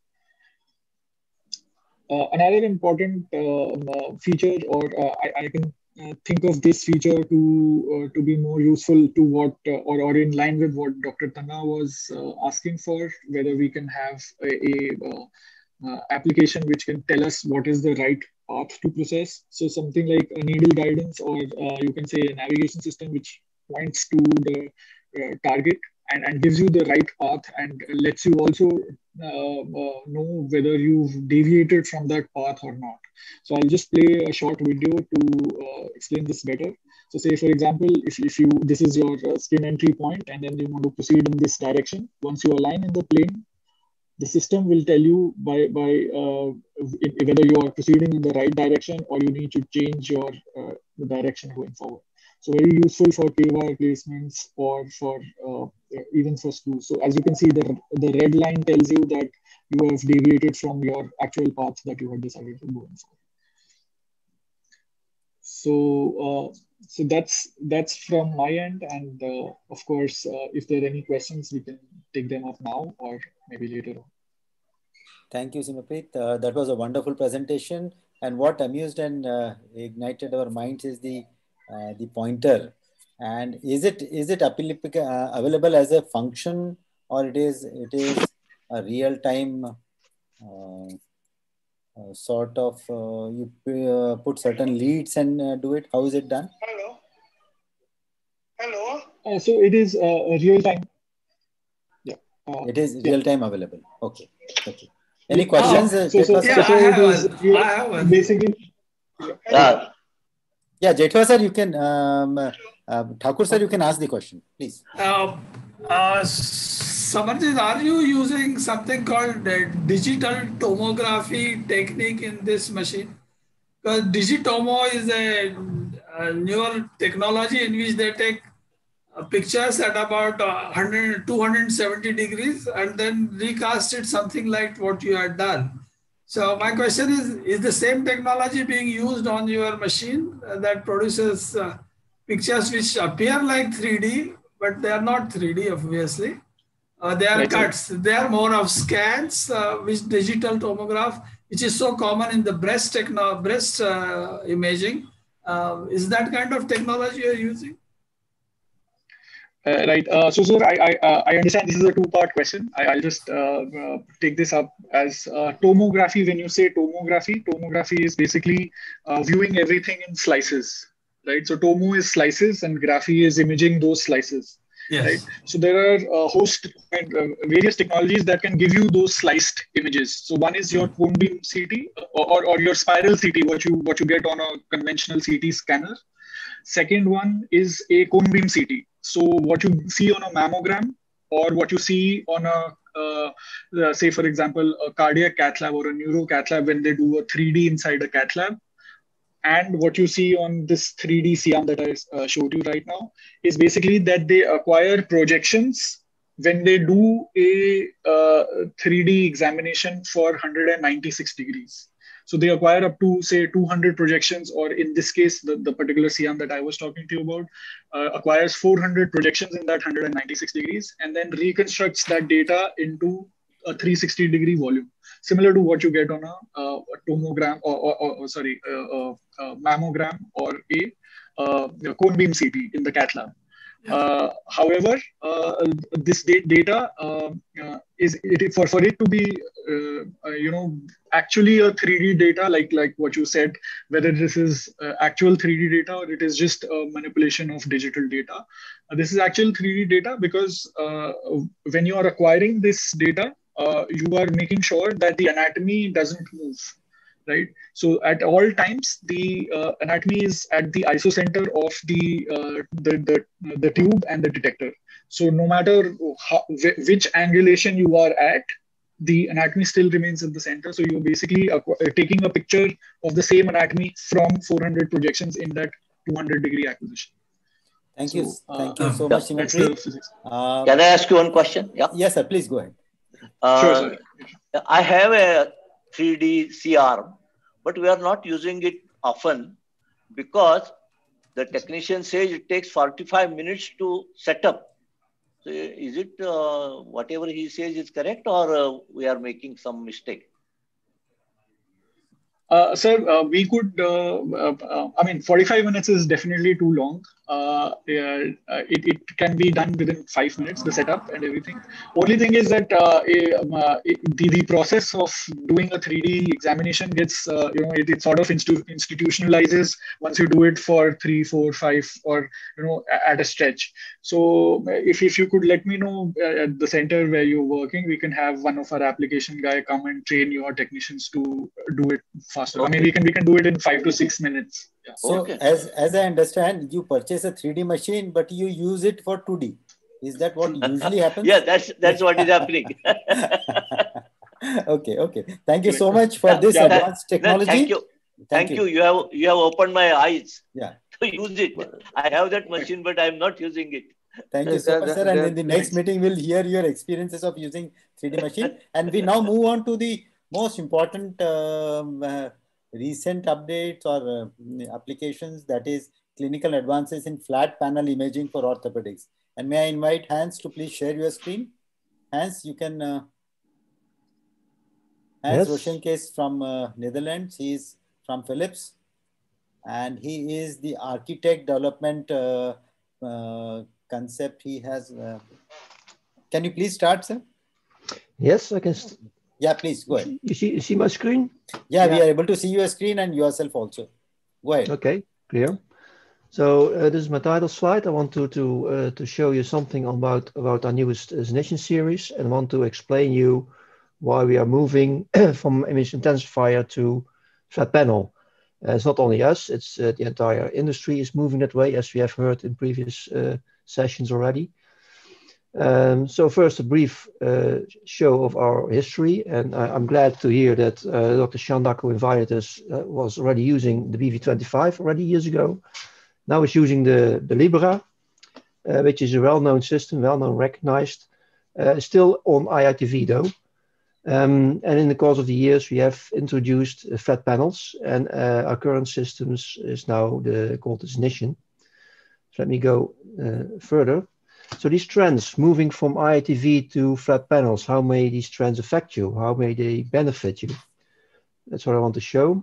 Another important feature, or I can think of this feature to be more useful to what or in line with what Dr. Tanna was asking for, whether we can have a application which can tell us what is the right path to process. So something like a needle guidance, or you can say a navigation system which points to the target and gives you the right path, and lets you also know whether you've deviated from that path or not. So I'll just play a short video to explain this better. So say for example, if this is your skin entry point, and then you want to proceed in this direction, once you align in the plane, the system will tell you by whether you are proceeding in the right direction or you need to change your the direction going forward. So very useful for K-wire placements or for even for screws. So as you can see, the red line tells you that you have deviated from your actual path that you had decided to go in for. So so that's from my end, and of course, if there are any questions, we can take them up now or maybe later on. Thank you, Simaprit. That was a wonderful presentation. And what amused and ignited our minds is the pointer. And is it available as a function, or it is a real time sort of you put certain leads and do it? How is it done? Hello. So it is real time. Yeah. It is real time available. Okay. Okay. Any questions? I have one. Basically. Yeah, Jethwa sir, you can. Thakur sir, you can ask the question, please. Samarjit, are you using something called digital tomography technique in this machine? Because Digitomo is a newer technology in which they take pictures at about 270 degrees and then recast it something like what you had done. So my question is the same technology being used on your machine that produces pictures which appear like 3D, but they are not 3D, obviously. They are cuts. They are more of scans, which digital tomograph, which is so common in the breast imaging. Is that kind of technology you're using? Right. So, sir, I understand this is a two-part question. I'll just take this up as tomography. When you say tomography is basically viewing everything in slices, right? So, tomo is slices and graphy is imaging those slices. Yes. Right. So there are various technologies that can give you those sliced images. So one is your cone beam CT or your spiral CT, what you get on a conventional CT scanner. Second one is a cone beam CT. So what you see on a mammogram or what you see on a say for example a cardiac cath lab or a neuro cath lab when they do a 3D inside a cath lab. And what you see on this 3D SIAM that I showed you right now is basically that they acquire projections when they do a 3D examination for 196 degrees. So they acquire up to say 200 projections, or in this case, the particular SIAM that I was talking to you about acquires 400 projections in that 196 degrees and then reconstructs that data into a 360 degree volume, similar to what you get on a tomogram or mammogram or a cone beam CT in the cath lab. However, this data is for it to be actually a 3D data like what you said, whether this is actual 3D data or it is just a manipulation of digital data. This is actual 3D data because when you are acquiring this data, you are making sure that the anatomy doesn't move, right? So at all times, the anatomy is at the isocenter of the tube and the detector. So no matter which angulation you are at, the anatomy still remains at the center. So you're basically taking a picture of the same anatomy from 400 projections in that 200 degree acquisition. Thank you so much, Symmetry. Can I ask you one question? Yeah. Yes, sir. Please go ahead. Sure, sir. I have a 3D C-arm, but we are not using it often because the technician says it takes 45 minutes to set up. So is it whatever he says is correct, or we are making some mistake? Sir, we could, 45 minutes is definitely too long. It can be done within 5 minutes, the setup and everything. Only thing is that the process of doing a 3D examination gets, it sort of institutionalizes once you do it for 3, 4, 5, or, at a stretch. So if you could let me know at the center where you're working, we can have one of our application guy come and train your technicians to do it faster. Okay. I mean, we can do it in 5 to 6 minutes. Yeah. So as I understand, you purchase a 3D machine, but you use it for 2D. Is that what usually happens? Yeah, that's what is happening. Okay. Thank you so much for this advanced technology. Thank you. You have opened my eyes. Yeah. To use it. I have that machine, but I'm not using it. Thank you so much, sir. And in the next meeting, we'll hear your experiences of using 3D machine. And we now move on to the most important recent updates or applications, that is clinical advances in flat panel imaging for orthopedics. And may I invite Hans to please share your screen? Hans, you can. Hans Roschenkes from Netherlands. He is from Philips, and he is the architect development concept he has. Can you please start, sir? Yes, I can. Yeah, please go ahead. You see my screen? Yeah, we are able to see your screen and yourself also. Go ahead. Okay, clear. So this is my title slide. I want to show you something about our newest Zenition series, and want to explain you why we are moving from image intensifier to flat panel. It's not only us; it's the entire industry is moving that way, as we have heard in previous sessions already. So first, a brief show of our history, and I'm glad to hear that Dr. Chandak, who invited us, was already using the BV25 already years ago. Now it's using the Libra, which is a well-known system, well-known, recognized, still on IITV though. And in the course of the years, we have introduced flat panels, and our current systems is now called the Zenition. So let me go further. So these trends moving from IITV to flat panels, how may these trends affect you? How may they benefit you? That's what I want to show.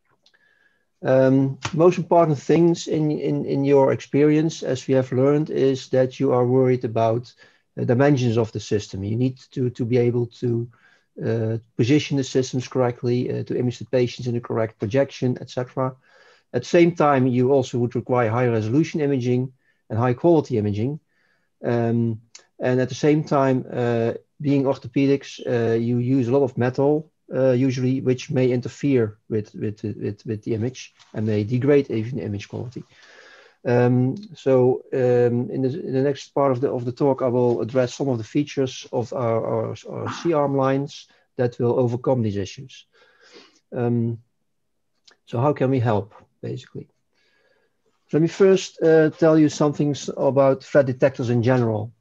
Most important things in your experience, as we have learned, is that you are worried about the dimensions of the system. You need to be able to position the systems correctly, to image the patients in the correct projection, etc. At the same time, you also would require high resolution imaging and high quality imaging. And at the same time, being orthopedics, you use a lot of metal, usually, which may interfere with the image and may degrade even the image quality. In the next part of the talk, I will address some of the features of our C-arm lines that will overcome these issues. So how can we help, basically? Let me first tell you some things about flat detectors in general.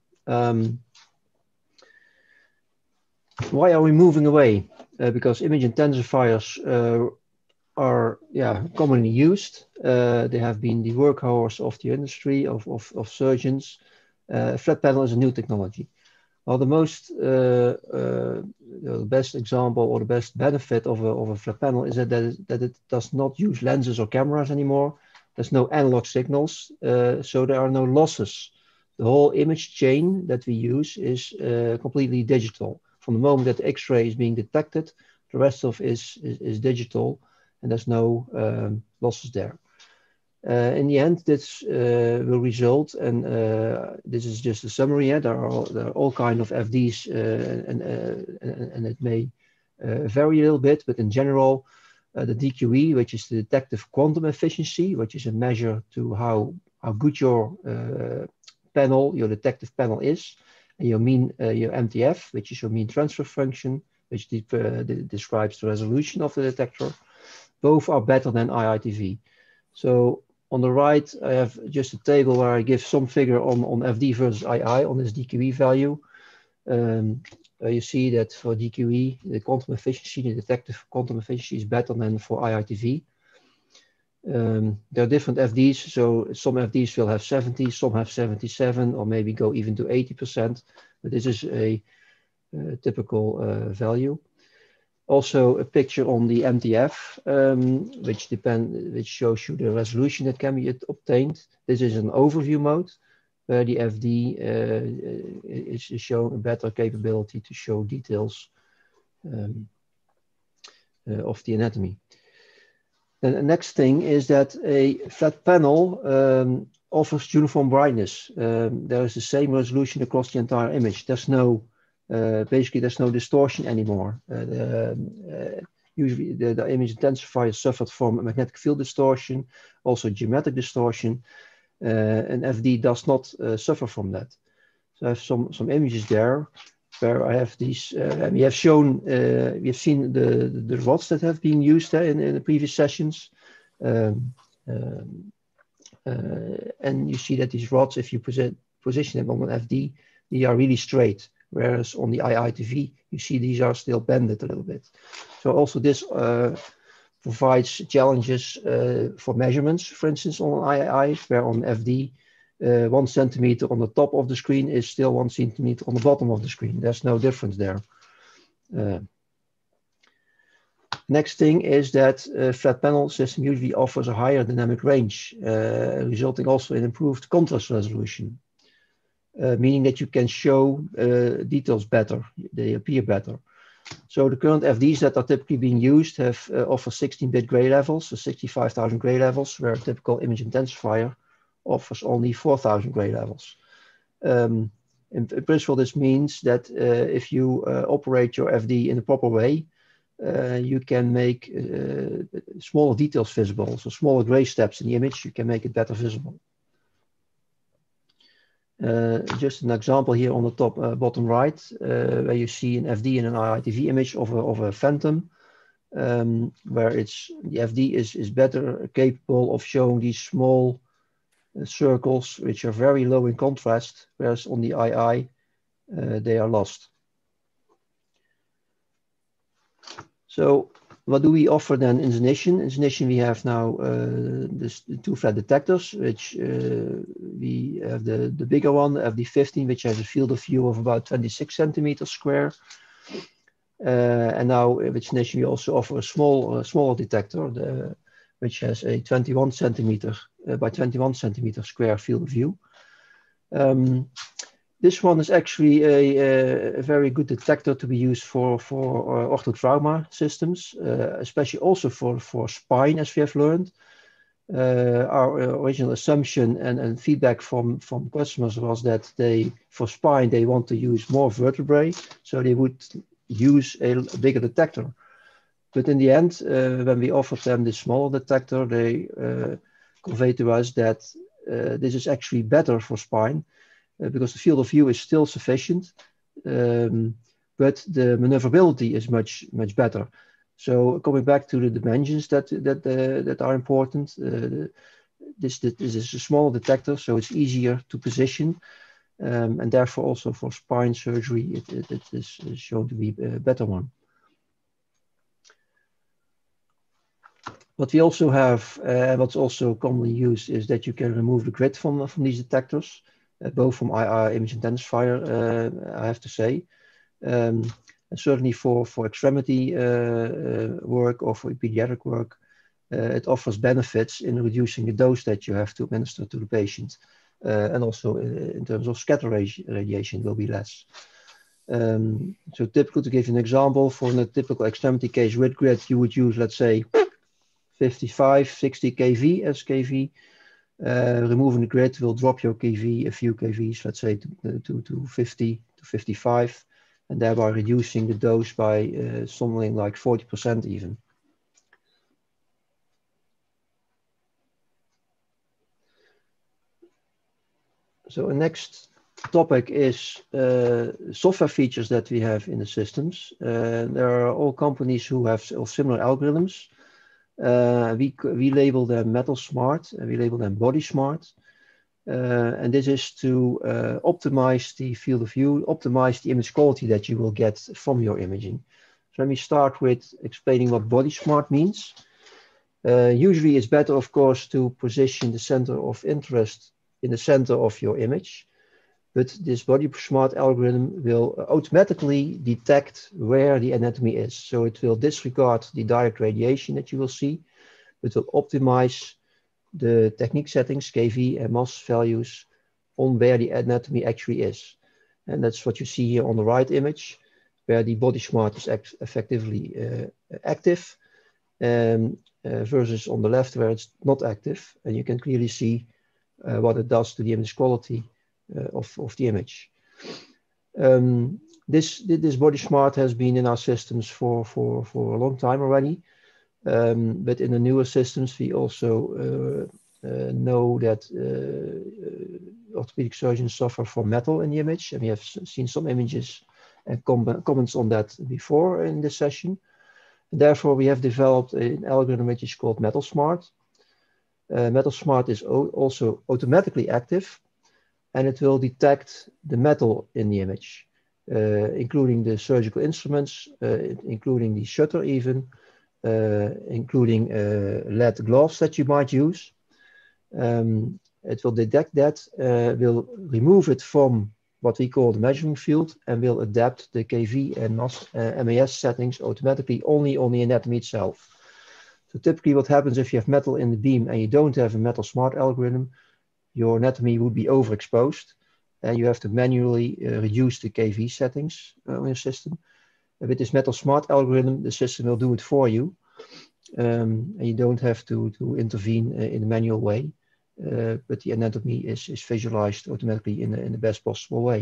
Why are we moving away? Because image intensifiers are commonly used. They have been the workhorse of the industry, of surgeons. Flat panel is a new technology. Well, the best example or the best benefit of a flat panel is that it does not use lenses or cameras anymore. There's no analog signals, so there are no losses. The whole image chain that we use is completely digital. From the moment that the X-ray is being detected, the rest of is digital, and there's no losses there. In the end, this will result, and this is just a summary. There are all kinds of FDs, and it may vary a little bit, but in general, the DQE, which is the detective quantum efficiency, which is a measure to how good your panel, your detective panel is, and your MTF, which is your mean transfer function, which describes the resolution of the detector. Both are better than IITV. So on the right, I have just a table where I give some figure on FD versus II on this DQE value. You see that for DQE, the quantum efficiency, the detective quantum efficiency is better than for IITV. There are different FDs, so some FDs will have 70, some have 77, or maybe go even to 80%, but this is a typical value. Also a picture on the MTF, which shows you the resolution that can be obtained. This is an overview mode, where the FD is showing a better capability to show details of the anatomy. Then the next thing is that a flat panel offers uniform brightness. There is the same resolution across the entire image. There's no basically there's no distortion anymore. Usually the image intensifier suffered from a magnetic field distortion, also geometric distortion, and FD does not suffer from that. So I have some images there where I have these, and we have seen the rods that have been used in the previous sessions. And you see that these rods, if you position them on an FD, they are really straight. Whereas on the IITV, you see these are still bended a little bit. So also this provides challenges for measurements, for instance, on II, where on FD, 1 centimeter on the top of the screen is still 1 centimeter on the bottom of the screen. There's no difference there. Next thing is that flat panel system usually offers a higher dynamic range, resulting also in improved contrast resolution, meaning that you can show details better, they appear better. So the current FDs that are typically being used have offer 16-bit gray levels, so 65,000 gray levels, where a typical image intensifier offers only 4,000 gray levels. In principle, this means that if you operate your FD in the proper way, you can make smaller details visible, so smaller gray steps in the image, you can make it better visible. Just an example here on the top bottom right, where you see an FD and an IITV image of a phantom, where the FD is better capable of showing these small circles which are very low in contrast, whereas on the II they are lost. So what do we offer then in Zenition? In Zenition we have now the two flat detectors, which we have the bigger one, the FD15, which has a field of view of about 26 centimeters square. And now with Zenition we also offer a smaller detector, which has a 21 centimeter by 21 centimeter square field of view. This one is actually a very good detector to be used for orthotrauma systems, especially also for spine, as we have learned. Our original assumption and feedback from customers was that for spine, they want to use more vertebrae, so they would use a bigger detector. But in the end, when we offered them this smaller detector, they conveyed to us that this is actually better for spine, because the field of view is still sufficient, but the maneuverability is much better. So coming back to the dimensions that are important, this is a small detector, so it's easier to position, and therefore also for spine surgery, it is shown to be a better one. What we also have, what's also commonly used, is that you can remove the grid from these detectors. Both from IR image intensifier, I have to say. And certainly for extremity work or for pediatric work, it offers benefits in reducing the dose that you have to administer to the patient. And also in terms of scatter radiation will be less. So typical, to give you an example, for a typical extremity case with grid, you would use, let's say, 55, 60 kV as kV. Removing the grid will drop your kV a few kVs, let's say to 50 to 55, and thereby reducing the dose by something like 40% even. So the next topic is software features that we have in the systems. There are all companies who have similar algorithms. We label them Metal Smart, and we label them Body Smart. And this is to optimize the field of view, optimize the image quality that you will get from your imaging. So let me start with explaining what Body Smart means. Usually it's better, of course, to position the center of interest in the center of your image. But this Body Smart algorithm will automatically detect where the anatomy is. So it will disregard the direct radiation that you will see. It will optimize the technique settings, kV and MOS values, on where the anatomy actually is. And that's what you see here on the right image, where the Body Smart is effectively active, versus on the left where it's not active. And you can clearly see what it does to the image quality of the image. This Body Smart has been in our systems for a long time already, but in the newer systems we also know that orthopedic surgeons suffer from metal in the image, and we have seen some images and comments on that before in this session. Therefore, we have developed an algorithm which is called Metal Smart. Metal Smart is also automatically active, and it will detect the metal in the image, including the surgical instruments, including the shutter even, including lead gloves that you might use. It will detect that, will remove it from what we call the measuring field and will adapt the KV and MAS settings automatically only on the anatomy itself. So typically what happens if you have metal in the beam and you don't have a metal smart algorithm, your anatomy would be overexposed and you have to manually reduce the KV settings on your system. With this metal smart algorithm, the system will do it for you. And you don't have to intervene in a manual way. But the anatomy is visualized automatically in the best possible way.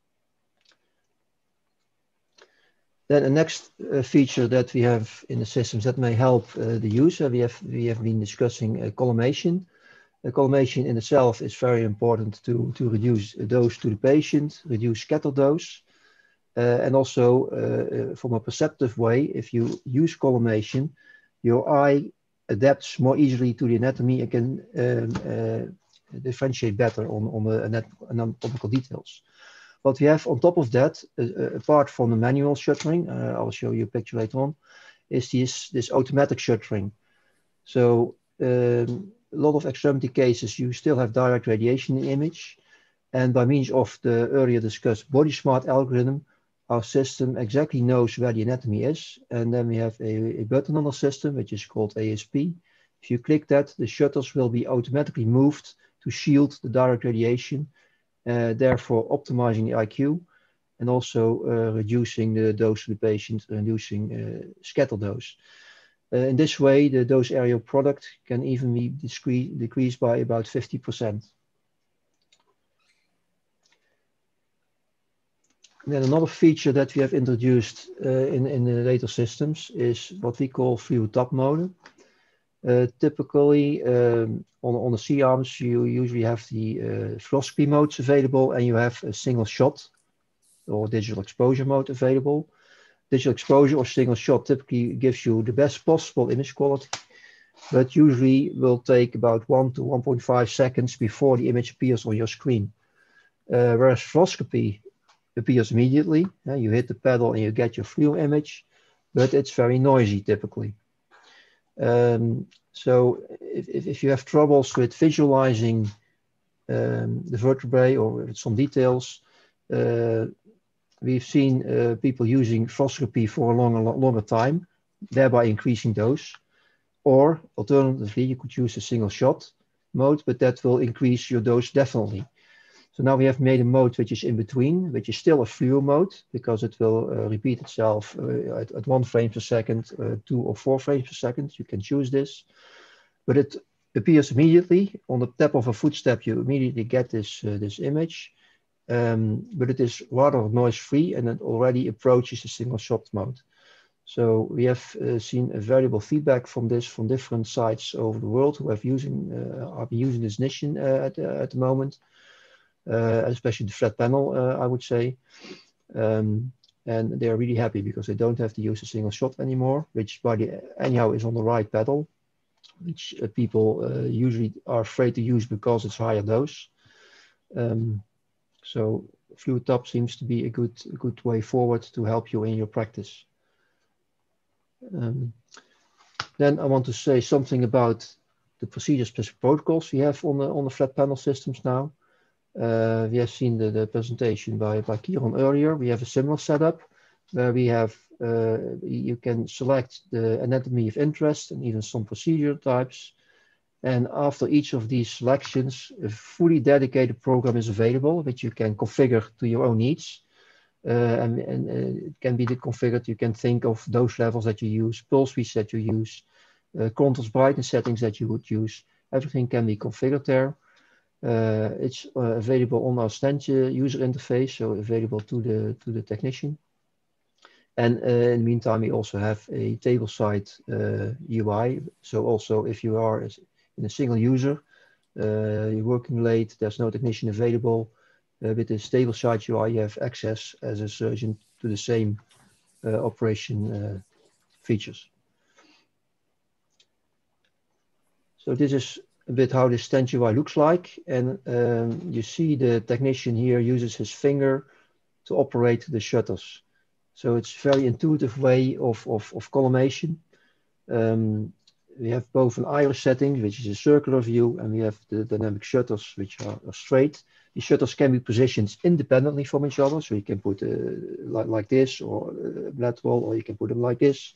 Then the next feature that we have in the systems that may help the user, we have been discussing collimation. Collimation in itself is very important to reduce dose to the patient, reduce scatter dose, and also from a perceptive way, if you use collimation, your eye adapts more easily to the anatomy and can differentiate better on the anatomical details. What we have on top of that, apart from the manual shuttering, I'll show you a picture later on, is this automatic shuttering. So a lot of extremity cases, you still have direct radiation in the image. And by means of the earlier discussed body smart algorithm, our system exactly knows where the anatomy is. And then we have a button on the system, which is called ASP. If you click that, the shutters will be automatically moved to shield the direct radiation, therefore optimizing the IQ and also reducing the dose to the patient, reducing scatter dose. In this way, the dose area product can even be decreased by about 50%. Then another feature that we have introduced in the later systems is what we call fluid tap mode. Typically, on the C-arms, you usually have the fluoroscopy modes available and you have a single shot or digital exposure mode available. Digital exposure or single shot typically gives you the best possible image quality, but usually will take about 1 to 1.5 seconds before the image appears on your screen. Whereas fluoroscopy appears immediately. You hit the pedal and you get your fluor image, but it's very noisy typically. So if you have troubles with visualizing the vertebrae or with some details, we've seen people using fluoroscopy for a longer time, thereby increasing dose. Or alternatively, you could use a single shot mode, but that will increase your dose definitely. So now we have made a mode which is in between, which is still a fluor mode because it will repeat itself at 1 frame per second, 2 or 4 frames per second. You can choose this, but it appears immediately on the tap of a footstep. You immediately get this image, but it is rather noise-free and it already approaches the single shot mode. So we have seen a valuable feedback from this from different sites over the world who have are using this Nissin at the moment. Especially the flat panel, I would say. And they are really happy because they don't have to use a single shot anymore, which anyhow is on the right pedal, which people usually are afraid to use because it's higher dose. So fluid tap seems to be a good way forward to help you in your practice. Then I want to say something about the procedure-specific protocols we have on the flat panel systems now. We have seen the presentation by Kieron earlier. We have a similar setup where we have, you can select the anatomy of interest and even some procedure types. And after each of these selections, a fully dedicated program is available, which you can configure to your own needs. And it can be configured. You can think of dose levels that you use, pulse widths that you use, contrast brightness settings that you would use. Everything can be configured there. It's available on our stand user interface, so available to the technician. And in the meantime, we also have a table-side UI. So also, if you are in a single user, you're working late, there's no technician available. With this table-side UI, you have access as a surgeon to the same operation features. So this is a bit how the stand UI looks like. And you see the technician here uses his finger to operate the shutters. So it's a very intuitive way of collimation. We have both an iris setting, which is a circular view, and we have the dynamic shutters, which are straight. The shutters can be positioned independently from each other, so you can put like this, or lateral, or you can put them like this.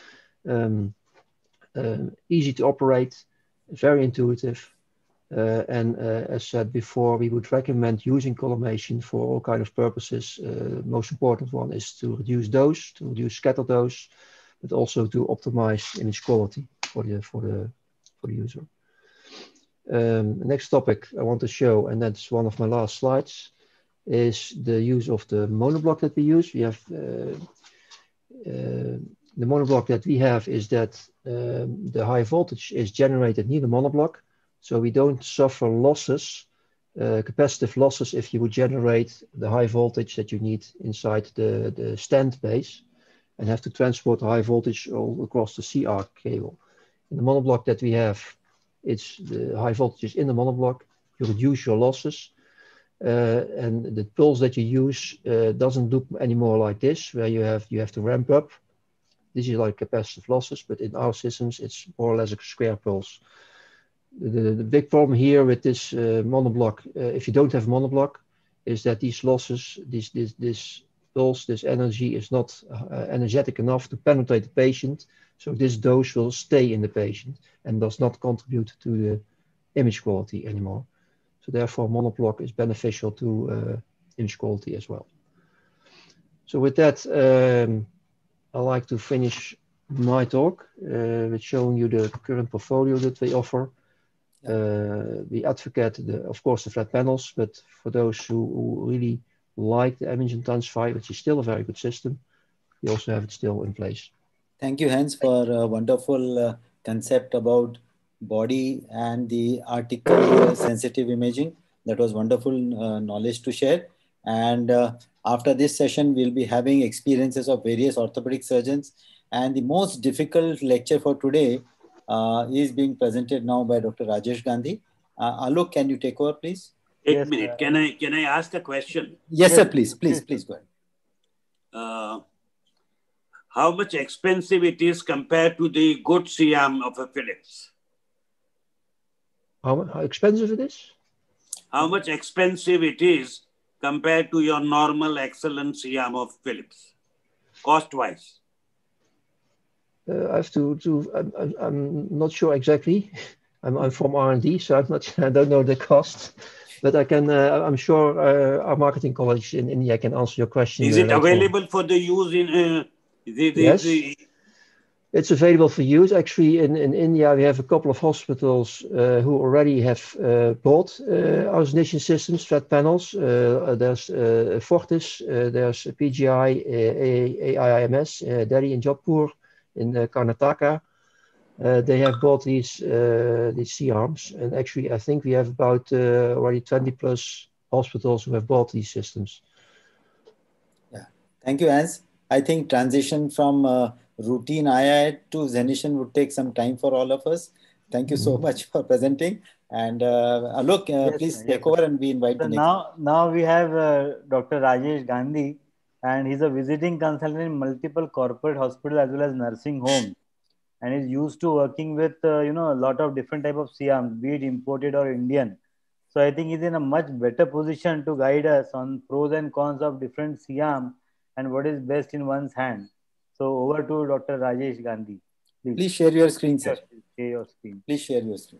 Easy to operate, very intuitive. And as said before, we would recommend using collimation for all kinds of purposes. Most important one is to reduce dose, to reduce scatter dose, but also to optimize image quality for the user. Next topic I want to show, and that's one of my last slides, is the use of the monoblock that we use. We have the monoblock that we have is that the high voltage is generated near the monoblock. So we don't suffer losses, capacitive losses, if you would generate the high voltage that you need inside the stand base and have to transport the high voltage all across the CR cable. In the monoblock that we have, it's the high voltage in the monoblock. You reduce your losses. And the pulse that you use doesn't look anymore like this, where you have to ramp up. This is like capacitive losses, but in our systems, it's more or less a square pulse. The big problem here with this monoblock, if you don't have monoblock, is that these losses, this pulse, this energy is not energetic enough to penetrate the patient. So this dose will stay in the patient and does not contribute to the image quality anymore. So therefore, monoblock is beneficial to image quality as well. So with that, I'd like to finish my talk with showing you the current portfolio that we offer. We advocate, of course, the flat panels, but for those who really like the image intensifier, which is still a very good system, we also have it still in place. Thank you, Hans, for a wonderful concept about body and the article sensitive imaging. That was wonderful knowledge to share. And after this session, we'll be having experiences of various orthopedic surgeons. And the most difficult lecture for today is being presented now by Dr. Rajesh Gandhi. Alok, can you take over, please? Yes, minute. Can I ask a question? Yes, sir. Please go ahead. How much expensive it is compared to the good CM of a Philips? How expensive it is? How much expensive it is compared to your normal excellent CM of Philips, cost-wise? I have I'm not sure exactly. I'm from R&D, so I don't know the cost, but I can. I'm sure our marketing colleagues in India can answer your question. Is it available for the use in? Yes, it's available for use. Actually, in India, we have a couple of hospitals who already have bought our ignition systems, flat panels. There's Fortis, there's PGI, AIMS, Delhi and Jodhpur in Karnataka. They have bought these C-arms, and actually, I think we have about already 20 plus hospitals who have bought these systems. Yeah, thank you, Hans. I think transition from routine II to Zenation would take some time for all of us. Thank you so much for presenting. And Alok, yes, please take over and we invite the next. Now we have Dr. Rajesh Gandhi, and he's a visiting consultant in multiple corporate hospitals as well as nursing homes. And he's used to working with, a lot of different type of CRMs, be it imported or Indian. So I think he's in a much better position to guide us on pros and cons of different CRMs and what is best in one's hand. So over to Dr. Rajesh Gandhi. Please share your screen, sir. Share your screen. Please share your screen.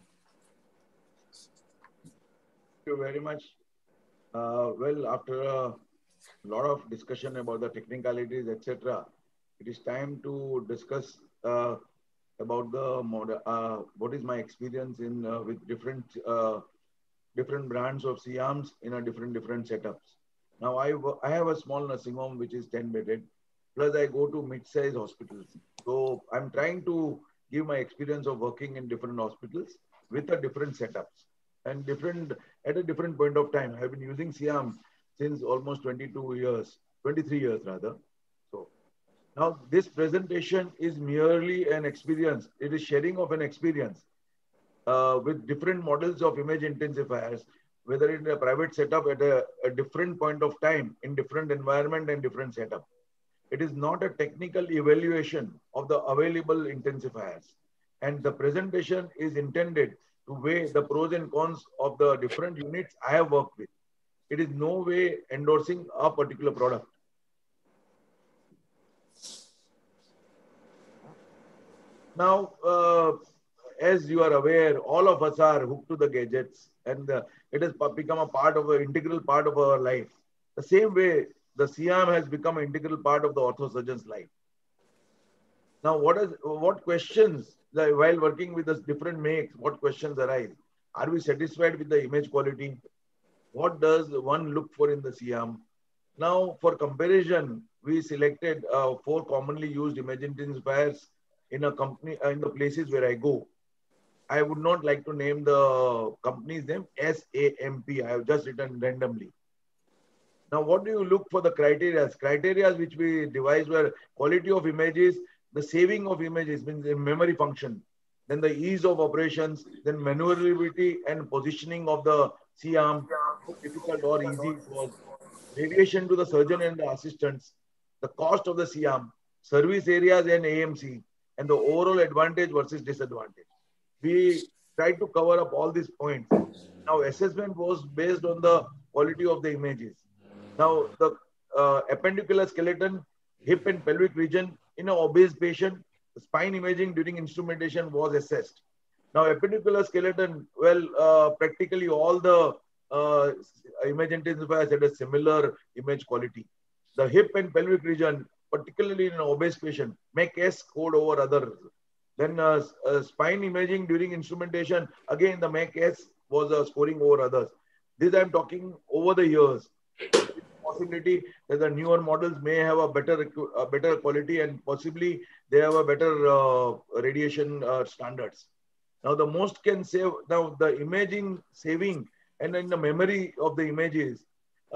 Thank you very much. Well, after a lot of discussion about the technicalities, etc., it is time to discuss about the model. What is my experience in with different brands of CRMs in a different setups. Now I have a small nursing home which is 10-bedded. Plus I go to mid-size hospitals. So I'm trying to give my experience of working in different hospitals with a different setups and at a different point of time. I've been using CRM since almost 23 years rather. So now this presentation is merely an experience. It is sharing of an experience with different models of image intensifiers, whether in a private setup at a different point of time, in different environment and different setup. It is not a technical evaluation of the available intensifiers. And the presentation is intended to weigh the pros and cons of the different units I have worked with. it is no way endorsing a particular product. Now, as you are aware, all of us are hooked to the gadgets, and it has become a part of an integral part of our life. The same way, the SIAM has become an integral part of the orthosurgeon's life. Now, what questions, while working with the different makes, what questions arise? Are we satisfied with the image quality? What does one look for in the SIAM? Now, for comparison, we selected 4 commonly used image intensifiers in a company, in the places where I go. I would not like to name the company's name, SAMP. I have just written randomly. Now, what do you look for the criteria? Criteria which we devised were quality of images, the saving of images, means the memory function, then the ease of operations, then maneuverability and positioning of the SIAM, how difficult or easy it was, radiation to the surgeon and the assistants, the cost of the SIAM, service areas and AMC, and the overall advantage versus disadvantage. We tried to cover up all these points. Now, assessment was based on the quality of the images. Now, the appendicular skeleton, hip and pelvic region in an obese patient, the spine imaging during instrumentation was assessed. Now, appendicular skeleton, well, practically all the image intensifiers had a similar image quality. The hip and pelvic region, particularly in an obese patient, make S scored over others. Then spine imaging during instrumentation, again the MAC S was scoring over others. This I'm talking over the years. Possibility that the newer models may have a better quality and possibly they have a better radiation standards. Now the most can save, now the imaging saving and in the memory of the images,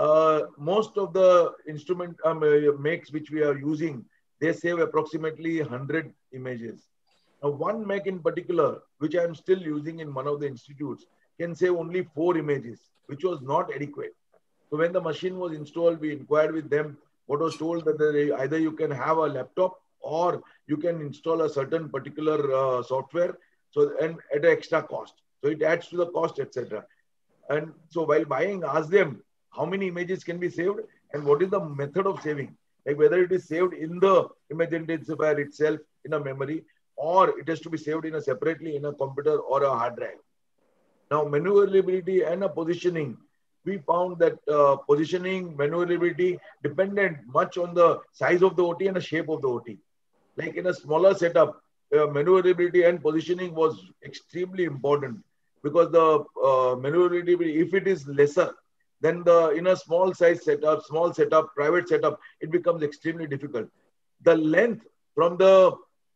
most of the instrument makes which we are using, they save approximately 100 images. Now one make in particular, which I am still using in one of the institutes, can save only 4 images, which was not adequate. So when the machine was installed, we inquired with them. What was told that either you can have a laptop or you can install a certain particular software, so and at an extra cost. So it adds to the cost, etc. And so while buying, ask them how many images can be saved and what is the method of saving. Like whether it is saved in the image intensifier itself in a memory, or it has to be saved in a separately in a computer or a hard drive. Now maneuverability and a positioning. We found that positioning, maneuverability depended much on the size of the OT and the shape of the OT. Like in a smaller setup, maneuverability and positioning was extremely important because the maneuverability, if it is lesser, then in a small size setup, private setup, it becomes extremely difficult. The length from the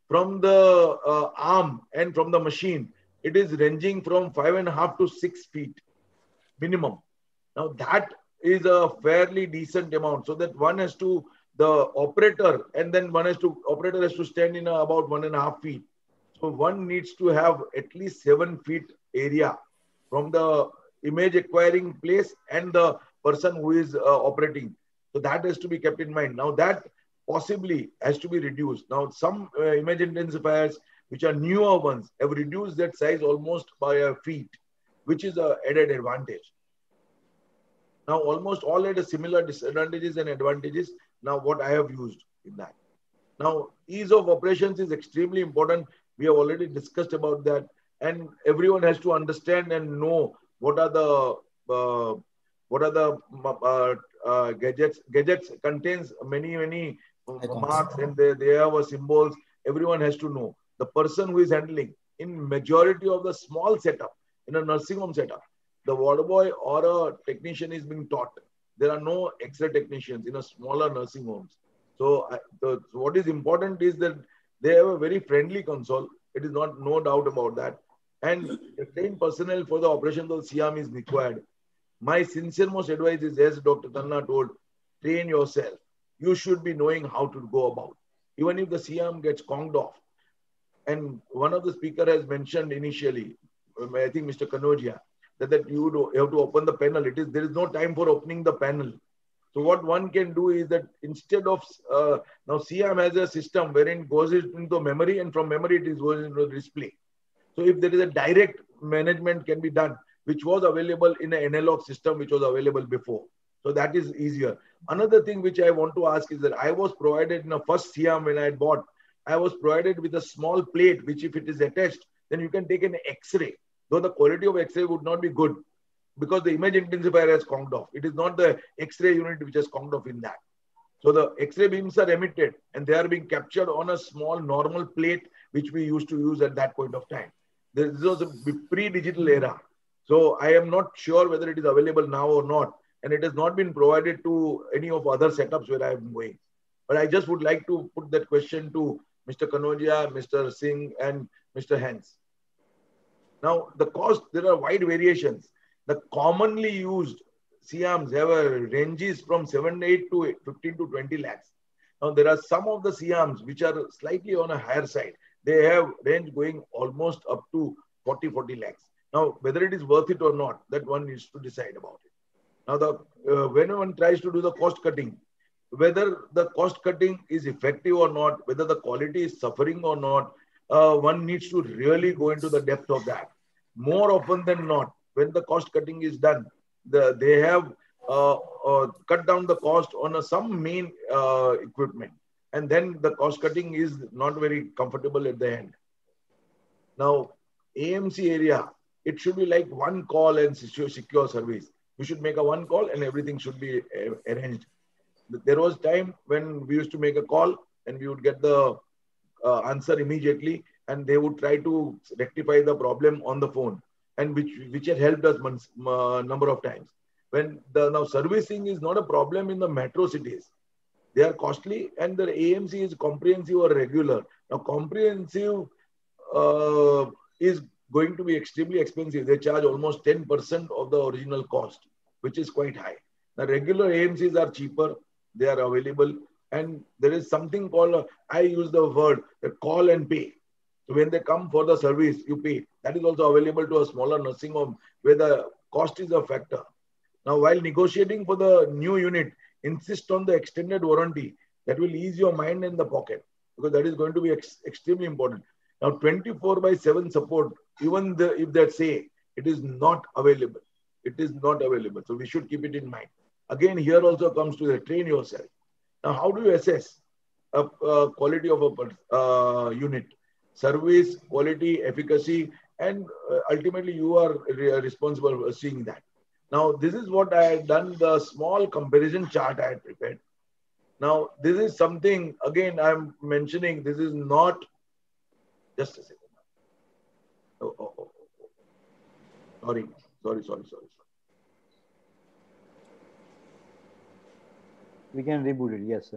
arm and from the machine, it is ranging from 5.5 to 6 feet minimum. Now that is a fairly decent amount, so that one has to, the operator, and then operator has to stand in about 1.5 feet. So one needs to have at least 7 feet area from the image acquiring place and the person who is operating. So that has to be kept in mind. Now that possibly has to be reduced. Now some image intensifiers, which are newer ones, have reduced that size almost by a feet, which is an added advantage. Now, almost all had a similar disadvantages and advantages. Now, what I have used in that. Now, ease of operations is extremely important. We have already discussed about that. And everyone has to understand and know what are the gadgets. Gadgets contains many marks and they have symbols. Everyone has to know. The person who is handling, in majority of the small setup, in a nursing home setup, the ward boy or a technician is being taught. There are no extra technicians in a smaller nursing homes. So what is important is that they have a very friendly console. It is no doubt about that. And the trained personnel for the operation of the SIAM is required. My sincere most advice is, as Dr. Tanna told, train yourself. You should be knowing how to go about. Even if the SIAM gets conked off. And one of the speaker has mentioned initially, I think Mr. Kanodia, that you have to open the panel. There is no time for opening the panel. So what one can do is that instead of, now SIAM has a system wherein it goes into memory and from memory it goes into display. So if there is a direct management can be done, which was available in an analog system which was available before. So that is easier. Another thing which I want to ask is that I was provided in the first Siam when I had bought, I was provided with a small plate, which if it is attached, then you can take an X-ray. Though the quality of X-ray would not be good because the image intensifier has conked off. It is not the X-ray unit which has conked off in that. So the X-ray beams are emitted and they are being captured on a small normal plate, which we used to use at that point of time. This was a pre-digital era. So I am not sure whether it is available now or not. And it has not been provided to any of other setups where I am going. But I just would like to put that question to Mr. Kanodia, Mr. Singh, and Mr. Hens. Now, the cost, there are wide variations. The commonly used Siams have a ranges from 7-8 to 15 to 20 lakhs. Now, there are some of the Siams which are slightly on a higher side. They have range going almost up to 40 lakhs. Now, whether it is worth it or not, that one needs to decide about it. Now, when one tries to do the cost cutting, whether the cost cutting is effective or not, whether the quality is suffering or not, one needs to really go into the depth of that. More often than not, when the cost cutting is done, they have cut down the cost on some main equipment. And then the cost cutting is not very comfortable at the end. Now, AMC area, it should be like one call and secure service. You should make a one call and everything should be arranged. There was time when we used to make a call and we would get the answer immediately and they would try to rectify the problem on the phone, and which had helped us number of times. When now servicing is not a problem in the metro cities. They are costly and the AMC is comprehensive or regular. Now comprehensive is going to be extremely expensive. They charge almost 10% of the original cost, which is quite high. The regular AMCs are cheaper. They are available. And there is something called, I use the word, call and pay. So when they come for the service, you pay. That is also available to a smaller nursing home where the cost is a factor. Now, while negotiating for the new unit, insist on the extended warranty. That will ease your mind in the pocket because that is going to be extremely important. Now, 24/7 support, even if they say it is not available, it is not available. So we should keep it in mind. Again, here also comes to the train yourself. Now, how do you assess a quality of a unit? Service, quality, efficacy, and ultimately you are responsible for seeing that. Now, this is what I had done, the small comparison chart I had prepared. Now, this is something, again, I'm mentioning, this is not, just a second. Sorry. We can reboot it, yes, sir.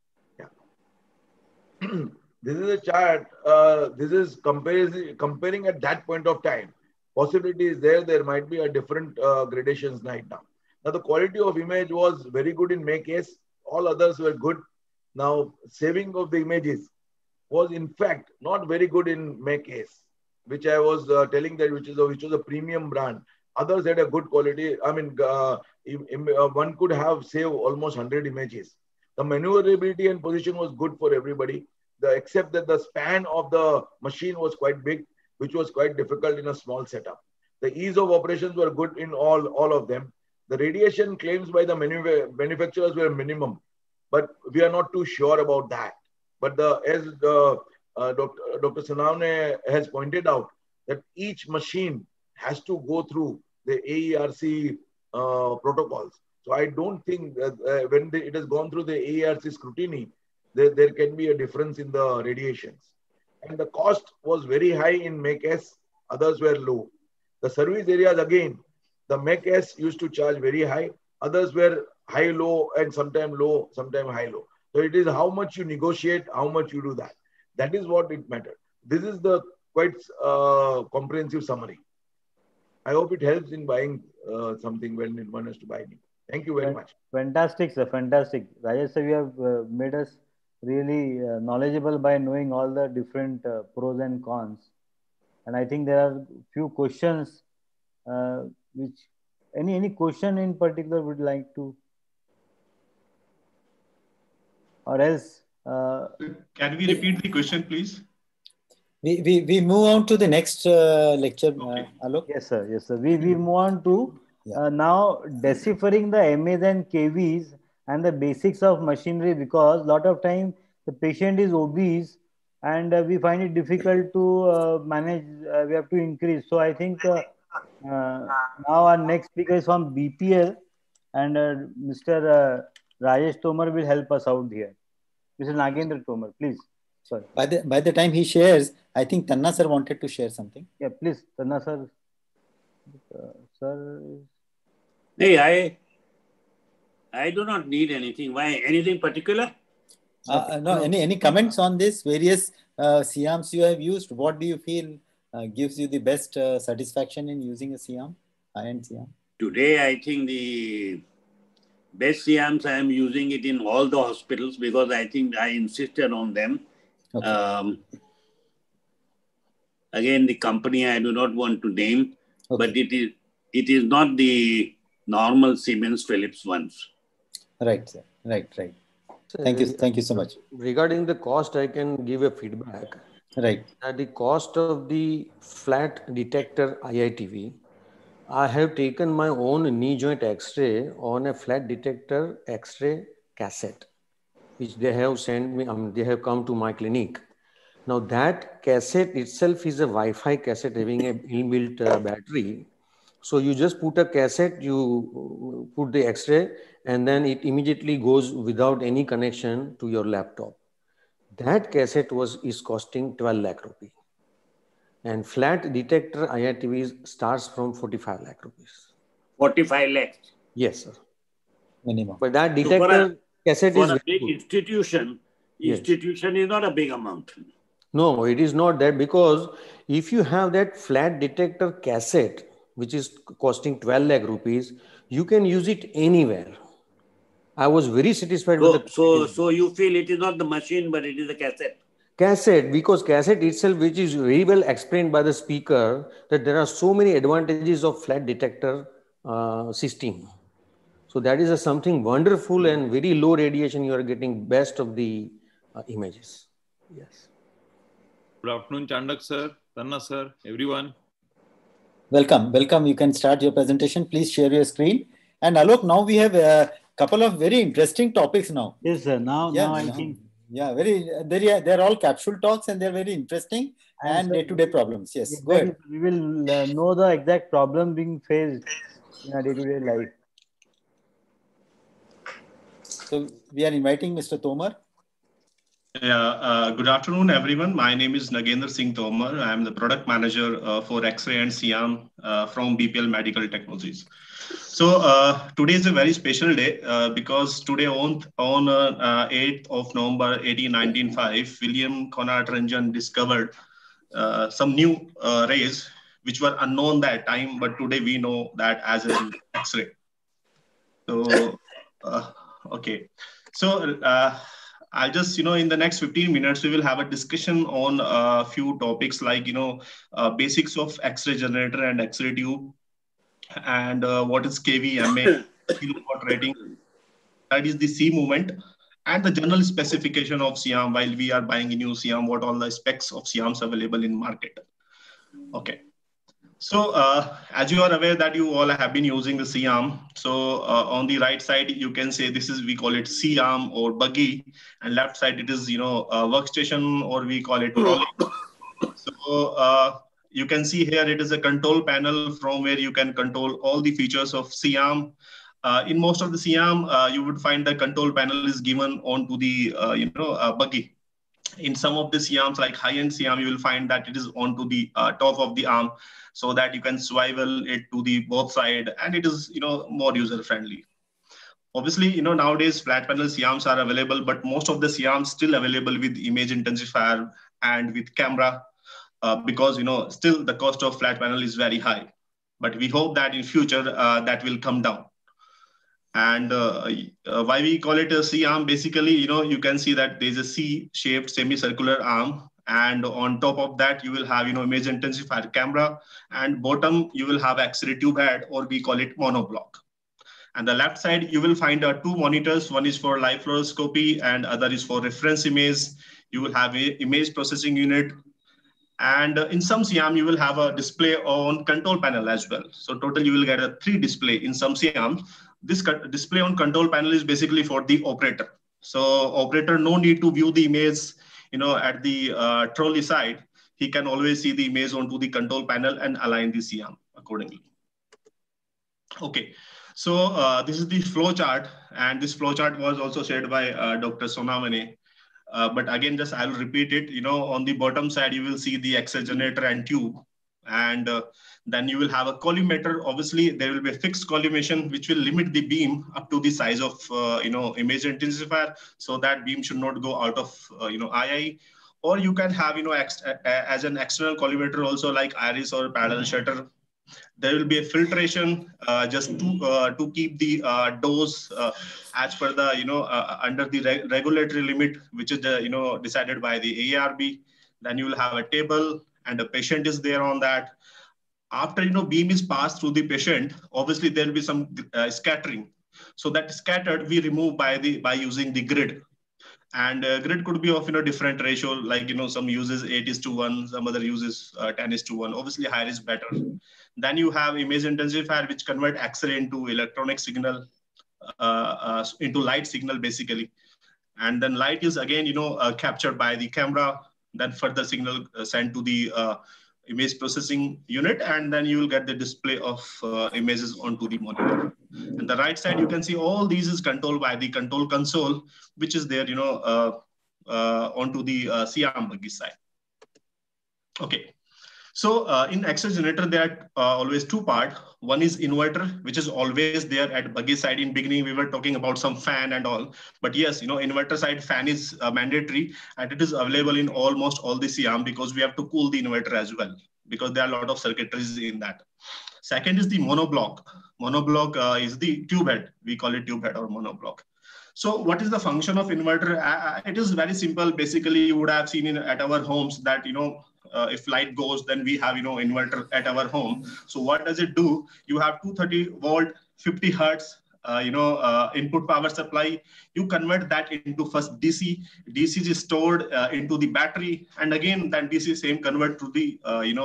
Yeah. This is a chart, this is comparing at that point of time. Possibility is there might be a different gradations right now. Now, the quality of image was very good in my case. All others were good. Now, saving of the images was in fact not very good in my case, which I was telling that which was a premium brand. Others had a good quality. I mean, one could have saved almost 100 images. The maneuverability and position was good for everybody, except that the span of the machine was quite big, which was quite difficult in a small setup. The ease of operations were good in all of them. The radiation claims by the manufacturers were minimum, but we are not too sure about that. But as Dr. Sanavne has pointed out, that each machine has to go through the AERC protocols. So I don't think that when it has gone through the AERC scrutiny, there can be a difference in the radiations. And the cost was very high in Make S, others were low. The service areas, again, the Make S used to charge very high, others were high, low, and sometimes low, sometimes high, low. So it is how much you negotiate, how much you do that. That is what it matters. This is the quite comprehensive summary. I hope it helps in buying something when one has to buy it. Thank you very much. Fantastic, sir. Fantastic. Rajesh sir, you have made us really knowledgeable by knowing all the different pros and cons. And I think there are few questions which any question in particular would like to, or else. Can we repeat the question, please? We move on to the next lecture, Alok. Yes, sir. Yes, sir. We move on to now deciphering the MAs and KVs and the basics of machinery, because a lot of time the patient is obese and we find it difficult to manage. We have to increase. So I think now our next speaker is from BPL, and Mr. Rajesh Tomar will help us out here. Mr. Nagendra Tomar, please. Sorry. By the time he shares, I think Tanna sir wanted to share something. Yeah, please, Tanna sir. Sir. Hey, I do not need anything. Why? Anything particular? No. Any comments on this various SIAMs you have used? What do you feel gives you the best satisfaction in using a SIAM, high-end SIAM? Today, I think the best SIAMs, I am using it in all the hospitals because I think I insisted on them. Okay. Again, the company I do not want to name, but it is not the normal Siemens Philips ones. Right, sir. Right. Thank you so much. Regarding the cost, I can give a feedback. Right. At the cost of the flat detector IITV, I have taken my own knee joint X-ray on a flat detector X-ray cassette, which they have sent me. They have come to my clinic. Now that cassette itself is a Wi-Fi cassette having a inbuilt battery. So you just put a cassette, you put the X-ray, and then it immediately goes without any connection to your laptop. That cassette is costing 12 lakh rupees. And flat detector IITV starts from 45 lakh rupees. 45 lakhs? Yes, sir. Minimum. But that detector cassette is for a big institution. Yes. Institution is not a big amount. No, it is not that, because if you have that flat detector cassette, which is costing 12 lakh rupees, you can use it anywhere. I was very satisfied with the. So you feel it is not the machine, but it is a cassette. Cassette, because cassette itself, which is very well explained by the speaker, that there are so many advantages of flat detector system. So that is something wonderful and very low radiation. You are getting best of the images. Yes. Good afternoon, Chandak sir, Tanna sir, everyone. Welcome. You can start your presentation. Please share your screen. And Alok, now we have a couple of very interesting topics now. Yes, sir. Now I think. Yeah, they're all capsule talks and they're very interesting and day-to-day problems. Yes, exactly. Go ahead. We will know the exact problem being faced in our day-to-day life. So we are inviting Mr. Tomar. Yeah, good afternoon, everyone. My name is Nagendra Singh Tomar. I am the product manager for X-ray and SIAM from BPL Medical Technologies. So today is a very special day because today on 8th of November 1895, William Conrad Röntgen discovered some new rays which were unknown that time, but today we know that as an X-ray. So, okay. So I'll just, in the next 15 minutes, we will have a discussion on a few topics like, basics of X-ray generator and X-ray tube, and what is KVMA, kilowatt rating, that is the C movement, and the general specification of SIAM while we are buying a new SIAM, what all the specs of SIAMs available in market. Okay. So as you are aware that you all have been using the SIAM. So on the right side, you can say this is, we call it SIAM or buggy, and left side it is, workstation, or we call it trolley. So you can see here, it is a control panel from where you can control all the features of SIAM. In most of the SIAM, you would find the control panel is given onto the, buggy. In some of the SIAMs, like high-end SIAM, you will find that it is onto the top of the arm, so that you can swivel it to the both side, and it is, more user-friendly. Obviously, nowadays flat panel SIAMs are available, but most of the SIAMs still available with image intensifier and with camera, because, still the cost of flat panel is very high. But we hope that in future that will come down. And why we call it a C-arm, basically, you can see that there's a C-shaped semicircular arm. And on top of that, you will have, image intensifier camera. And bottom, you will have X-ray tube head, or we call it monoblock. And the left side, you will find two monitors. One is for live fluoroscopy and other is for reference image. You will have a image processing unit. And in some CIAM, you will have a display on control panel as well. So total, you will get a 3 display in some CIAM. This display on control panel is basically for the operator. So operator no need to view the image, at the trolley side. He can always see the image onto the control panel and align the CIAM accordingly. Okay, so this is the flow chart, and this flow chart was also shared by Dr. Sonamane. But again, just I'll repeat it. On the bottom side, you will see the X-ray generator and tube, and then you will have a collimator. Obviously, there will be a fixed collimation which will limit the beam up to the size of image intensifier, so that beam should not go out of II. Or you can have as an external collimator also, like iris or parallel shutter. There will be a filtration just to keep the dose as per the under the regulatory limit, which is decided by the ARB. Then you will have a table, and the patient is there on that. After beam is passed through the patient, obviously there will be some scattering. So that scattered we remove by using the grid. And grid could be of different ratio, like some uses 8:1, some other uses 10:1. Obviously higher is better. Then you have image intensifier, which convert X-ray into electronic signal, into light signal basically. And then light is again captured by the camera. Then further signal sent to the image processing unit, and then you will get the display of images onto the monitor. And the right side, you can see all these is controlled by the control console, which is there, onto the CIAM buggy side. Okay. So in X-ray generator, there are always 2 parts. One is inverter, which is always there at buggy side. In beginning, we were talking about some fan and all, but yes, inverter side fan is mandatory, and it is available in almost all the CIAM, because we have to cool the inverter as well, because there are a lot of circuitries in that. Second is the monoblock. Monoblock is the tube head. We call it tube head or monoblock. So what is the function of inverter? It is very simple. Basically, you would have seen at our homes that, if light goes, then we have, inverter at our home. So what does it do? You have 230 volt, 50 hertz, input power supply. You convert that into first DC. DC is stored into the battery. And again, then DC same convert to the,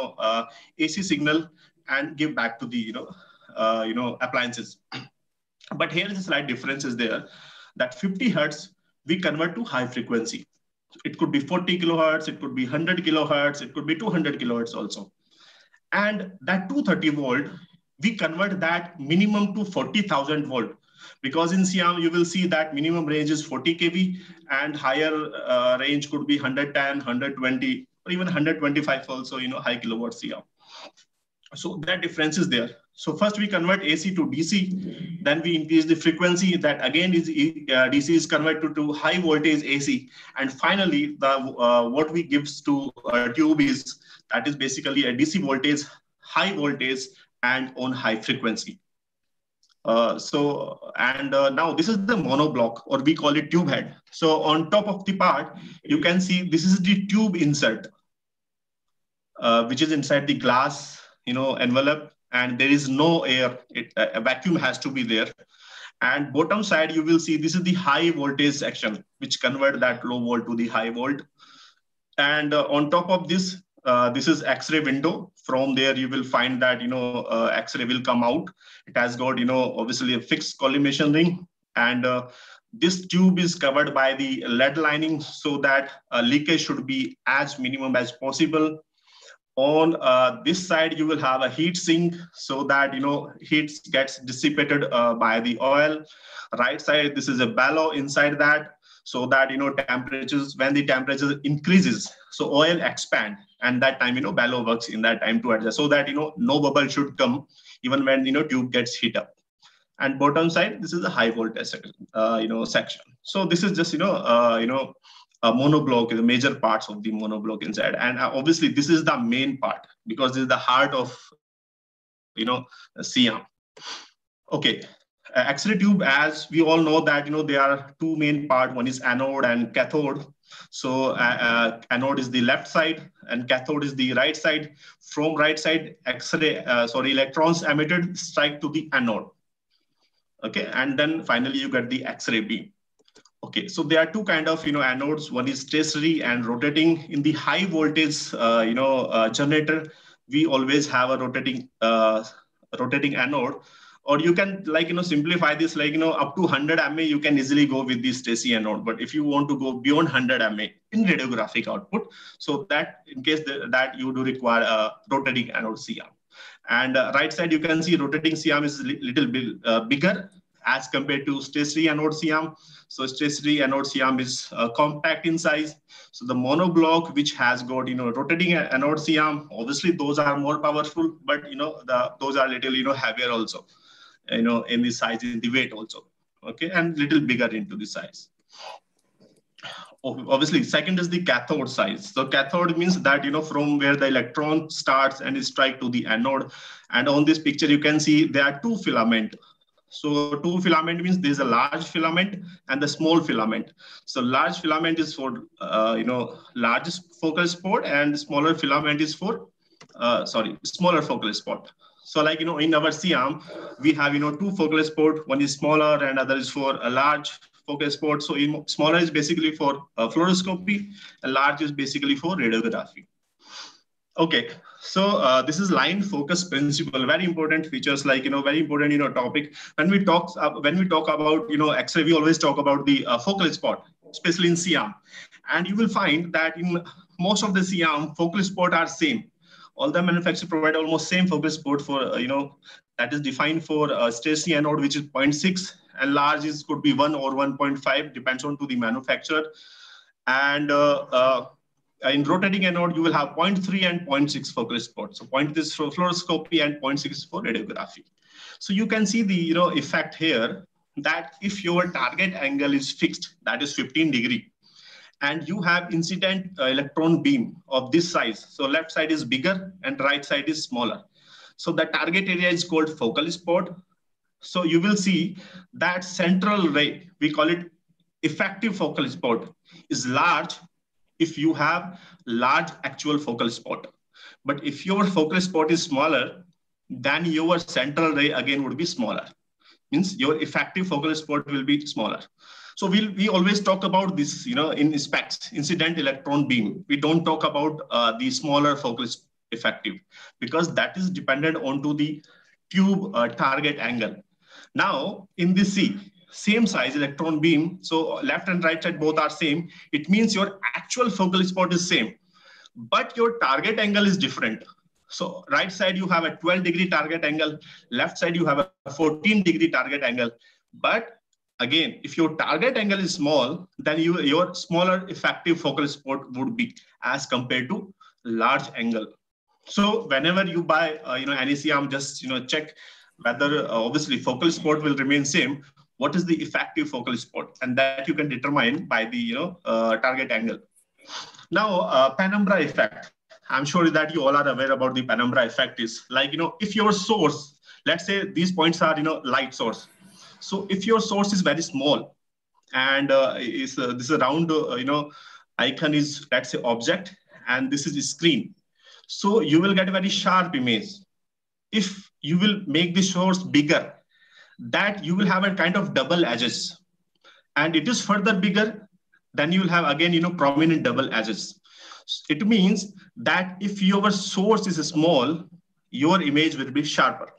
AC signal and give back to the, appliances. But here is a slight difference is there, that 50 hertz, we convert to high frequency. It could be 40 kilohertz, it could be 100 kilohertz, it could be 200 kilohertz also. And that 230 volt, we convert that minimum to 40,000 volt. Because in CIAM, you will see that minimum range is 40 kV, and higher range could be 110, 120, or even 125 also, high kilowatt CIAM. So that difference is there. So first we convert AC to DC, then we increase the frequency, that again is DC is converted to high voltage AC. And finally, the what we gives to tube is, that is basically a DC voltage, high voltage, and on high frequency. Now this is the monoblock, or we call it tube head. So on top of the part, you can see this is the tube insert, which is inside the glass envelope, and there is no air. A vacuum has to be there. And bottom side, you will see this is the high voltage section, which convert that low volt to the high volt. And on top of this, this is X-ray window. From there, you will find that X-ray will come out. It has got obviously a fixed collimation ring, and this tube is covered by the lead lining, so that leakage should be as minimum as possible. On this side, you will have a heat sink, so that heat gets dissipated by the oil. Right side, this is a bellow inside that, so that temperatures, when the temperature increases, so oil expand, and that time bellow works in that time to adjust, so that no bubble should come even when tube gets heat up. And bottom side, this is a high voltage section. So this is just a monoblock, the major parts of the monoblock inside. And obviously this is the main part, because this is the heart of CIAM. Okay, X-ray tube, as we all know that there are 2 main parts. One is anode and cathode. So anode is the left side and cathode is the right side. From right side, electrons emitted strike to the anode. Okay, and then finally you get the X-ray beam. Okay, so there are two kind of anodes. One is stationary and rotating. In the high voltage generator, we always have a rotating anode. Or you can simplify this up to 100 mA, you can easily go with the stationary anode. But if you want to go beyond 100 mA in radiographic output, so that in case that you do require a rotating anode CM. And right side, you can see rotating CM is a little bit bigger as compared to stationary anode CM. So stationary anode CM is compact in size. So the monoblock, which has got rotating anode CM, obviously those are more powerful, but those are little heavier also, in the size, in the weight also. Okay, and little bigger into the size. Obviously, second is the cathode size. So cathode means that from where the electron starts and is strike to the anode. And on this picture, you can see there are two filament. So two filament means there's a large filament and the small filament. So large filament is for largest focal spot, and smaller filament is for smaller focal spot. So like in our CM, we have two focal spot. One is smaller and other is for a large focal spot. So smaller is basically for fluoroscopy, and large is basically for radiography. Okay, so this is line focus principle. Very important features, like very important topic. When we talk about X-ray, we always talk about the focal spot, especially in CM. And you will find that in most of the CM, focal spot are same. All the manufacturers provide almost same focal spot for that is defined for stationary anode, which is 0.6, and large could be 1 or 1.5, depends on to the manufacturer. And in rotating anode, you will have 0.3 and 0.6 focal spot. So 0.3 is for fluoroscopy and 0.6 is for radiography. So you can see the effect here, that if your target angle is fixed, that is 15 degree, and you have incident electron beam of this size. So left side is bigger and right side is smaller. So the target area is called focal spot. So you will see that central ray, we call it effective focal spot, is large if you have large actual focal spot. But if your focal spot is smaller, then your central ray again would be smaller. Means your effective focal spot will be smaller. So we always talk about this, in specs, incident electron beam. We don't talk about the smaller focal effective, because that is dependent onto the tube target angle. Now in this same size electron beam, so left and right side both are same. It means your actual focal spot is same, but your target angle is different. So right side you have a 12 degree target angle, left side you have a 14 degree target angle. But again, if your target angle is small, then your smaller effective focal spot would be as compared to large angle. So whenever you buy any CM, just check whether obviously focal spot will remain same. What is the effective focal spot, and that you can determine by the target angle. Now penumbra effect. I'm sure that you all are aware about the penumbra effect. Is like if your source, let's say these points are light source. So if your source is very small, and this is a round icon is, let's say, object, and this is a screen. So you will get a very sharp image. If you will make the source bigger, that you will have a kind of double edges, and it is further bigger, then you will have again prominent double edges. It means that if your source is small, your image will be sharper,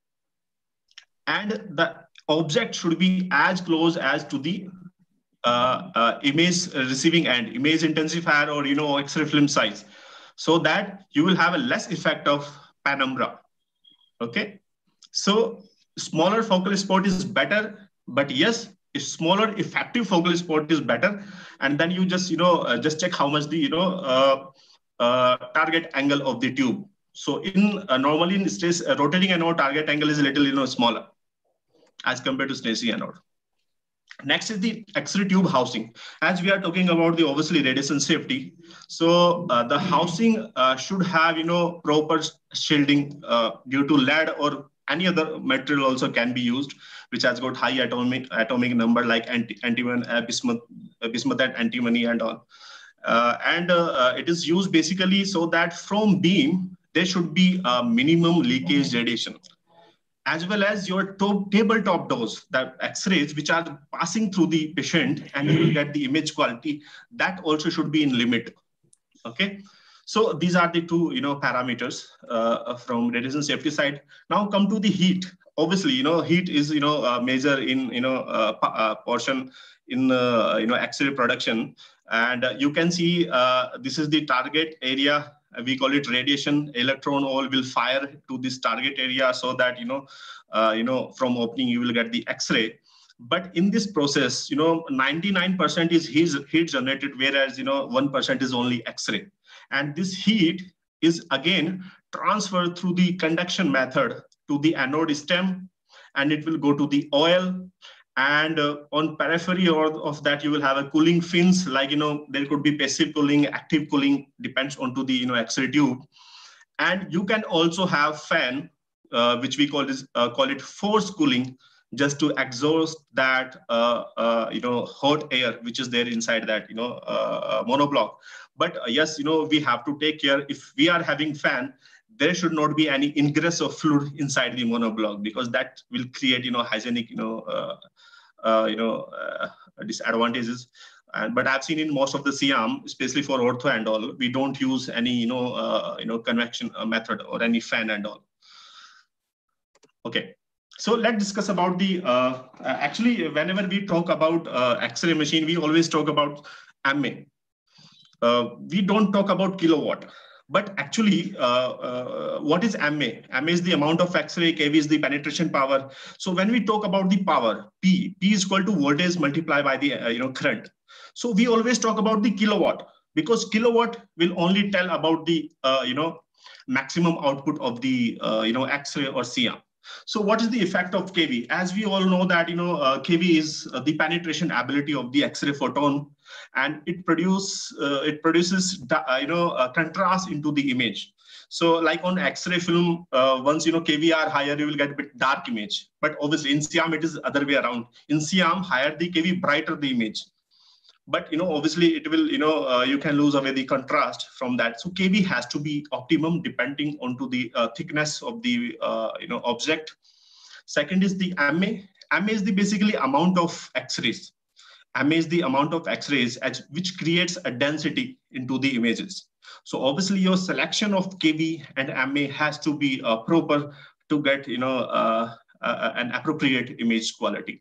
and the object should be as close as to the image receiving end, image intensifier, or X-ray film size, so that you will have a less effect of penumbra. Okay, so smaller focal spot is better, but yes, if smaller effective focal spot is better, and then you just just check how much the target angle of the tube. So in normally in rotating anode, target angle is a little smaller as compared to stationary anode. Next is the X-ray tube housing. As we are talking about the obviously radiation safety, so the housing should have proper shielding due to lead or any other material also can be used, which has got high atomic number like antimony, bismuth, antimony, and all. It is used basically so that from beam there should be a minimum leakage radiation. as well as your tabletop dose, the X-rays which are passing through the patient, and you will get the image quality, that also should be in limit. Okay. So these are the two, parameters from radiation safety side. Now come to the heat. Obviously, heat is, major in, portion in, X-ray production. And you can see this is the target area. We call it radiation. Electron all will fire to this target area so that, from opening, you will get the X-ray. But in this process, 99% is heat generated, whereas, 1% is only X-ray. And this heat is again transferred through the conduction method to the anode stem, and it will go to the oil. And on periphery of that, you will have a cooling fins, like, there could be passive cooling, active cooling, depends on to the, X-ray tube. And you can also have fan, which we call it force cooling, just to exhaust that, hot air, which is there inside that, monoblock. But yes, we have to take care. If we are having fan, there should not be any ingress of fluid inside the monoblock, because that will create, hygienic, disadvantages. But I've seen in most of the CIAM, especially for ortho and all, we don't use any, convection method or any fan and all. Okay. So let's discuss about the, actually, whenever we talk about X-ray machine, we always talk about MA. We don't talk about kilowatt. But actually, what is MA? MA is the amount of X-ray, kV is the penetration power. So when we talk about the power, P is equal to voltage multiplied by the current. So we always talk about the kilowatt, because kilowatt will only tell about the maximum output of the X-ray or CIAM. So what is the effect of kV? As we all know that, kV is the penetration ability of the X-ray photon, and it produces contrast into the image. So like on X-ray film, once, kV are higher, you will get a bit dark image. But obviously in CIAM, it is other way around. In CIAM, higher the kV, brighter the image. But, obviously it will, you can lose away the contrast from that. So kV has to be optimum depending on to the thickness of the, object. Second is the MA. MA is the basically amount of X-rays. MA is the amount of X-rays which creates a density into the images. So obviously your selection of kV and MA has to be proper to get, an appropriate image quality.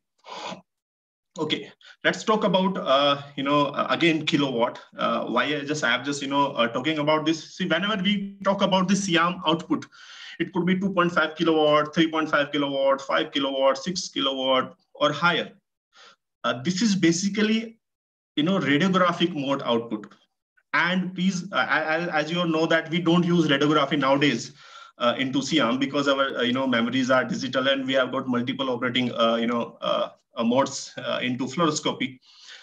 Okay, let's talk about, again, kilowatt. Why I have just, talking about this. See, whenever we talk about the CIAM output, it could be 2.5 kilowatt, 3.5 kilowatt, 5 kilowatt, 6 kilowatt, or higher. This is basically, radiographic mode output. And please, as you all know that we don't use radiography nowadays into CIAM, because our, memories are digital, and we have got multiple operating, modes into fluoroscopy.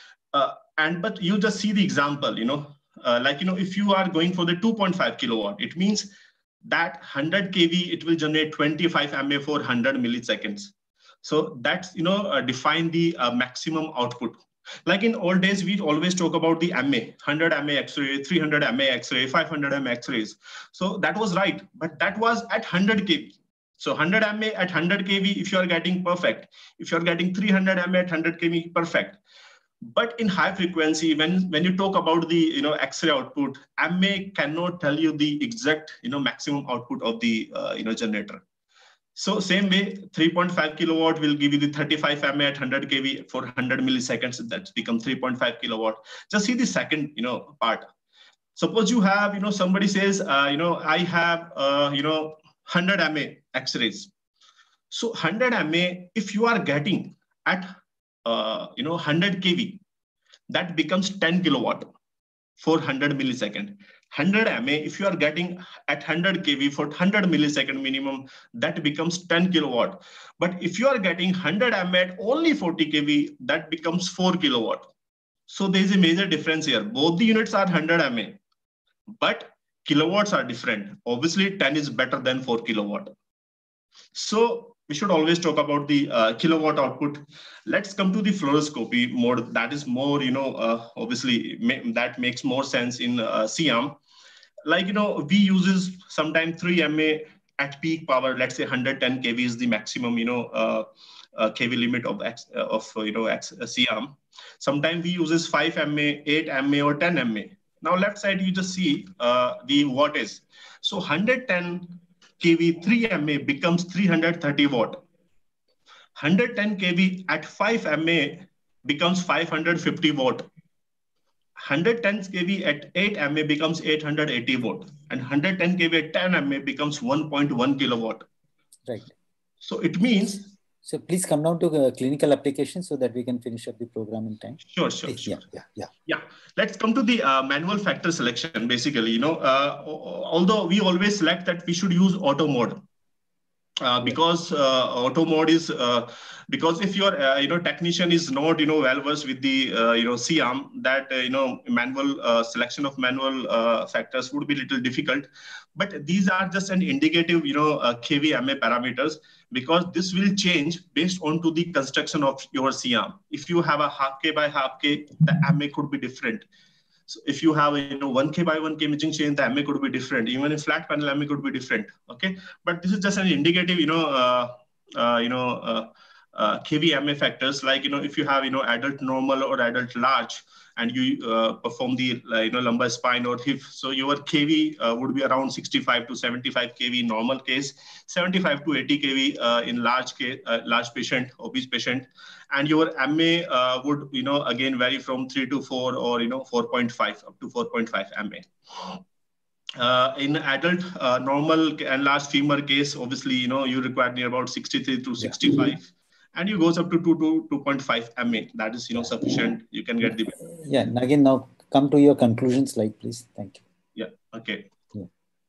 But you just see the example, if you are going for the 2.5 kilowatt, it means that 100 kV, it will generate 25 MA for 100 milliseconds. So that's, define the maximum output. Like in old days, we always talk about the MA, 100 MA X-ray, 300 MA X-ray, 500 MA X-rays. So that was right, but that was at 100 kV. So 100 MA at 100 kV, if you are getting perfect. If you are getting 300 MA at 100 kV, perfect. But in high frequency, when you talk about the X-ray output, MA cannot tell you the exact maximum output of the generator. So same way, 3.5 kilowatt will give you the 35 MA at 100 kV for 100 milliseconds. That's become 3.5 kilowatt. Just see the second part. Suppose you have somebody says I have 100 MA X-rays. So 100 MA, if you are getting at 100 kV, that becomes 10 kilowatt for 100 millisecond. 100 MA, if you are getting at 100 kV for 100 millisecond minimum, that becomes 10 kilowatt. But if you are getting 100 MA at only 40 kV, that becomes 4 kilowatt. So there is a major difference here. Both the units are 100 MA, but kilowatts are different. Obviously 10 is better than 4 kilowatt. So we should always talk about the kilowatt output. Let's come to the fluoroscopy mode. That is more, obviously that makes more sense in CIAM. Like, we uses sometimes 3 MA at peak power, let's say 110 kV is the maximum, kV limit of CIAM. Sometimes we uses 5 mA, 8 mA, or 10 mA. Now left side, you just see the wattage. So 110 kV 3 mA becomes 330 watt. 110 kV at 5 mA becomes 550 watt. 110 kV at 8 mA becomes 880 watt. And 110 kV at 10 mA becomes 1.1 kilowatt. Right. So it means... So please come down to clinical application so that we can finish up the program in time. Sure. Yeah. Let's come to the manual factor selection. Basically, although we always select that we should use auto mode. Because auto mode is because if your technician is not well versed with the CIAM, that manual selection of manual factors would be a little difficult. But these are just an indicative kV MA parameters, because this will change based on to the construction of your CIAM. If you have a half K by half K, the MA could be different. So if you have 1K by 1K imaging chain, the MA could be different. Even in flat panel, MA could be different. Okay, but this is just an indicative, KV MA factors. Like if you have adult normal or adult large, and you perform the lumbar spine or hip, so your KV would be around 65 to 75 KV in normal case, 75 to 80 KV in large patient, obese patient, and your MA would again vary from 3 to 4 or 4.5 up to 4.5 MA. In adult normal and large femur case, obviously you require near about 63 to 65. And you goes up to 2 to 2.5 MA. That is sufficient. You can get the... Yeah. Again, now come to your conclusion slide, please. Thank you. Yeah. Okay. Yeah.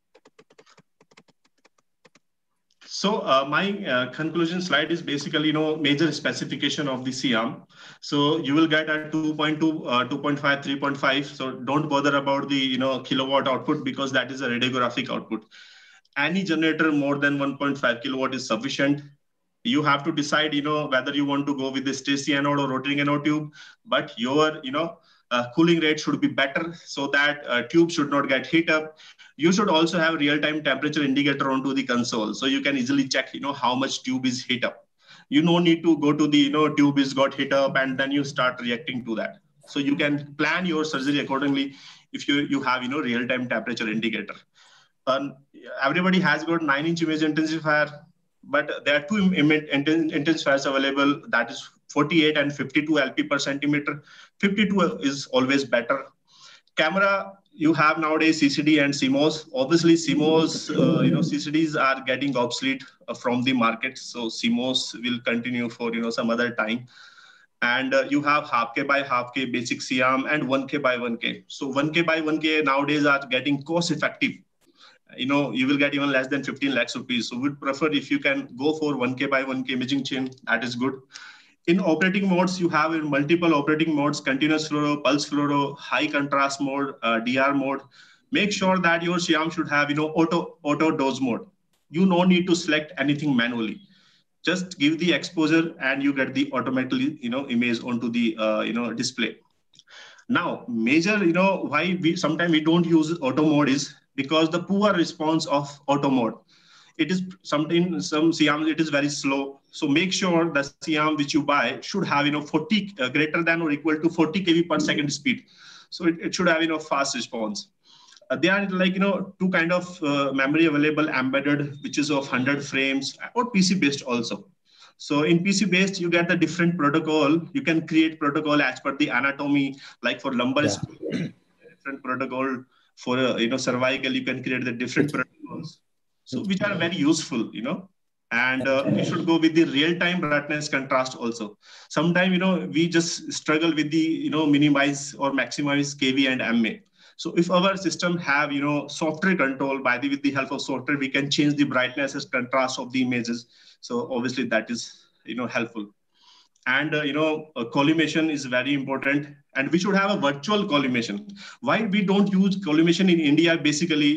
So my conclusion slide is basically major specification of the CIAM. So you will get a 2.2, 2.5, 3.5. So don't bother about the kilowatt output, because that is a radiographic output. Any generator more than 1.5 kilowatt is sufficient. You have to decide, whether you want to go with the Stacey anode or rotating anode tube, but your, cooling rate should be better, so that tube should not get heat up. You should also have real-time temperature indicator onto the console, so you can easily check, how much tube is heat up. You no need to go to the, tube is got heat up and then you start reacting to that. So you can plan your surgery accordingly if you have, real-time temperature indicator. Everybody has got 9-inch image intensifier, but there are two intensifiers available, that is 48 and 52 LP per centimeter. 52 is always better. Camera, you have nowadays CCD and CMOS. Obviously CMOS, CCDs are getting obsolete from the market. So CMOS will continue for, some other time. And you have half K by half K basic CIAM and 1K by 1K. So 1K by 1K nowadays are getting cost effective. You will get even less than 15 lakhs rupees. So we'd prefer if you can go for 1K by 1K imaging chain, that is good. In operating modes, you have in multiple operating modes, continuous fluoro, pulse fluoro, high contrast mode, DR mode. Make sure that your CIAM should have, auto dose mode. You no need to select anything manually. Just give the exposure and you get the automatically, image onto the, display. Now, major, why sometimes we don't use auto mode is because the poor response of auto mode. It is some CIAM, it is very slow. So make sure the CIAM which you buy should have 40 greater than or equal to 40 kV per second speed. So it should have fast response. There are two kind of memory available embedded, which is of 100 frames, or PC based also. So in PC based, you get the different protocol. You can create protocol as per the anatomy, like for lumbar, different protocol. For cervical, you can create the different protocols, so which are very useful, and you should go with the real-time brightness contrast also. Sometimes we just struggle with the minimize or maximize KV and MA. So if our system have software control, with the help of software, we can change the brightness and contrast of the images. So obviously that is helpful. And collimation is very important, and we should have a virtual collimation. Why we don't use collimation in India? Basically,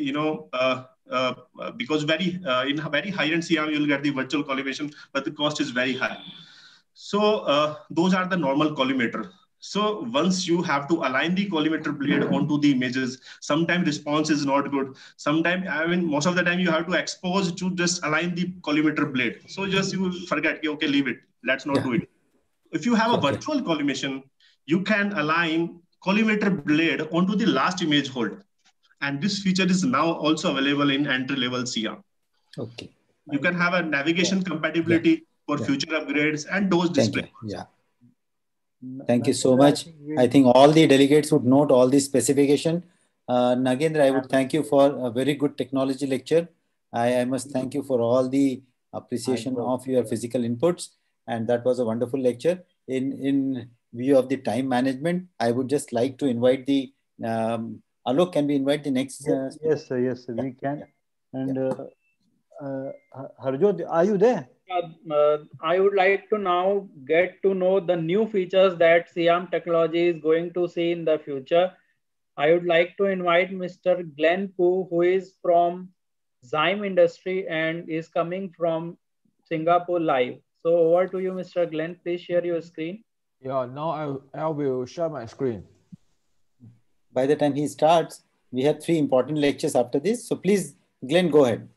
because in very high-end CIAM you'll get the virtual collimation, but the cost is very high. So those are the normal collimator. So once you have to align the collimator blade onto the images, sometimes response is not good. Sometimes, I mean, most of the time you have to expose to just align the collimator blade. So just you forget, okay, leave it. Let's not do it. If you have a virtual collimation, you can align collimator blade onto the last image hold. And this feature is now also available in entry-level SIAM. Okay. You can have a navigation compatibility for future upgrades and those displays. Yeah. Thank you so much. I think all the delegates would note all the specification. Nagendra, I would thank you for a very good technology lecture. I must thank you for all the appreciation of your physical inputs. And that was a wonderful lecture. In view of the time management, I would just like to invite the Alok, can we invite the next? Yes, sir. Yes, sir. We can. And Harjot, are you there? I would like to now get to know the new features that SIAM technology is going to see in the future. I would like to invite Mr. Glenn Poo, who is from Zyme Industry and is coming from Singapore live. So over to you, Mr. Glenn. Please share your screen. Yeah, now I will share my screen. By the time he starts, we have 3 important lectures after this. So please, Glenn, go ahead.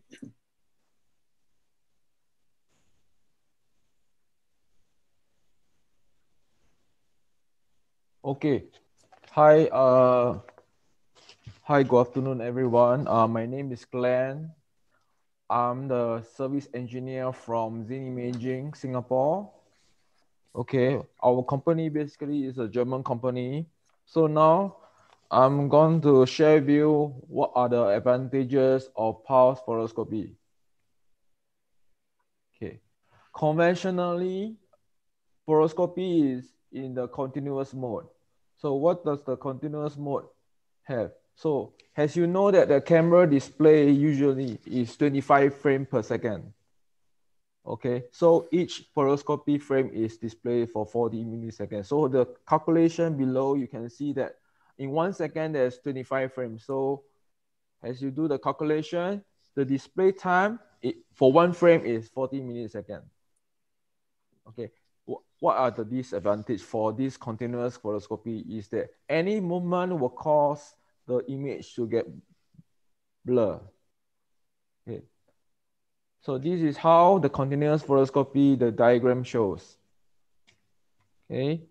Okay. Hi, good afternoon, everyone. My name is Glenn. I'm the service engineer from Zyme Imaging, Singapore. Okay, our company basically is a German company. So now I'm going to share with you what are the advantages of pulse fluoroscopy. Okay, conventionally, fluoroscopy is in the continuous mode. So what does the continuous mode have? So as you know that the camera display usually is 25 frames per second. Okay, so each fluoroscopy frame is displayed for 40 milliseconds. So the calculation below, you can see that in 1 second, there's 25 frames. So as you do the calculation, the display time for 1 frame is 40 milliseconds. Okay, what are the disadvantages for this continuous fluoroscopy is that any movement will cause the image to get blurred. Okay. So this is how the continuous fluoroscopy, the diagram shows. Okay.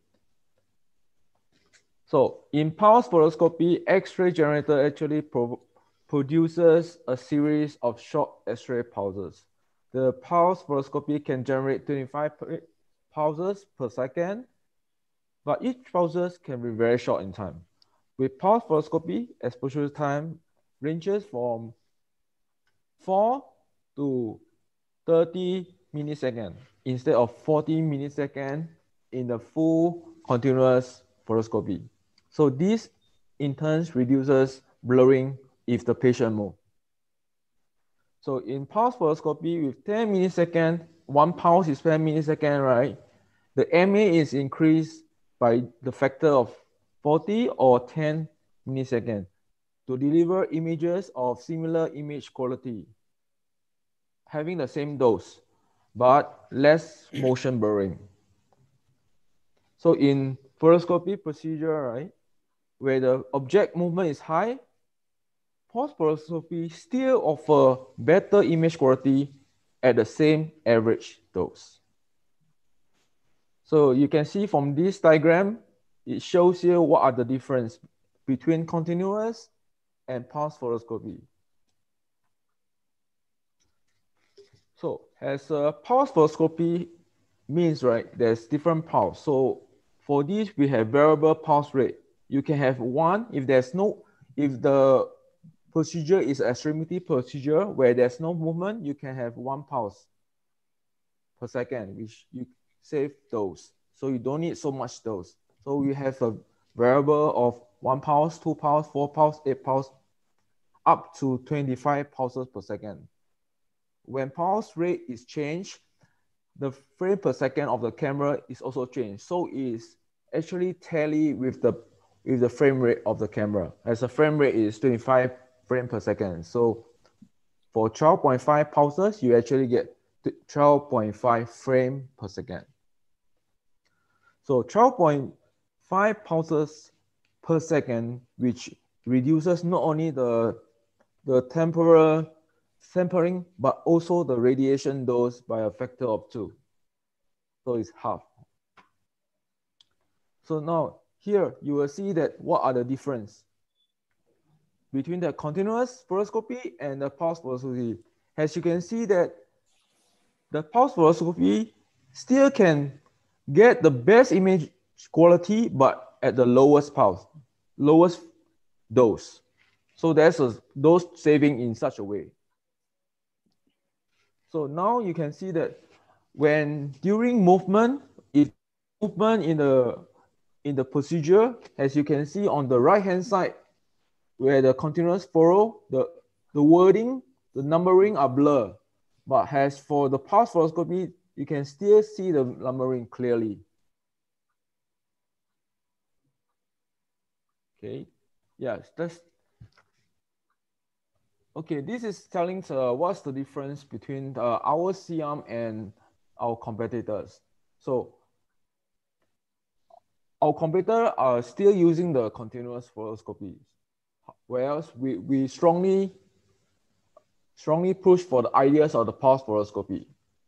So in pulse fluoroscopy, X-ray generator actually produces a series of short X-ray pulses. The pulse fluoroscopy can generate 25 pulses per second, but each pulses can be very short in time. With pulse fluoroscopy, exposure time ranges from 4 to 30 milliseconds instead of 40 milliseconds in the full continuous fluoroscopy. So this in turn reduces blurring if the patient moves. So in pulse fluoroscopy with 10 milliseconds, 1 pulse is 10 milliseconds, right? The MA is increased by the factor of 40 or 10 milliseconds to deliver images of similar image quality, having the same dose, but less motion blurring. So in fluoroscopy procedure, right, where the object movement is high, pulse fluoroscopy still offer better image quality at the same average dose. So you can see from this diagram, it shows you what are the difference between continuous and pulse fluoroscopy. So as a pulse fluoroscopy means, right, there's different pulse. So for this, we have variable pulse rate. You can have 1 if the procedure is extremity procedure where there's no movement, you can have 1 pulse per second, which you save dose. So you don't need so much dose. So we have a variable of 1 pulse, 2 pulse, 4 pulse, 8 pulse, up to 25 pulses per second. When pulse rate is changed, the frame per second of the camera is also changed. So it's actually tally with the frame rate of the camera, as the frame rate is 25 frames per second. So for 12.5 pulses, you actually get 12.5 frames per second. So 12.5 5 pulses per second, which reduces not only the temporal sampling, but also the radiation dose by a factor of 2. So it's half. So now here you will see that what are the difference between the continuous fluoroscopy and the pulse fluoroscopy. As you can see that the pulse fluoroscopy still can get the best image quality, but at the lowest pulse, lowest dose. So there's a dose saving in such a way. So now you can see that when during movement, if movement in the procedure, as you can see on the right hand side, where the continuous fluoro, the wording, the numbering are blurred. But as for the pulse fluoroscopy, you can still see the numbering clearly. Okay, yes, that's okay. This is telling what's the difference between our C-arm and our competitors. So our competitors are still using the continuous fluoroscopy, whereas we strongly push for the ideas of the pulse fluoroscopy.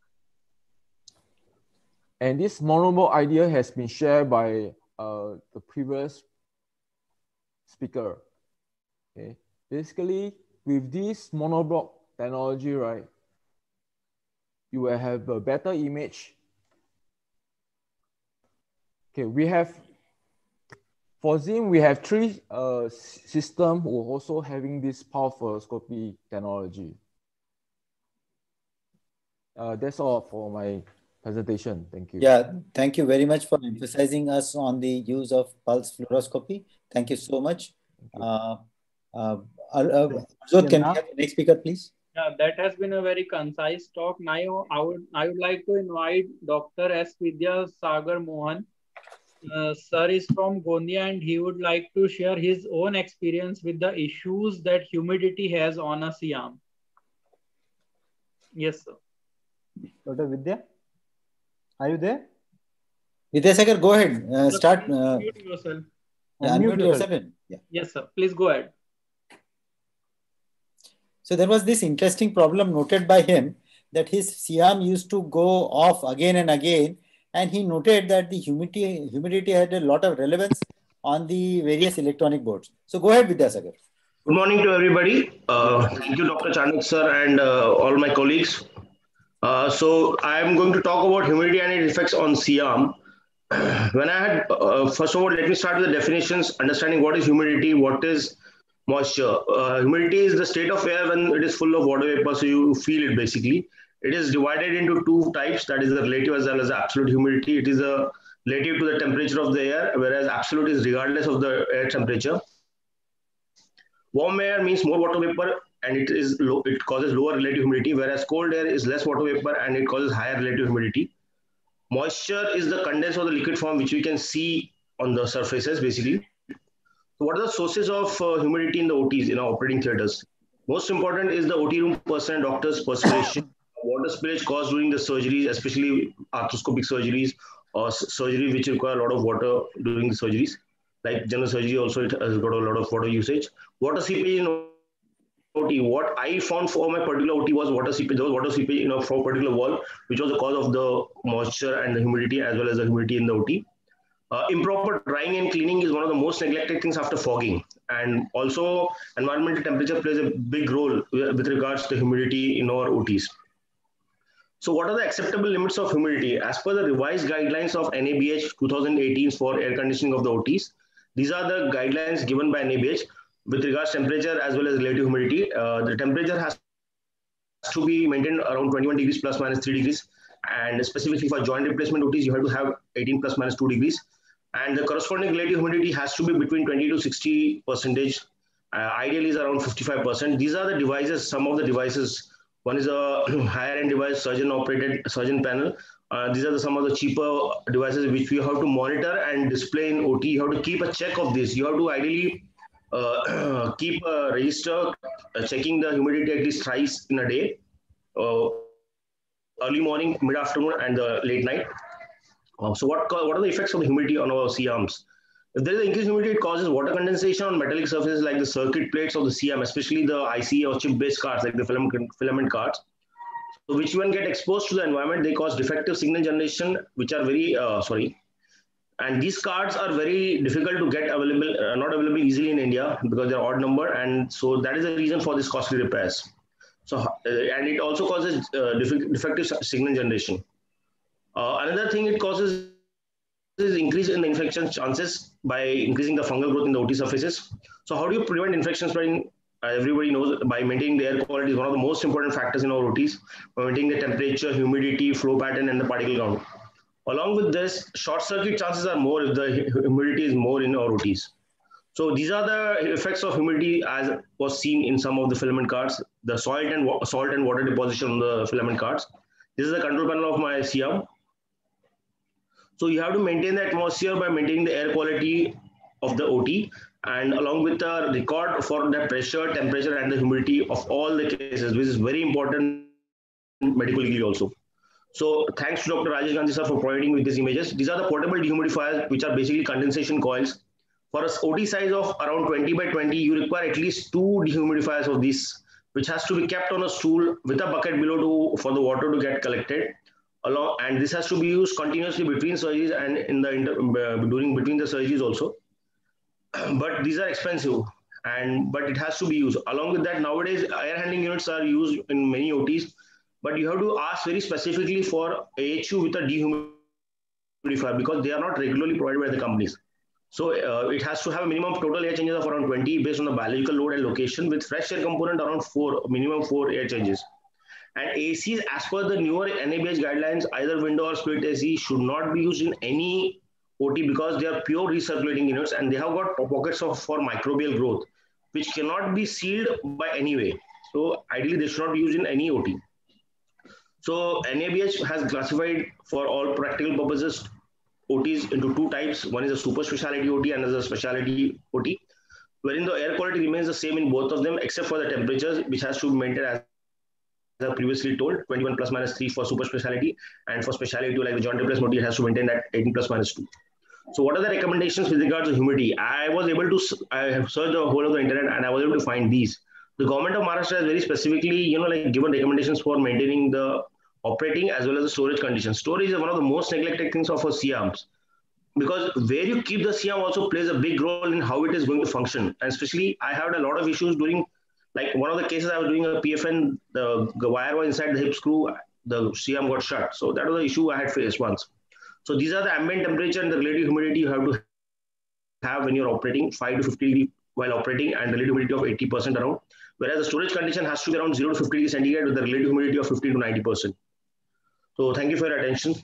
And this monomode idea has been shared by the previous speaker. Okay, basically with this monoblock technology, right, you will have a better image. Okay, we have for ZIM, we have 3 systems who are also having this pulse fluoroscopy technology. That's all for my presentation. Thank you. Yeah, thank you very much for emphasizing us on the use of pulse fluoroscopy. Thank you so much. Can we have the next speaker, please? Yeah, that has been a very concise talk. Now, I would like to invite Dr. S. Vidya Sagar Mohan. Sir is from Gondia and he would like to share his own experience with the issues that humidity has on a C-arm. Yes, sir. Dr. Vidya, are you there? Vidya Sagar, go ahead. Start. Unmute yourself. Yeah, unmute yourself. Yeah. Yes, sir. Please go ahead. So there was this interesting problem noted by him that his C-arm used to go off again and again. And he noted that the humidity had a lot of relevance on the various electronic boards. So go ahead, Vidya Sagar. Good morning to everybody. Thank you, Dr. Chandak sir, and all my colleagues. So I am going to talk about humidity and its effects on C-arm. When I had, first of all, let me start with the definitions, understanding what is humidity, what is moisture. Humidity is the state of air when it is full of water vapor, so you feel it basically. It is divided into 2 types, that is the relative as well as absolute humidity. It is a relative to the temperature of the air, whereas absolute is regardless of the air temperature. Warm air means more water vapor and it causes lower relative humidity, whereas cold air is less water vapor and it causes higher relative humidity. Moisture is the condensed or the liquid form which we can see on the surfaces basically. So what are the sources of humidity in the OTs, in our operating theaters? Most important is the OT room person and doctor's perspiration. Water spillage caused during the surgeries, especially arthroscopic surgeries or surgery which require a lot of water during the surgeries. Like general surgery also, it has got a lot of water usage. Water seepage in OT. What I found for my particular OT was water seepage. There was water seepage for a particular wall, which was the cause of the moisture and the humidity as well as the humidity in the OT. Improper drying and cleaning is one of the most neglected things after fogging. And also environmental temperature plays a big role with regards to humidity in our OTs. So what are the acceptable limits of humidity? As per the revised guidelines of NABH 2018 for air conditioning of the OTs, these are the guidelines given by NABH with regards to temperature as well as relative humidity. The temperature has to be maintained around 21 degrees plus minus 3 degrees. And specifically for joint replacement OTs, you have to have 18 plus minus 2 degrees. And the corresponding relative humidity has to be between 20 to 60%. Ideally is around 55%. These are the devices, some of the devices. One is a higher end device, surgeon panel. These are some of the cheaper devices which we have to monitor and display in OT. You have to keep a check of this. You have to ideally keep a register checking the humidity at least thrice in a day, early morning, mid-afternoon, and the late night. So what are the effects of the humidity on our C-arms? If there is increased humidity, it causes water condensation on metallic surfaces like the circuit plates of the CM, especially the IC or chip-based cards like the filament cards. So which when get exposed to the environment, they cause defective signal generation, which are very, and these cards are very difficult to get available, not available easily in India because they're odd number. And so that is the reason for this costly repairs. So, and it also causes defective signal generation. Another thing it causes is increase in the infection chances by increasing the fungal growth in the OT surfaces. So how do you prevent infection spreading? Everybody knows by maintaining the air quality is one of the most important factors in our OTs, by maintaining the temperature, humidity, flow pattern, and the particle count. Along with this, short circuit chances are more if the humidity is more in our OTs. So these are the effects of humidity as was seen in some of the filament cards, the salt and water deposition on the filament cards. This is the control panel of my CM. So you have to maintain the atmosphere by maintaining the air quality of the OT, and along with the record for the pressure, temperature, and the humidity of all the cases, which is very important medically also. So thanks to Dr. Rajesh Gandhi sir for providing with these images. These are the portable dehumidifiers, which are basically condensation coils. For a OT size of around 20 by 20, you require at least 2 dehumidifiers of these, which has to be kept on a stool with a bucket below for the water to get collected. And this has to be used continuously between surgeries and in the between the surgeries also. But these are expensive, but it has to be used. Along with that, nowadays air handling units are used in many OTs, but you have to ask very specifically for AHU with a dehumidifier because they are not regularly provided by the companies. So it has to have a minimum total air changes of around 20 based on the biological load and location, with fresh air component around minimum 4 air changes. And ACs, as per the newer NABH guidelines, either window or split AC should not be used in any OT because they are pure recirculating units and they have got pockets for microbial growth, which cannot be sealed by any way. So ideally, they should not be used in any OT. So NABH has classified for all practical purposes OTs into 2 types. One is a super specialty OT and another specialty OT, wherein the air quality remains the same in both of them except for the temperatures, which has to be maintained as I previously told, 21 plus minus 3 for super specialty, and for specialty like the joint replacement OT, it has to maintain that 18 plus minus 2. So what are the recommendations with regards to humidity? I have searched the whole of the internet and I was able to find these. The government of Maharashtra has very specifically, given recommendations for maintaining the operating as well as the storage conditions. Storage is one of the most neglected things of our CMs, because where you keep the CM also plays a big role in how it is going to function. And especially, I had a lot of issues during, like one of the cases I was doing a PFN, the wire was inside the hip screw, the CM got shut. So that was the issue I had faced once. So these are the ambient temperature and the relative humidity you have to have when you're operating, 5 to 50 degrees while operating, and the relative humidity of 80% around. Whereas the storage condition has to be around 0 to 50 degrees centigrade with the relative humidity of 50 to 90%. So thank you for your attention.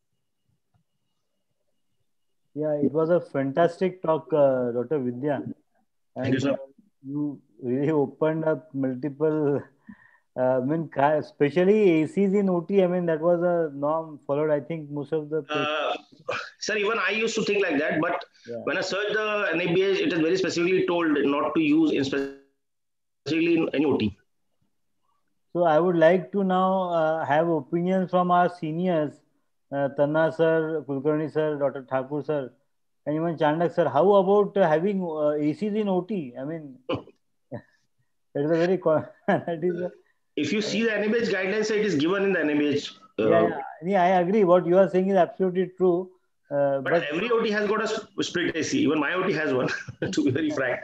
Yeah, it was a fantastic talk, Dr. Vidya. And thank you, sir. You really opened up multiple, especially ACs in OT. I mean, that was a norm followed, I think, most of the... Sir, even I used to think like that, but when I searched the NABH, it is very specifically told not to use especially in any OT. So I would like to now have opinions from our seniors, Tanna sir, Kulkarni sir, Dr. Thakur sir, and even Chandak sir. How about having ACs in OT? I mean, that is a very... If you see the NABH guidelines, it is given in the NABH. Yeah, I agree. What you are saying is absolutely true. But every OT has got a split AC. Even my OT has one, to be very frank.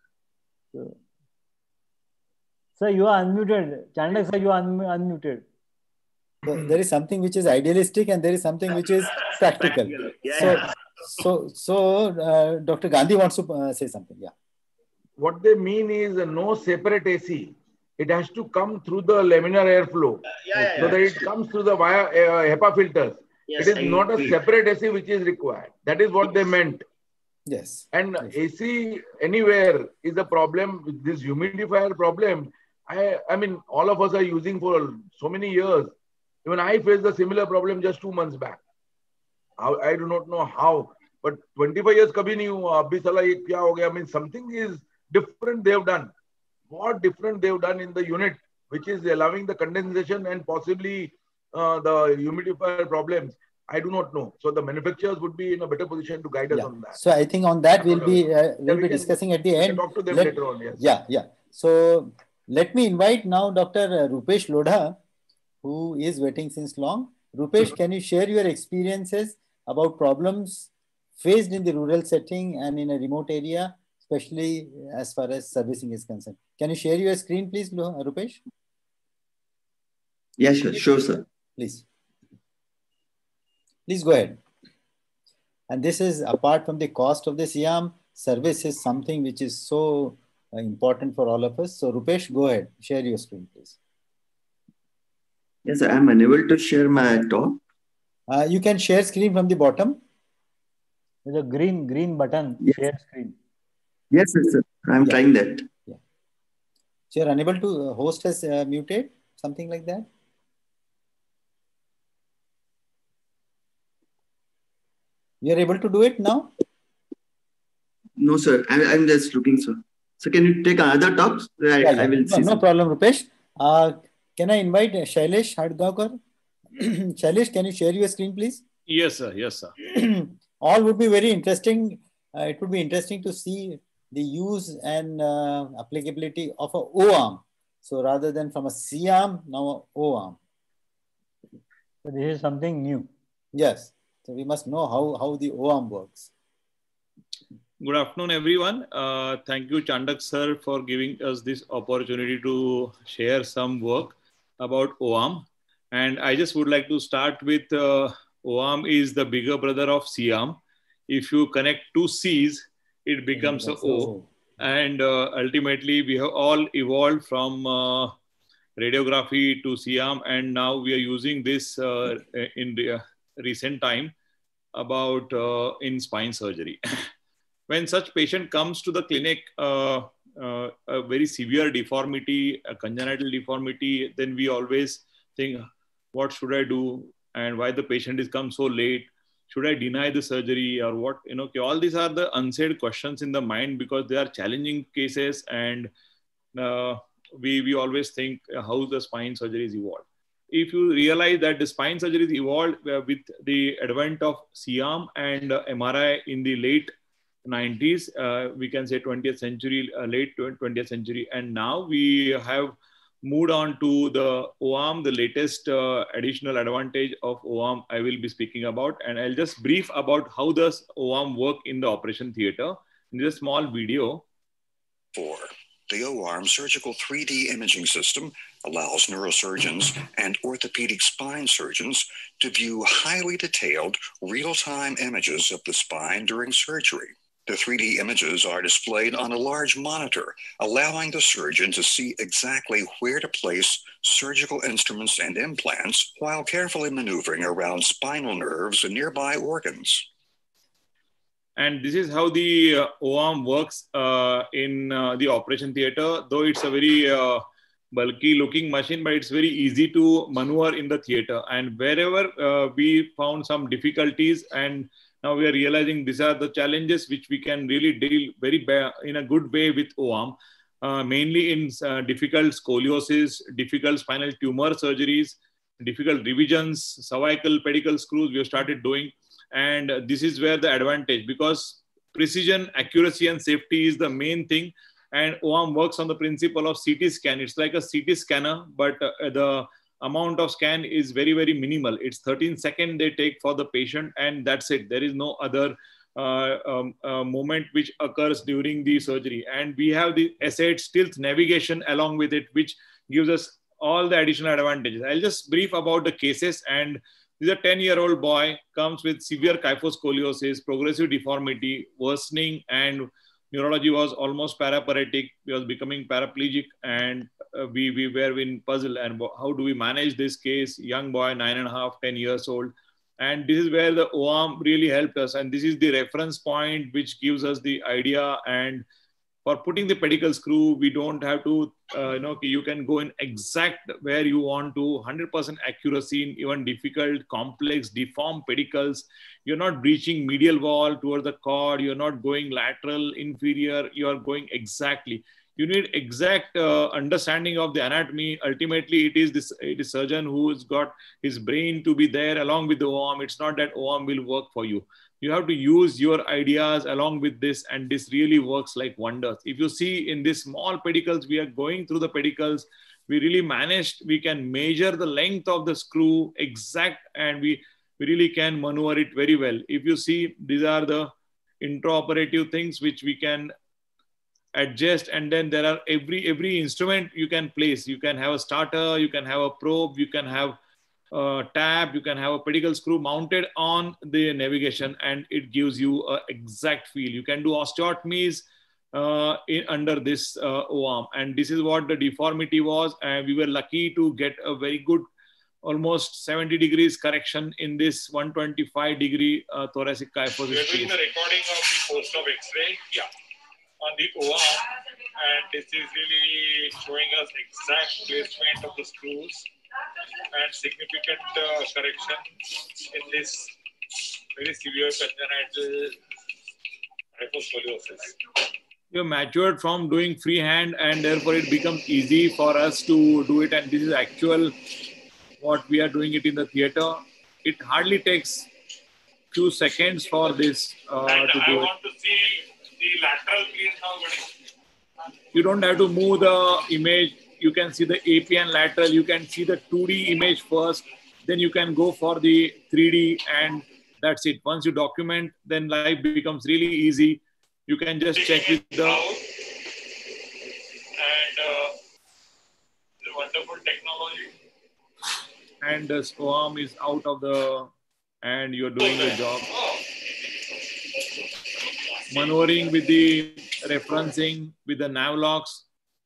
Sir, you are unmuted. Chandak sir, you are unmuted. So there is something which is idealistic and there is something which is practical. Yeah. So Dr. Gandhi wants to say something. Yeah. What they mean is no separate AC. It has to come through the laminar airflow. So that it comes through the via HEPA filters. Yes, it is not a separate AC which is required. That is what they meant. Yes. And AC anywhere is a problem. With this humidifier problem, I mean, all of us are using for so many years. Even I faced a similar problem just 2 months back. I do not know how, but 25 years kabhi nahi hua. Abhi sala ye kya ho gaya? I mean, something is different they have done. What different they have done in the unit, which is allowing the condensation and possibly the humidifier problems. I do not know. So the manufacturers would be in a better position to guide us on that. So I think on that we'll be discussing at the end. Talk to them later on. Yes. Yeah. So let me invite now Dr. Rupesh Lodha, who is waiting since long. Rupesh, can you share your experiences about problems faced in the rural setting and in a remote area, especially as far as servicing is concerned? Can you share your screen, please, Rupesh? Yeah, sure, sir. Please go ahead. And this is apart from the cost of the SIAM, service is something which is so important for all of us. So Rupesh, go ahead, share your screen, please. Yes, I'm unable to share my talk. You can share screen from the bottom. There's a green button, share screen. Yes, sir. I'm trying that. Yeah. So you're unable to host as muted, something like that? You're able to do it now? No, sir. I'm just looking, sir. So can you take another talk? I will see. No problem, Rupesh. Can I invite Shailesh Hadgaonkar? Shailesh, can you share your screen, please? Yes, sir. Yes, sir. All would be very interesting. It would be interesting to see the use and applicability of a O-arm. So rather than from a C-arm, now a O-arm. So this is something new. Yes. So we must know how the O-arm works. Good afternoon, everyone. Thank you, Chandak sir, for giving us this opportunity to share some work about O-arm. And I just would like to start with O-arm is the bigger brother of C-arm. If you connect two C's, it becomes a O. And ultimately, we have all evolved from radiography to C-arm. And now we are using this in the recent time about in spine surgery. When such patient comes to the clinic, a very severe deformity, a congenital deformity, then we always think, what should I do? And why the patient is come so late? Should I deny the surgery or what? All these are the unsaid questions in the mind because they are challenging cases, and we always think how the spine surgery is evolved. If you realize that the spine surgery is evolved with the advent of C-arm and MRI in the late 90s, we can say 20th century, late 20th century. And now we have moved on to the O-arm, the latest additional advantage of O-arm I will be speaking about. And I'll just brief about how does O-arm work in the operation theater. In this small video. 4. The O-arm surgical 3D imaging system allows neurosurgeons and orthopedic spine surgeons to view highly detailed, real-time images of the spine during surgery. The 3D images are displayed on a large monitor, allowing the surgeon to see exactly where to place surgical instruments and implants while carefully maneuvering around spinal nerves and nearby organs. And this is how the O-arm works in the operation theater, though it's a very bulky looking machine, but it's very easy to maneuver in the theater. And wherever we found some difficulties, and now we are realizing these are the challenges which we can really deal in a good way with O-arm, mainly in difficult scoliosis, difficult spinal tumor surgeries, difficult revisions, cervical pedicle screws we have started doing. And this is where the advantage, because precision, accuracy, and safety is the main thing. And O-arm works on the principle of CT scan. It's like a CT scanner, but the amount of scan is very, very minimal. It's 13 seconds they take for the patient, and that's it. There is no other moment which occurs during the surgery. And we have the SAID stealth navigation along with it, which gives us all the additional advantages. I'll just brief about the cases. And this is a 10-year-old boy, comes with severe kyphoscoliosis, progressive deformity, worsening, and neurology was almost paraparetic. He was becoming paraplegic, and we were in puzzle. And how do we manage this case? Young boy, 9.5, 10 years old. And this is where the O-arm really helped us. And this is the reference point which gives us the idea. And for putting the pedicle screw, we don't have to, you can go in exact where you want to, 100% accuracy in even difficult, complex, deformed pedicles. You're not breaching medial wall towards the cord. You're not going lateral, inferior. You're going exactly. You need exact understanding of the anatomy. Ultimately, it is surgeon who has got his brain to be there along with the OARM. It's not that OARM will work for you. You have to use your ideas along with this, and this really works like wonders. If you see in these small pedicles, we are going through the pedicles, we really managed, we can measure the length of the screw exact, and we really can maneuver it very well. If you see, these are the intraoperative things which we can adjust, and then there are every instrument you can place. You can have a starter, you can have a probe, you can have a tab, you can have a pedicle screw mounted on the navigation, and it gives you an exact feel. You can do osteotomies under this OARM, and this is what the deformity was, and we were lucky to get a very good almost 70 degrees correction in this 125 degree thoracic kyphosis. We are doing the recording of the post-op X-ray, on the OARM, and this is really showing us exact placement of the screws and significant correction in this very severe congenital hyposcoliosis. You're matured from doing freehand, and therefore it becomes easy for us to do it. And this is actual what we are doing it in the theater. It hardly takes few seconds for this to do it. Want to see the lateral, please now. You don't have to move the image. You can see the AP and lateral. You can see the 2D image first. Then you can go for the 3D, and that's it. Once you document, then life becomes really easy. You can just check with the... And the wonderful technology. And the OARM is out of the... And you're doing the job. Maneuvering with the referencing, with the nav locks.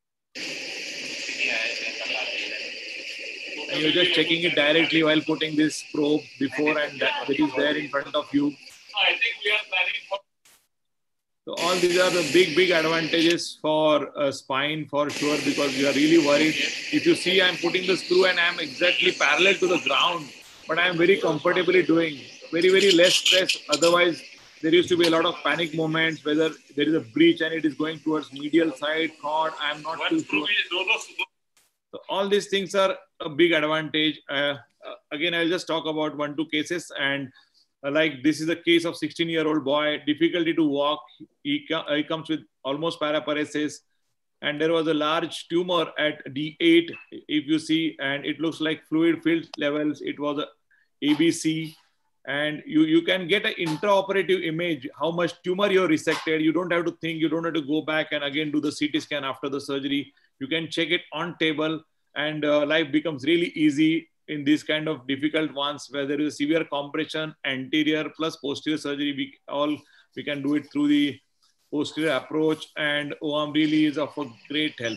And you're just checking it directly while putting this probe before, and that is there in front of you. I think we are planning for... So all these are the big advantages for spine for sure, because we are really worried. If you see, I'm putting the screw and I'm exactly parallel to the ground, but I'm very comfortably doing very less stress. Otherwise, there used to be a lot of panic moments, whether there is a breach and it is going towards medial side, cord, I'm not too sure. So all these things are a big advantage. Again, I'll just talk about 1-2 cases, and like this is a case of 16-year-old boy, difficulty to walk. He comes with almost paraparesis, and there was a large tumor at D8, if you see, and it looks like fluid filled levels. It was a ABC, and you can get an intraoperative image, how much tumor you resected. You don't have to think, you don't have to go back and again do the CT scan after the surgery. You can check it on table, and life becomes really easy in these kind of difficult ones where there is severe compression, anterior plus posterior surgery. We can do it through the posterior approach, and OARM really is of a great help.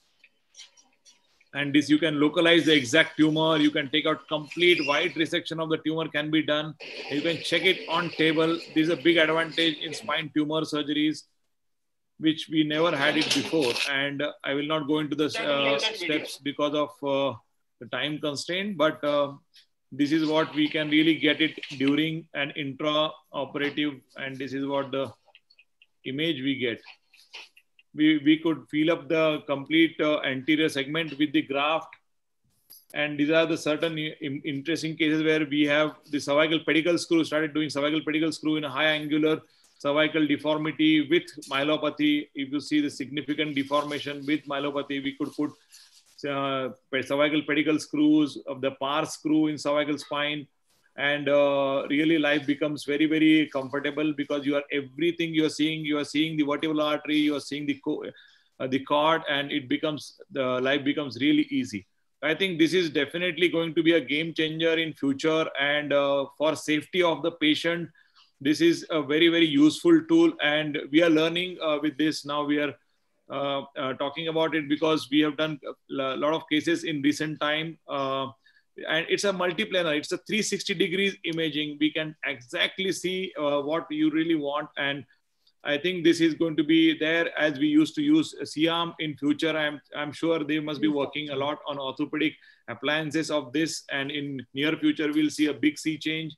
And this, you can localize the exact tumor. You can take out complete wide resection of the tumor can be done. You can check it on table. This is a big advantage in spine tumor surgeries, which we never had it before. And I will not go into the steps because of the time constraint, but this is what we can really get it during an intra-operative, and this is what the image we get. We could feel up the complete anterior segment with the graft, and these are the certain interesting cases where we have the cervical pedicle screw, started doing cervical pedicle screw in a high angular cervical deformity with myelopathy. If you see the significant deformation with myelopathy, we could put cervical pedicle screws of the PAR screw in cervical spine, and really life becomes very comfortable, because you are everything you are seeing the vertebral artery, you are seeing the cord, and it becomes, the life becomes really easy. I think this is definitely going to be a game changer in future, and for safety of the patient, this is a very useful tool, and we are learning with this. Now we are talking about it because we have done a lot of cases in recent time, and it's a multiplanar, it's a 360 degrees imaging. We can exactly see what you really want, and I think this is going to be there as we used to use C-arm in future. I'm sure they must be working a lot on orthopedic appliances of this, and in near future we'll see a big sea change.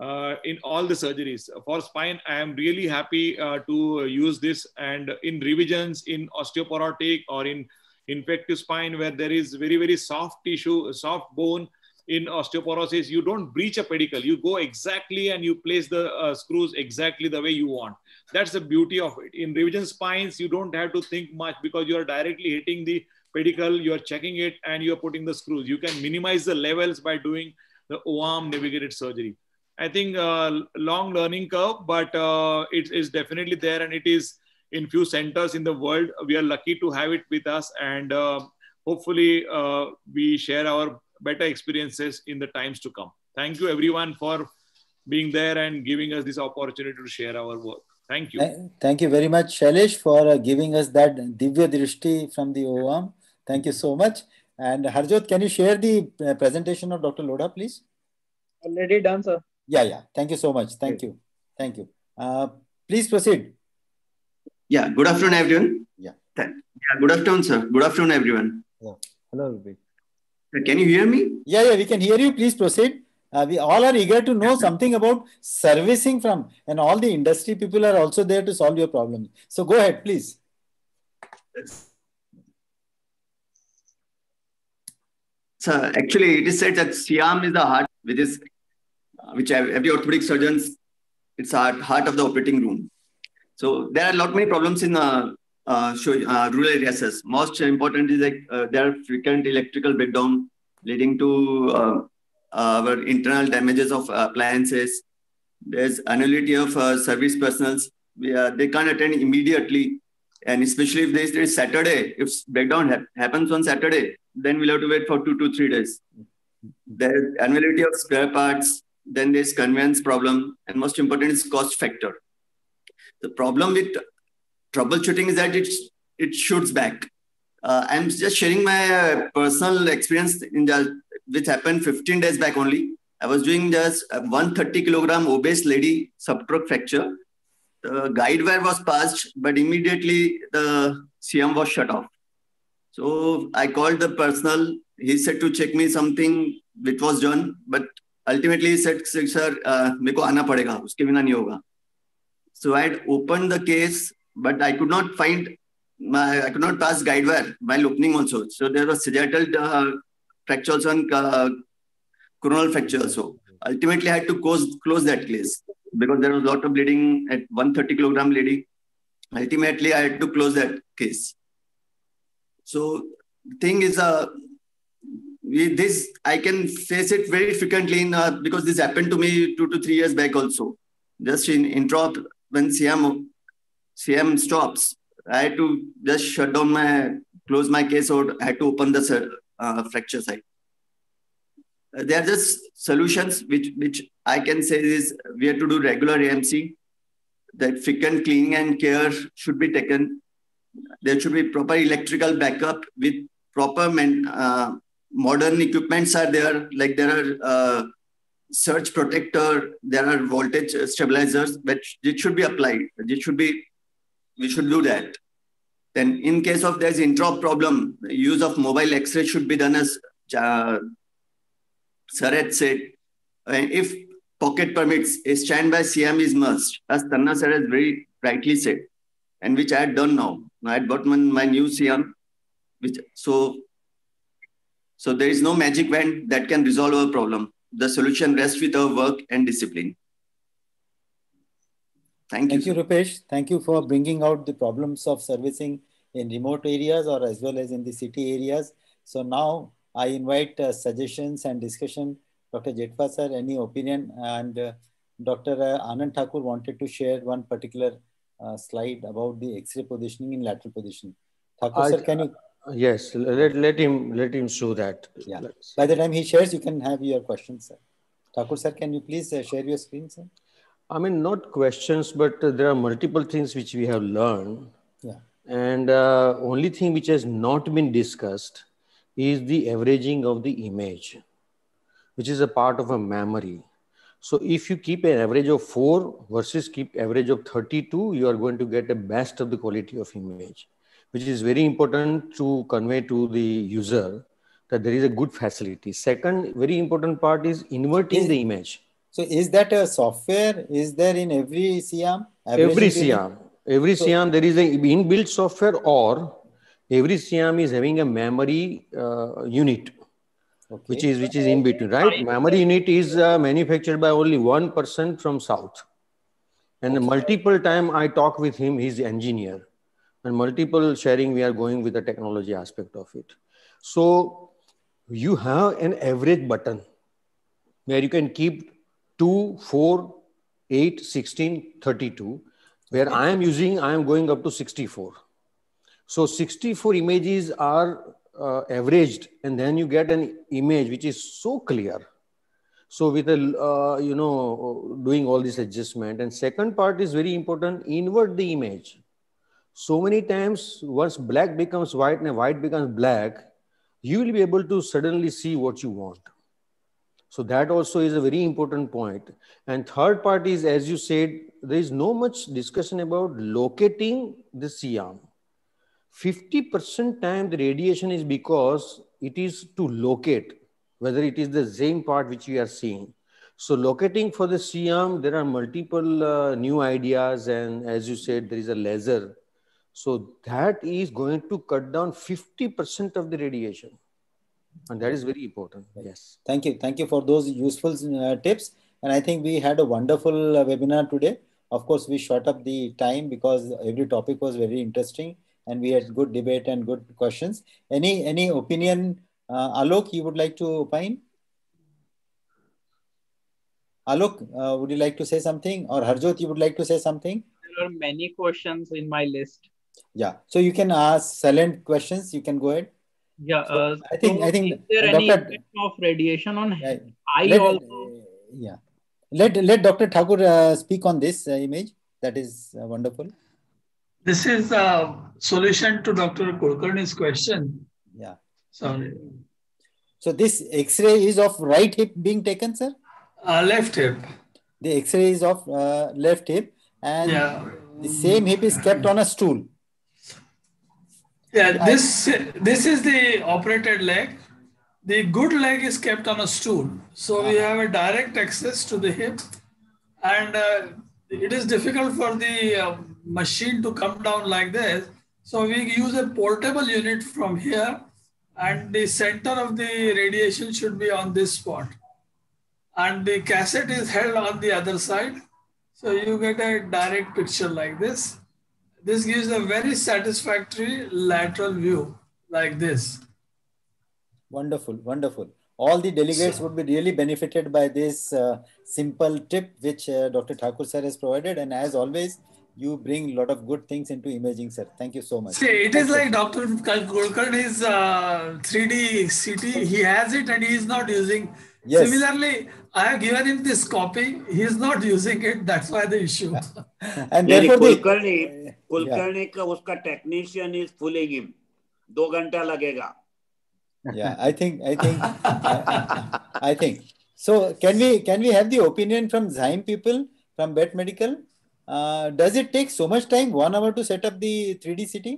in all the surgeries. For spine, I am really happy to use this. And in revisions, in osteoporotic or in infective spine, where there is very, very soft tissue, soft bone, in osteoporosis, you don't breach a pedicle. You go exactly and you place the screws exactly the way you want. That's the beauty of it. In revision spines, you don't have to think much because you are directly hitting the pedicle, you are checking it, and you are putting the screws. You can minimize the levels by doing the O-arm navigated surgery. I think long learning curve, but it is definitely there, and it is in few centers in the world. We are lucky to have it with us, and hopefully we share our better experiences in the times to come. Thank you everyone for being there and giving us this opportunity to share our work. Thank you. Thank you very much, Shailesh, for giving us that Divya Drishti from the O-arm. Thank you so much. And Harjot, can you share the presentation of Dr. Lodha, please? Already done, sir. Yeah. Thank you so much. Thank you. Please proceed. Yeah. Good afternoon, everyone. Yeah. Good afternoon, sir. Good afternoon, everyone. Yeah. Hello, Vivek. Can you hear me? Yeah, we can hear you. Please proceed. We all are eager to know something about servicing from, and all the industry people are also there to solve your problems. So go ahead, please. So actually, it is said that SIAM is the heart, which every orthopedic surgeon's, it's heart of the operating room. So there are many problems in rural areas. Most important is there are frequent electrical breakdown leading to our internal damages of appliances. There's annullity of service personals. They can't attend immediately. And especially if there is Saturday, if breakdown happens on Saturday, then we'll have to wait for 2 to 3 days. There's annullity of spare parts. Then there's conveyance problem. And most important is cost factor. The problem with troubleshooting is that it shoots back. I'm just sharing my personal experience which happened 15 days back only. I was doing just a 130 kilogram obese lady subtrach fracture. The guide wire was passed, but immediately the CM was shut off. So I called the personnel. He said to check me something which was done, but ultimately he said, sir, meko aana padega, uske bina nahi hoga. So I had opened the case, but I could not pass guide wire while opening also. So there was sagittal fracture also and coronal fracture also. Ultimately, I had to close that case because there was a lot of bleeding at 130 kilogram lady. Ultimately, I had to close that case. So the thing is, this I can face it very frequently because this happened to me 2 to 3 years back also. Just in intra, when CM stops, I had to just close my case, or I had to open the fracture site. They are just solutions which I can say is we have to do regular AMC. That frequent cleaning and care should be taken. There should be proper electrical backup with proper modern equipments are there. Like there are surge protector, there are voltage stabilizers, but it should be applied. We should do that. Then in case of there's intra problem, use of mobile X-ray should be done as Sir had said. If pocket permits, a standby CM is must, as Tanna sir has very rightly said, and which I had done now. I had bought my new CM, so there is no magic wand that can resolve our problem. The solution rests with our work and discipline. Thank you, Rupesh. Thank you for bringing out the problems of servicing in remote areas or as well as in the city areas. So now I invite suggestions and discussion. Dr. Jetwa sir, any opinion? And Dr. Anand Thakur wanted to share one particular slide about the X-ray positioning in lateral position. Thakur sir, can you? Yes, let him show that. Yeah. By the time he shares, you can have your questions, sir. Thakur sir, can you please share your screen, sir? I mean, not questions, but there are multiple things which we have learned. Yeah. And only thing which has not been discussed is the averaging of the image, which is a part of a memory. So if you keep an average of 4 versus keep average of 32, you are going to get the best of the quality of image, which is very important to convey to the user that there is a good facility. Second, very important part is inverting the image. So is that a software? Is there in every SIAM? Every SIAM. Every SIAM, there is a inbuilt software, or every SIAM is having a memory unit, okay, which is in between, right? Memory unit is manufactured by only one person from South. And okay, multiple time I talk with him, he's the engineer. And multiple sharing, we are going with the technology aspect of it. So you have an average button where you can keep 2, 4, 8, 16, 32. Where I am going up to 64. So 64 images are averaged, and then you get an image which is so clear. So with doing all this adjustment. And second part is very important, invert the image. So many times, once black becomes white and white becomes black, you will be able to suddenly see what you want. So that also is a very important point. And third part is, as you said, there is no much discussion about locating the SIAM. 50% time the radiation is because it is to locate, whether it is the same part which we are seeing. So locating for the SIAM, there are multiple new ideas. And as you said, there is a laser. So that is going to cut down 50% of the radiation. And that is very important. Yes. Thank you. Thank you for those useful tips. And I think we had a wonderful webinar today. Of course, we shot up the time because every topic was very interesting and we had good debate and good questions. Any opinion, Alok, you would like to opine? Alok, would you like to say something? Or Harjot, you would like to say something? There are many questions in my list. Yeah. So you can ask silent questions. You can go ahead. Yeah, so I think is there any effect of radiation on eye also? Yeah, let Dr. Thakur speak on this image. That is wonderful. This is a solution to Dr. Kulkarni's question. Yeah. Sorry. So this X-ray is of right hip being taken, sir? Left hip. The X-ray is of left hip, and the same hip is kept on a stool. Yeah, this is the operated leg. The good leg is kept on a stool. So we have a direct access to the hip, and it is difficult for the machine to come down like this. So we use a portable unit from here, and the center of the radiation should be on this spot. And the cassette is held on the other side. So you get a direct picture like this. This gives a very satisfactory lateral view like this. Wonderful, wonderful. All the delegates would be really benefited by this simple tip which Dr. Thakur sir has provided. And as always, you bring a lot of good things into imaging, sir. Thank you so much. See, it is like Dr. Kulkarni's 3D CT. He has it and he is not using. Yes. Similarly, I have given him this copy. He is not using it. That's why the issue. And therefore Kulkarni का उसका technician is fooling him. 2 घंटा लगेगा. Yeah, I think. So can we have the opinion from Zyme people, from Bet Medical? Does it take so much time, 1 hour to set up the 3D CT?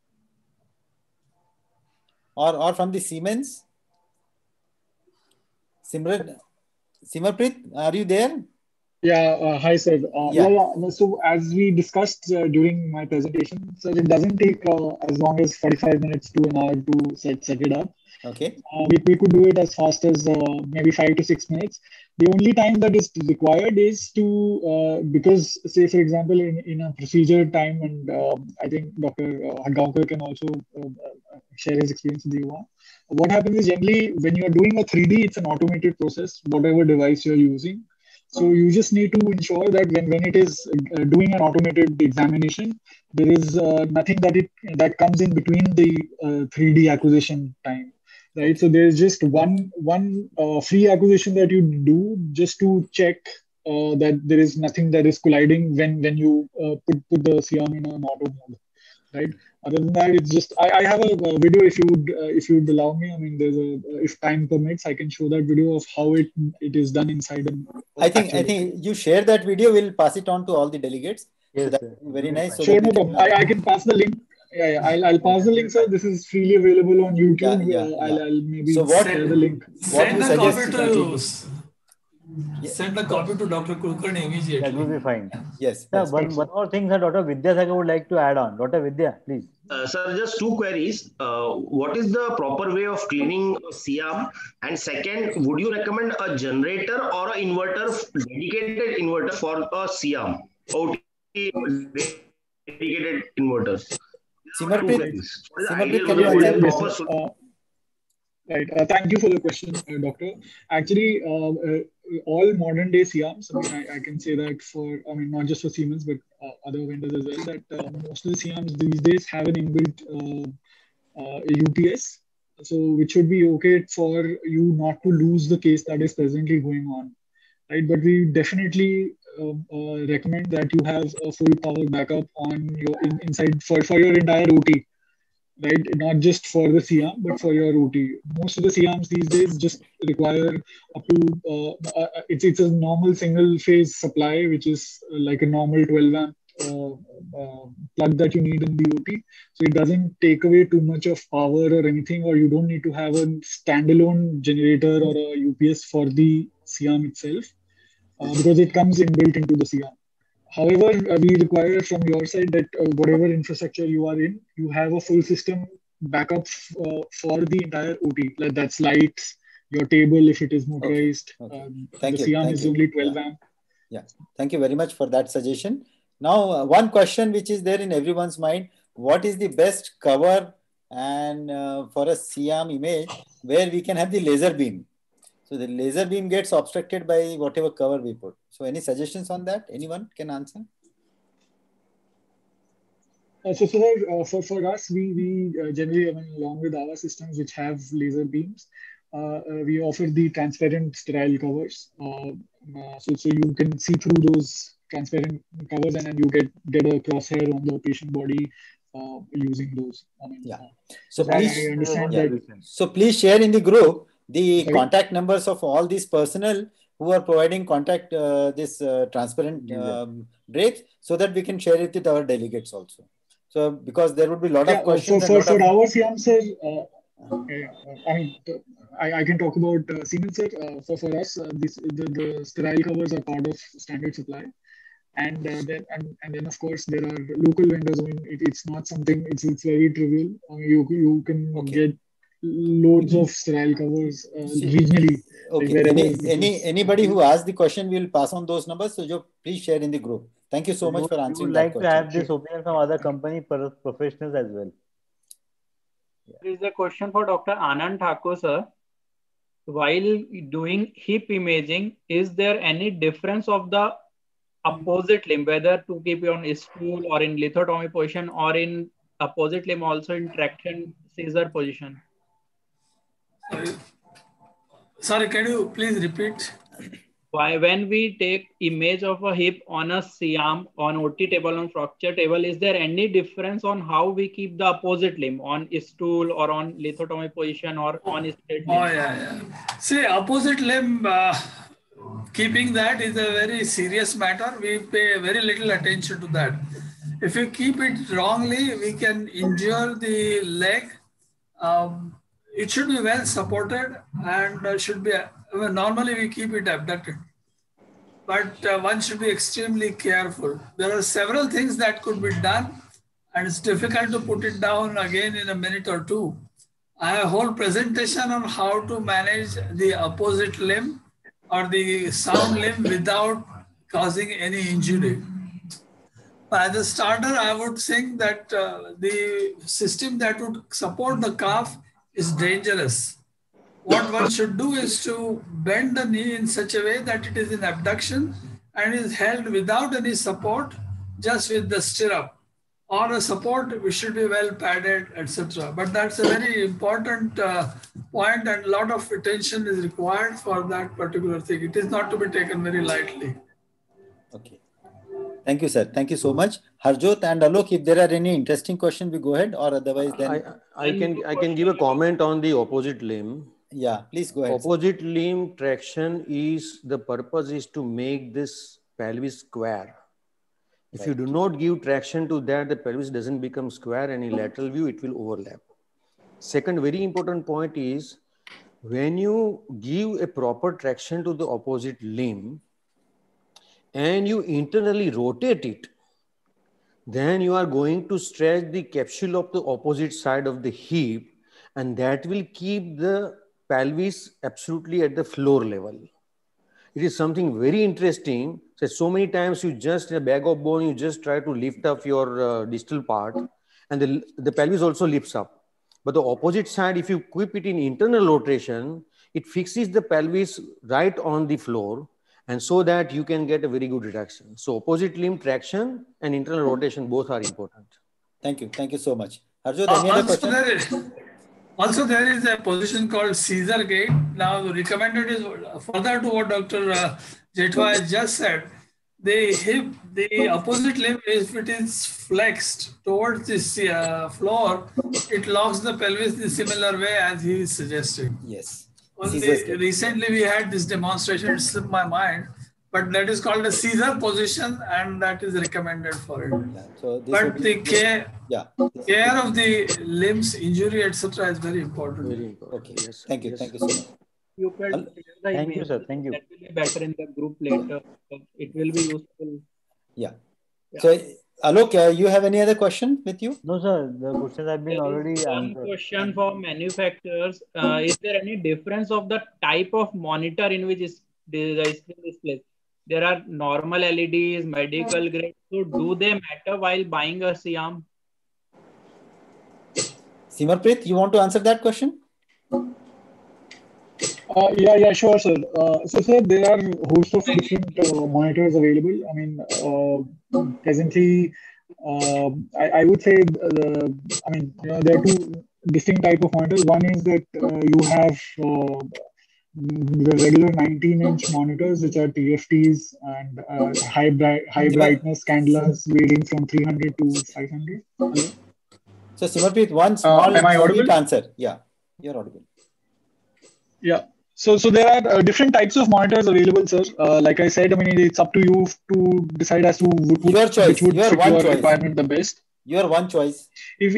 Or from the Siemens? Simarpreet, are you there? Yeah, hi sir. So as we discussed during my presentation, so it doesn't take as long as 45 minutes to an hour to set it up. Okay. We could do it as fast as maybe 5 to 6 minutes. The only time that is required is to, because say for example, in a procedure time, and I think Dr. Hadgaonkar can also share his experience with you. What happens is generally when you're doing a 3D, it's an automated process, whatever device you're using. So you just need to ensure that when it is doing an automated examination, there is nothing that comes in between the 3D acquisition time. Right, so there's just one free acquisition that you do just to check that there is nothing that is colliding when you put the SIAM in an auto mode, right? Other than that, it's just I have a video if you would allow me. I mean, there's if time permits, I can show that video of how it is done inside. I think you share that video. We'll pass it on to all the delegates. Yes, so that's very nice. So sure, no problem. I can pass the link. Yeah, I'll pass the link, sir. This is freely available on YouTube. I'll maybe share the link. Send the copy to Send a copy to Dr. Kulkarni immediately. That will be fine. Yes. Sir, one more thing that Dr. Vidyasagar would like to add on. Dr. Vidya, please. Sir, just two queries. What is the proper way of cleaning CIAM? And second, would you recommend a generator or an inverter, dedicated inverter for a CIAM? OT dedicated inverters. Simarpreet, can Right. Thank you for the question, Doctor. Actually, all modern day CIAMs, I can say that for, not just for Siemens, but other vendors as well, that most of the CIAMs these days have an inbuilt UPS. So, which should be okay for you not to lose the case that is presently going on. Right. But we definitely recommend that you have a full power backup on your inside for your entire OT. Right, not just for the CIAM, but for your OT. Most of the CIAMs these days just require up to it's a normal single phase supply, which is like a normal 12 amp plug that you need in the OT. So it doesn't take away too much of power or anything, or you don't need to have a standalone generator or a UPS for the CIAM itself, because it comes inbuilt into the CIAM. However, we require from your side that whatever infrastructure you are in, you have a full system backup for the entire OT. Like that's lights, your table if it is motorized. Okay. The CIAM is only 12 amp. Yeah, thank you very much for that suggestion. Now, one question which is there in everyone's mind: what is the best cover and for a CIAM image where we can have the laser beam? So the laser beam gets obstructed by whatever cover we put. So any suggestions on that? Anyone can answer? So for us, we generally, along with our systems which have laser beams, we offer the transparent sterile covers. So you can see through those transparent covers, and then you get a crosshair on the patient body using those. So please, I understand that. So please share in the group the contact numbers of all these personnel who are providing contact this transparent drapes, so that we can share it with our delegates also. So because there would be a lot of questions. For our CIAM, sir, I can talk about Siemens, sir. For us, the sterile covers are part of standard supply. And then of course there are local vendors. It's not something. It's very trivial. You can get loads of sterile covers regionally. Okay. Anybody who asked the question, will pass on those numbers. So please share in the group. Thank you so much for answering that question. We would like to have this opinion from other company professionals as well. There is a question for Dr. Anand Thakur, sir. While doing hip imaging, is there any difference of the opposite limb, whether to keep it on a stool or in lithotomy position, or in opposite limb also in traction scissor position? Sorry, can you please repeat? Why, when we take image of a hip on a CIAM, on OT table, on fracture table, is there any difference on how we keep the opposite limb on a stool or on lithotomy position or on a straight limb? Oh yeah. See, opposite limb, keeping that is a very serious matter. We pay very little attention to that. If you keep it wrongly, we can injure the leg. It should be well supported and should be, normally we keep it abducted. But one should be extremely careful. There are several things that could be done, and it's difficult to put it down again in a minute or two. I have a whole presentation on how to manage the opposite limb or the sound limb without causing any injury. As a starter, I would think that the system that would support the calf is dangerous. What one should do is to bend the knee in such a way that it is in abduction and is held without any support, just with the stirrup. Or a support, we should be well padded, etc. But that's a very important point, and a lot of attention is required for that particular thing. It is not to be taken very lightly. Okay. Thank you, sir. Thank you so much. Harjot and Alok, if there are any interesting questions, we go ahead, or otherwise then... I can give a comment on the opposite limb. Yeah, please go ahead. Opposite limb traction the purpose is to make this pelvis square. If you do not give traction to that, the pelvis doesn't become square, and in lateral view, it will overlap. Second very important point is, when you give a proper traction to the opposite limb and you internally rotate it, then you are going to stretch the capsule of the opposite side of the hip, and that will keep the pelvis absolutely at the floor level. It is something very interesting. So many times you just, in a bag of bone, you just try to lift up your distal part, and the pelvis also lifts up. But the opposite side, if you keep it in internal rotation, it fixes the pelvis right on the floor, and so that you can get a very good reduction. So opposite limb traction and internal rotation both are important. Thank you. Thank you so much. Harjot, any other question? Also, there is a position called Caesar gait. Now, the recommended is further to what Dr. Jethwa has just said. The hip, the opposite limb, if it is flexed towards this floor, it locks the pelvis the similar way as he is suggesting. Yes. Recently, we had this demonstration. It slipped my mind, but that is called a Caesar position, and that is recommended for it. Yeah, so but the care of the limbs, injury, etc., is very important. Very important. Okay. Yes. Thank you. Thank you so much. You can thank you, sir. Thank you. That will be better in the group later. It will be useful. Yeah. So, Alok, you have any other question with you? No, sir. The questions have been already answered. One question for manufacturers. Is there any difference of the type of monitor in which the screen displays? There are normal LEDs, medical grade. So do they matter while buying a SIAM? Simarpreet, you want to answer that question? Yeah, sure, sir. So, sir, there are a host of different monitors available. I mean, presently, I would say, there are two distinct type of monitors. One is that you have the regular 19-inch monitors, which are TFTs and high brightness candelas ranging from 300 to 500. So, Simarpreet, one small answer. Yeah, you're audible. Yeah. So there are different types of monitors available, sir. Like I said, I mean, it's up to you to decide as to which would fit your requirement the best. Your one choice.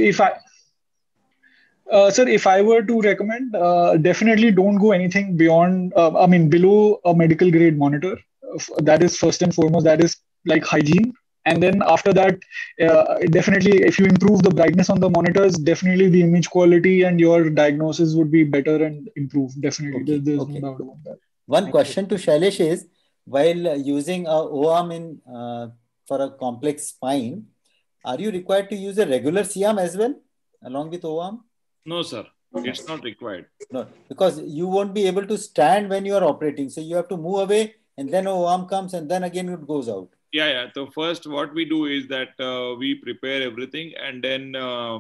Sir, if I were to recommend, definitely don't go anything beyond, below a medical grade monitor. That is first and foremost, that is like hygiene. And then after that, definitely, if you improve the brightness on the monitors, definitely the image quality and your diagnosis would be better and improve. Definitely, there's no doubt about that. One question to Shailesh is, while using a OARM for a complex spine, are you required to use a regular SIAM as well, along with OARM? No, sir. It's not required. No, because you won't be able to stand when you are operating. So you have to move away, and then OARM comes, and then again it goes out. Yeah. So first, what we do is that we prepare everything, and then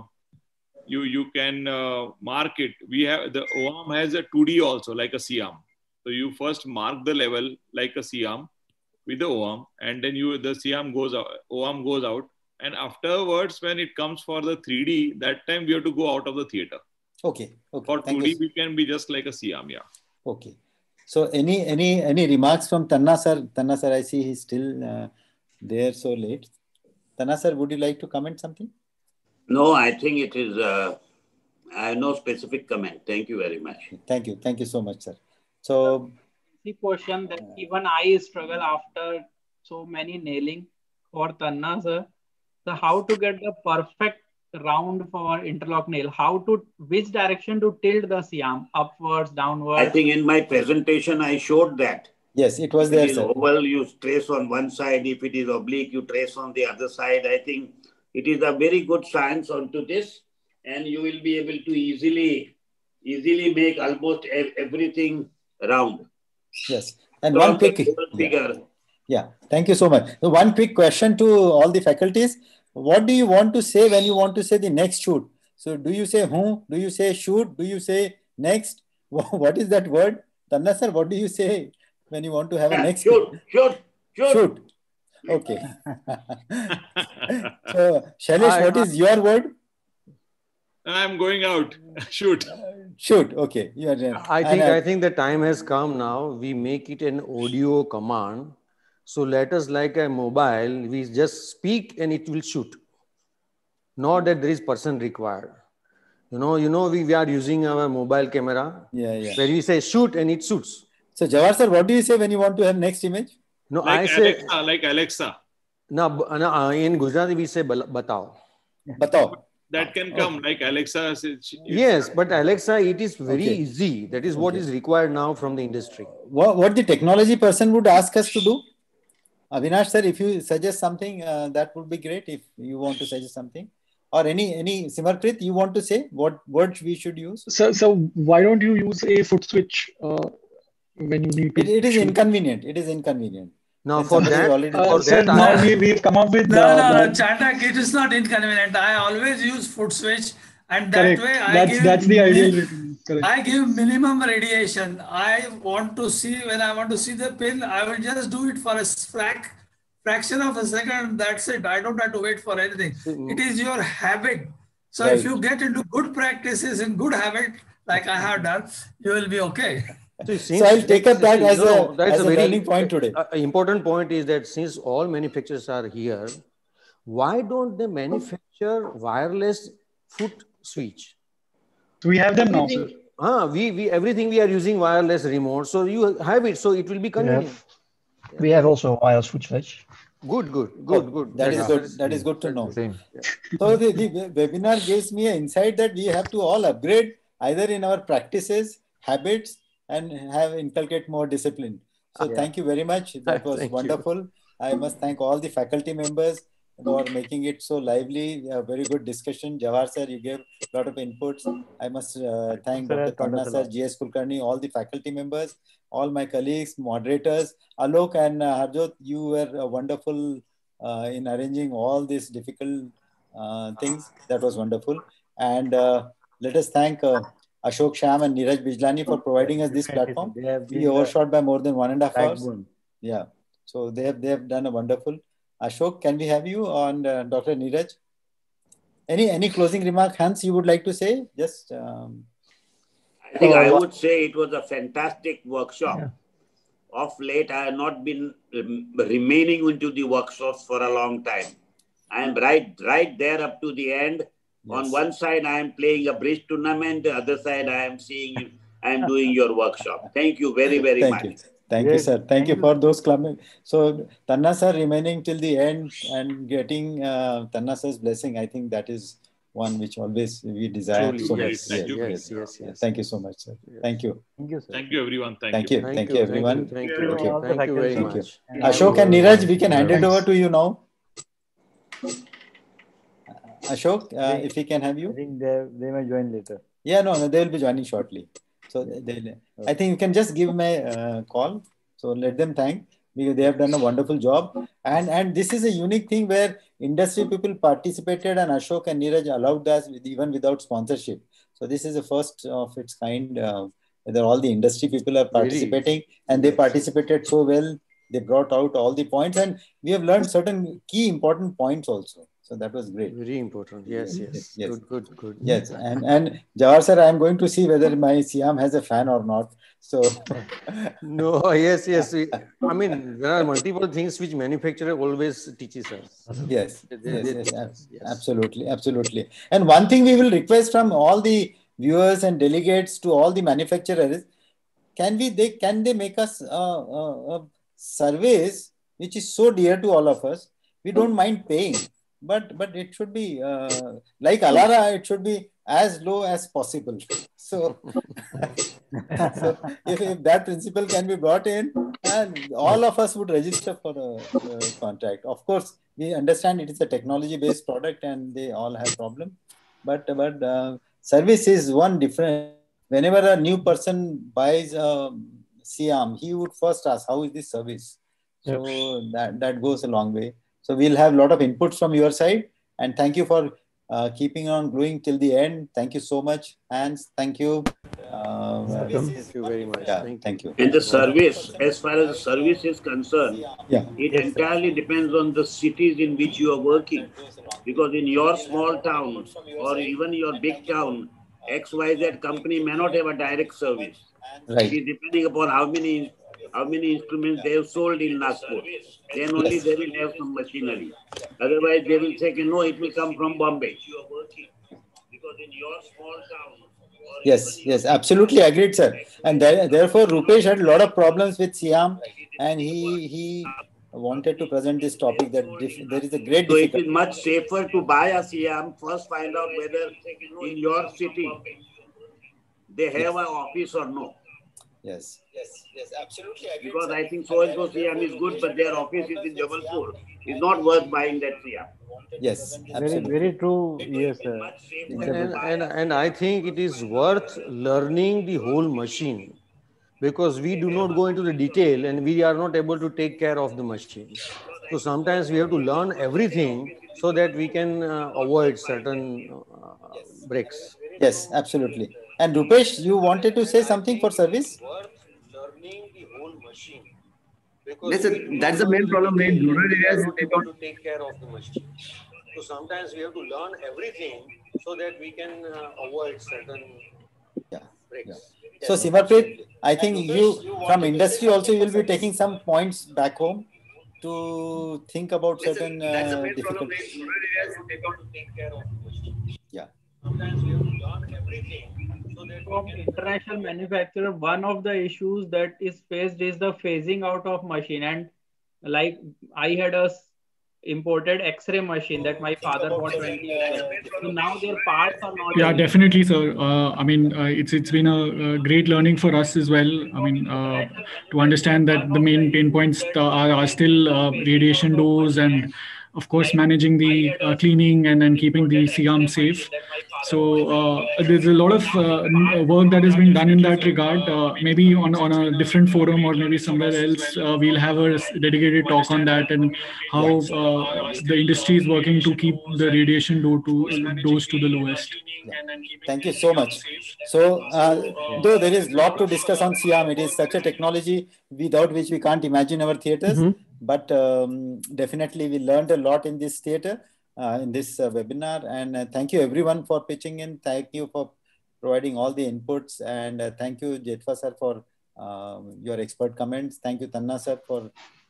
you can mark it. We have the OARM has a 2D also, like a SIAM. So you first mark the level like a SIAM with the OARM, and then the SIAM goes out, OARM goes out, and afterwards, when it comes for the 3D, that time we have to go out of the theater. Okay. For 2D, we can be just like a SIAM. Yeah. Okay. So any remarks from Tanna sir? Tanna sir, I see he's still there so late. Tanna sir, would you like to comment something? No, I think it is, I have no specific comment. Thank you very much. Thank you. Thank you so much, sir. So, the question that even I struggle after so many nailing for Tanna sir. So how to get the perfect round for interlock nail? Which direction to tilt the SIAM? Upwards, downwards? I think in my presentation, I showed that. Yes, it was there, sir. If it is oval, you trace on one side. If it is oblique, you trace on the other side. I think it is a very good science onto this, and you will be able to easily make almost everything round. Yes, and one quick figure. Yeah, thank you so much. So one quick question to all the faculties. What do you want to say when you want to say the next shoot? So do you say who? Do you say shoot? Do you say next? What is that word? Tanna sir, what do you say when you want to have a next shoot? Okay. So Shailesh, what is your word? I'm going out. Shoot. Shoot. Okay. I think the time has come now. We make it an audio command. So let us, like a mobile, we just speak and it will shoot. Not that there is person required. You know, we are using our mobile camera. Yeah. Where we say shoot and it shoots. So Jawahar sir, what do you say when you want to have next image? No, Like I say Alexa, like Alexa. No, in Gujarati we say batao. Batao. That can come like Alexa. Yes, but Alexa, it is very easy. That is what is required now from the industry. What the technology person would ask us to do? Avinash sir, if you suggest something, that would be great. If you want to suggest something, or any Simarpreet, you want to say what words we should use? So why don't you use a foot switch when you need to? It is inconvenient. It is inconvenient. Now for that, sir, now we've come up with no, Chandak, it is not inconvenient. I always use foot switch, and that correct. way That's the ideal. Correct. I give minimum radiation. I want to see, when I want to see the pin, I will just do it for a fraction of a second. That's it. I don't have to wait for anything. It is your habit. So if you get into good practices and good habit, like I have done, you will be okay. So I'll take up that as a very learning point today. Important point is that since all manufacturers are here, why don't they manufacture wireless foot switch? We have them now, sir. We everything we are using wireless remote. So you have it. So it will be convenient. We have also wireless foot switch. Good. That is good. That is good to know. So the webinar gives me an insight that we have to all upgrade either in our practices, habits, and have inculcate more discipline. So thank you very much. That was wonderful. I must thank all the faculty members for making it so lively. A very good discussion. Jawahar sir, you gave a lot of inputs. I must thank Dr. Tanna sir, GS Kulkarni, all the faculty members, all my colleagues, moderators. Alok and Harjot, you were wonderful in arranging all these difficult things. That was wonderful. And let us thank Ashok Sham and Neeraj Bijlani for providing us this platform. We overshot by more than 1.5 hours. Yeah. So they have done a wonderful. Ashok, can we have you on Dr. Neeraj? Any closing remark, Hans, you would like to say? Just. I think I would say it was a fantastic workshop. Yeah. Of late, I have not been remaining into the workshops for a long time. I am right there up to the end. Yes. On one side, I am playing a bridge tournament. The other side, I am doing your workshop. Thank you very, very much. Thank you, sir. Thank you for those comments. So, Tanna sir remaining till the end and getting Tanna sir's blessing, I think that is one which always we desire. Truly, so yes, much. Yes. Thank you so much, sir. Thank you. Thank you, sir. Thank you, everyone. Thank you, everyone. Thank you very much. Ashok and Neeraj, we can hand it over to you now. Ashok, if we can have you. I think they may join later. Yeah, no, they will be joining shortly. So I think you can just give me a call. So let them thank, because they have done a wonderful job. And this is a unique thing where industry people participated and Ashok and Neeraj allowed us even without sponsorship. So this is the first of its kind, where all the industry people are participating and they participated so well. They brought out all the points and we have learned certain key important points also. So that was great. Very important. Yes. Good. Yes. And Jawahar sir, I am going to see whether my Siam has a fan or not. So no, yes. I mean, there are multiple things which manufacturer always teaches us. Yes. Absolutely. And one thing we will request from all the viewers and delegates to all the manufacturers, can they make us a service which is so dear to all of us? We don't mind paying. But it should be like Alara, it should be as low as possible. So, if that principle can be brought in, and all of us would register for a contract. Of course, we understand it is a technology-based product and they all have problems. But service is one different. Whenever a new person buys a Siam, he would first ask, how is this service? So that goes a long way. So we'll have a lot of inputs from your side, and thank you for keeping on gluing till the end. Thank you so much, Hans. Thank you. Thank you very much. Yeah, thank you. And the service, as far as the service is concerned, it entirely depends on the cities in which you are working. Because in your small town or even your big town, XYZ company may not have a direct service. Right. It is depending upon how many instruments they have sold in Nagpur. Then only they will have some machinery. Otherwise, they will say, no, it will come from Bombay. because in your small town. Yes, absolutely agreed, sir. And therefore, Rupesh had a lot of problems with Siam, and he wanted to present this topic that there is a great So difficulty. it is much safer to buy a Siam. First, find out whether in your city they have an office or no. Yes, absolutely agreed. Because I think so-and-so Siam is good, but their office is in Jabalpur. It's not worth buying that Siam. Yes, absolutely. Very true. Yes, sir. And I think it is worth learning the whole machine, because we do not go into the detail and we are not able to take care of the machine. So sometimes we have to learn everything so that we can avoid certain breaks. Yes, absolutely. And Rupesh, you wanted to say something for service? Learning the whole machine. That's the main problem in rural areas. Not able to take care of the machine. So sometimes we have to learn everything so that we can avoid certain breaks. So Simarpreet, I think you from industry also will be taking some points back home to think about certain difficulties. Yeah. Sometimes we have to learn everything so that from international manufacturer, one of the issues that is faced is the phasing out of machine. And like I had a imported X-ray machine that my father bought 20 years ago. So now their parts are not. Yeah, definitely, sir. I mean, it's been a great learning for us as well. I mean, to understand that the main pain points are still radiation dose and, of course, managing the cleaning and then keeping the Siam safe. So there's a lot of work that has been done in that regard. Maybe on a different forum or maybe somewhere else, we'll have a dedicated talk on that and how the industry is working to keep the radiation dose to the lowest. Thank you so much. So though there is a lot to discuss on Siam, it is such a technology without which we can't imagine our theaters. But definitely we learned a lot in this theater. In this webinar, and thank you everyone for pitching in. Thank you for providing all the inputs, and thank you Jetva sir for your expert comments. Thank you Tanna sir for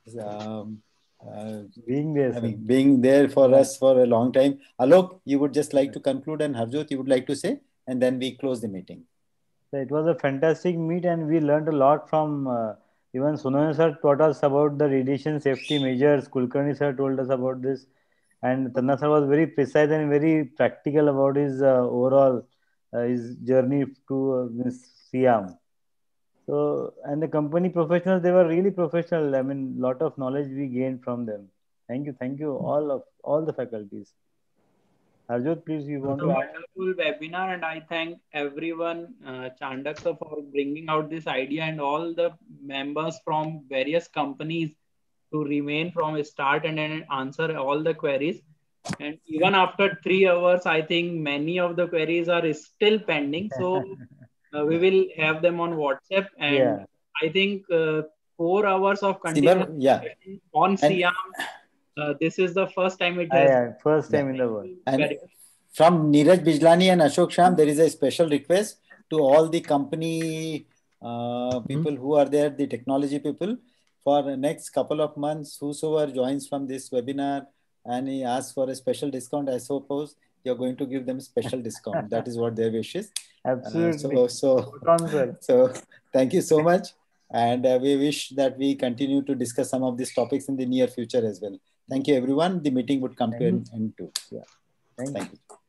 being there for us for a long time. Alok, you would just like to conclude, and Harjot, you would like to say, and then we close the meeting. So it was a fantastic meet, and we learned a lot from even Sunil sir taught us about the radiation safety measures. Kulkarni sir told us about this. And Tanna sir was very precise and very practical about his overall his journey to Siam. So, and the company professionals, they were really professional. I mean, lot of knowledge we gained from them. Thank you, all the faculties. Harjot, please, you want to add? Wonderful webinar, and I thank everyone, Chandak sir, for bringing out this idea, and all the members from various companies to remain from start and then answer all the queries. And even after 3 hours, I think many of the queries are still pending. So we will have them on WhatsApp. And I think 4 hours of continuous on Siam. This is the first time it has. First time in the world. And from Neeraj Bijlani and Ashok Sham, there is a special request to all the company people who are there, the technology people. For the next couple of months, whosoever joins from this webinar and he asks for a special discount, I suppose you're going to give them a special discount. That is what their wish is. Absolutely. So thank you so much. And we wish that we continue to discuss some of these topics in the near future as well. Thank you, everyone. The meeting would come to an end too. Yeah. Thank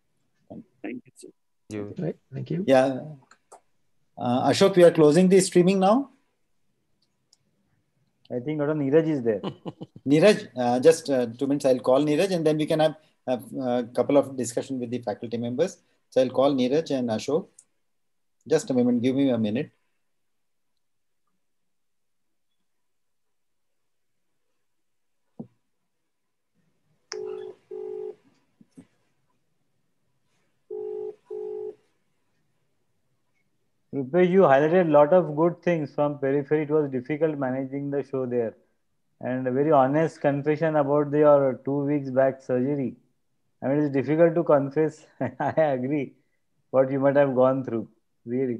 you. Thank you. Yeah. Ashok, we are closing the streaming now. I think Neeraj is there. Neeraj, just 2 minutes. I'll call Neeraj and then we can have a couple of discussion with the faculty members. So I'll call Neeraj and Ashok. Just a moment. Give me a minute. Rupesh, you highlighted a lot of good things from periphery. It was difficult managing the show there. And a very honest confession about your 2 weeks back surgery. I mean, it's difficult to confess. I agree what you might have gone through, really.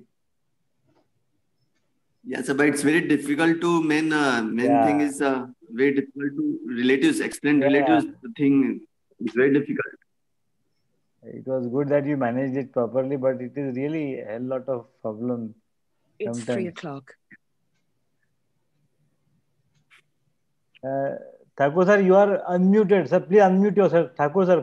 Yes, but it's very difficult to main thing is very difficult to explain relatives thing. It's very difficult. It was good that you managed it properly, but it is really a lot of problem. It's sometimes. 3 o'clock. Thakur sir, you are unmuted. Sir, please unmute yourself. Thakur sir.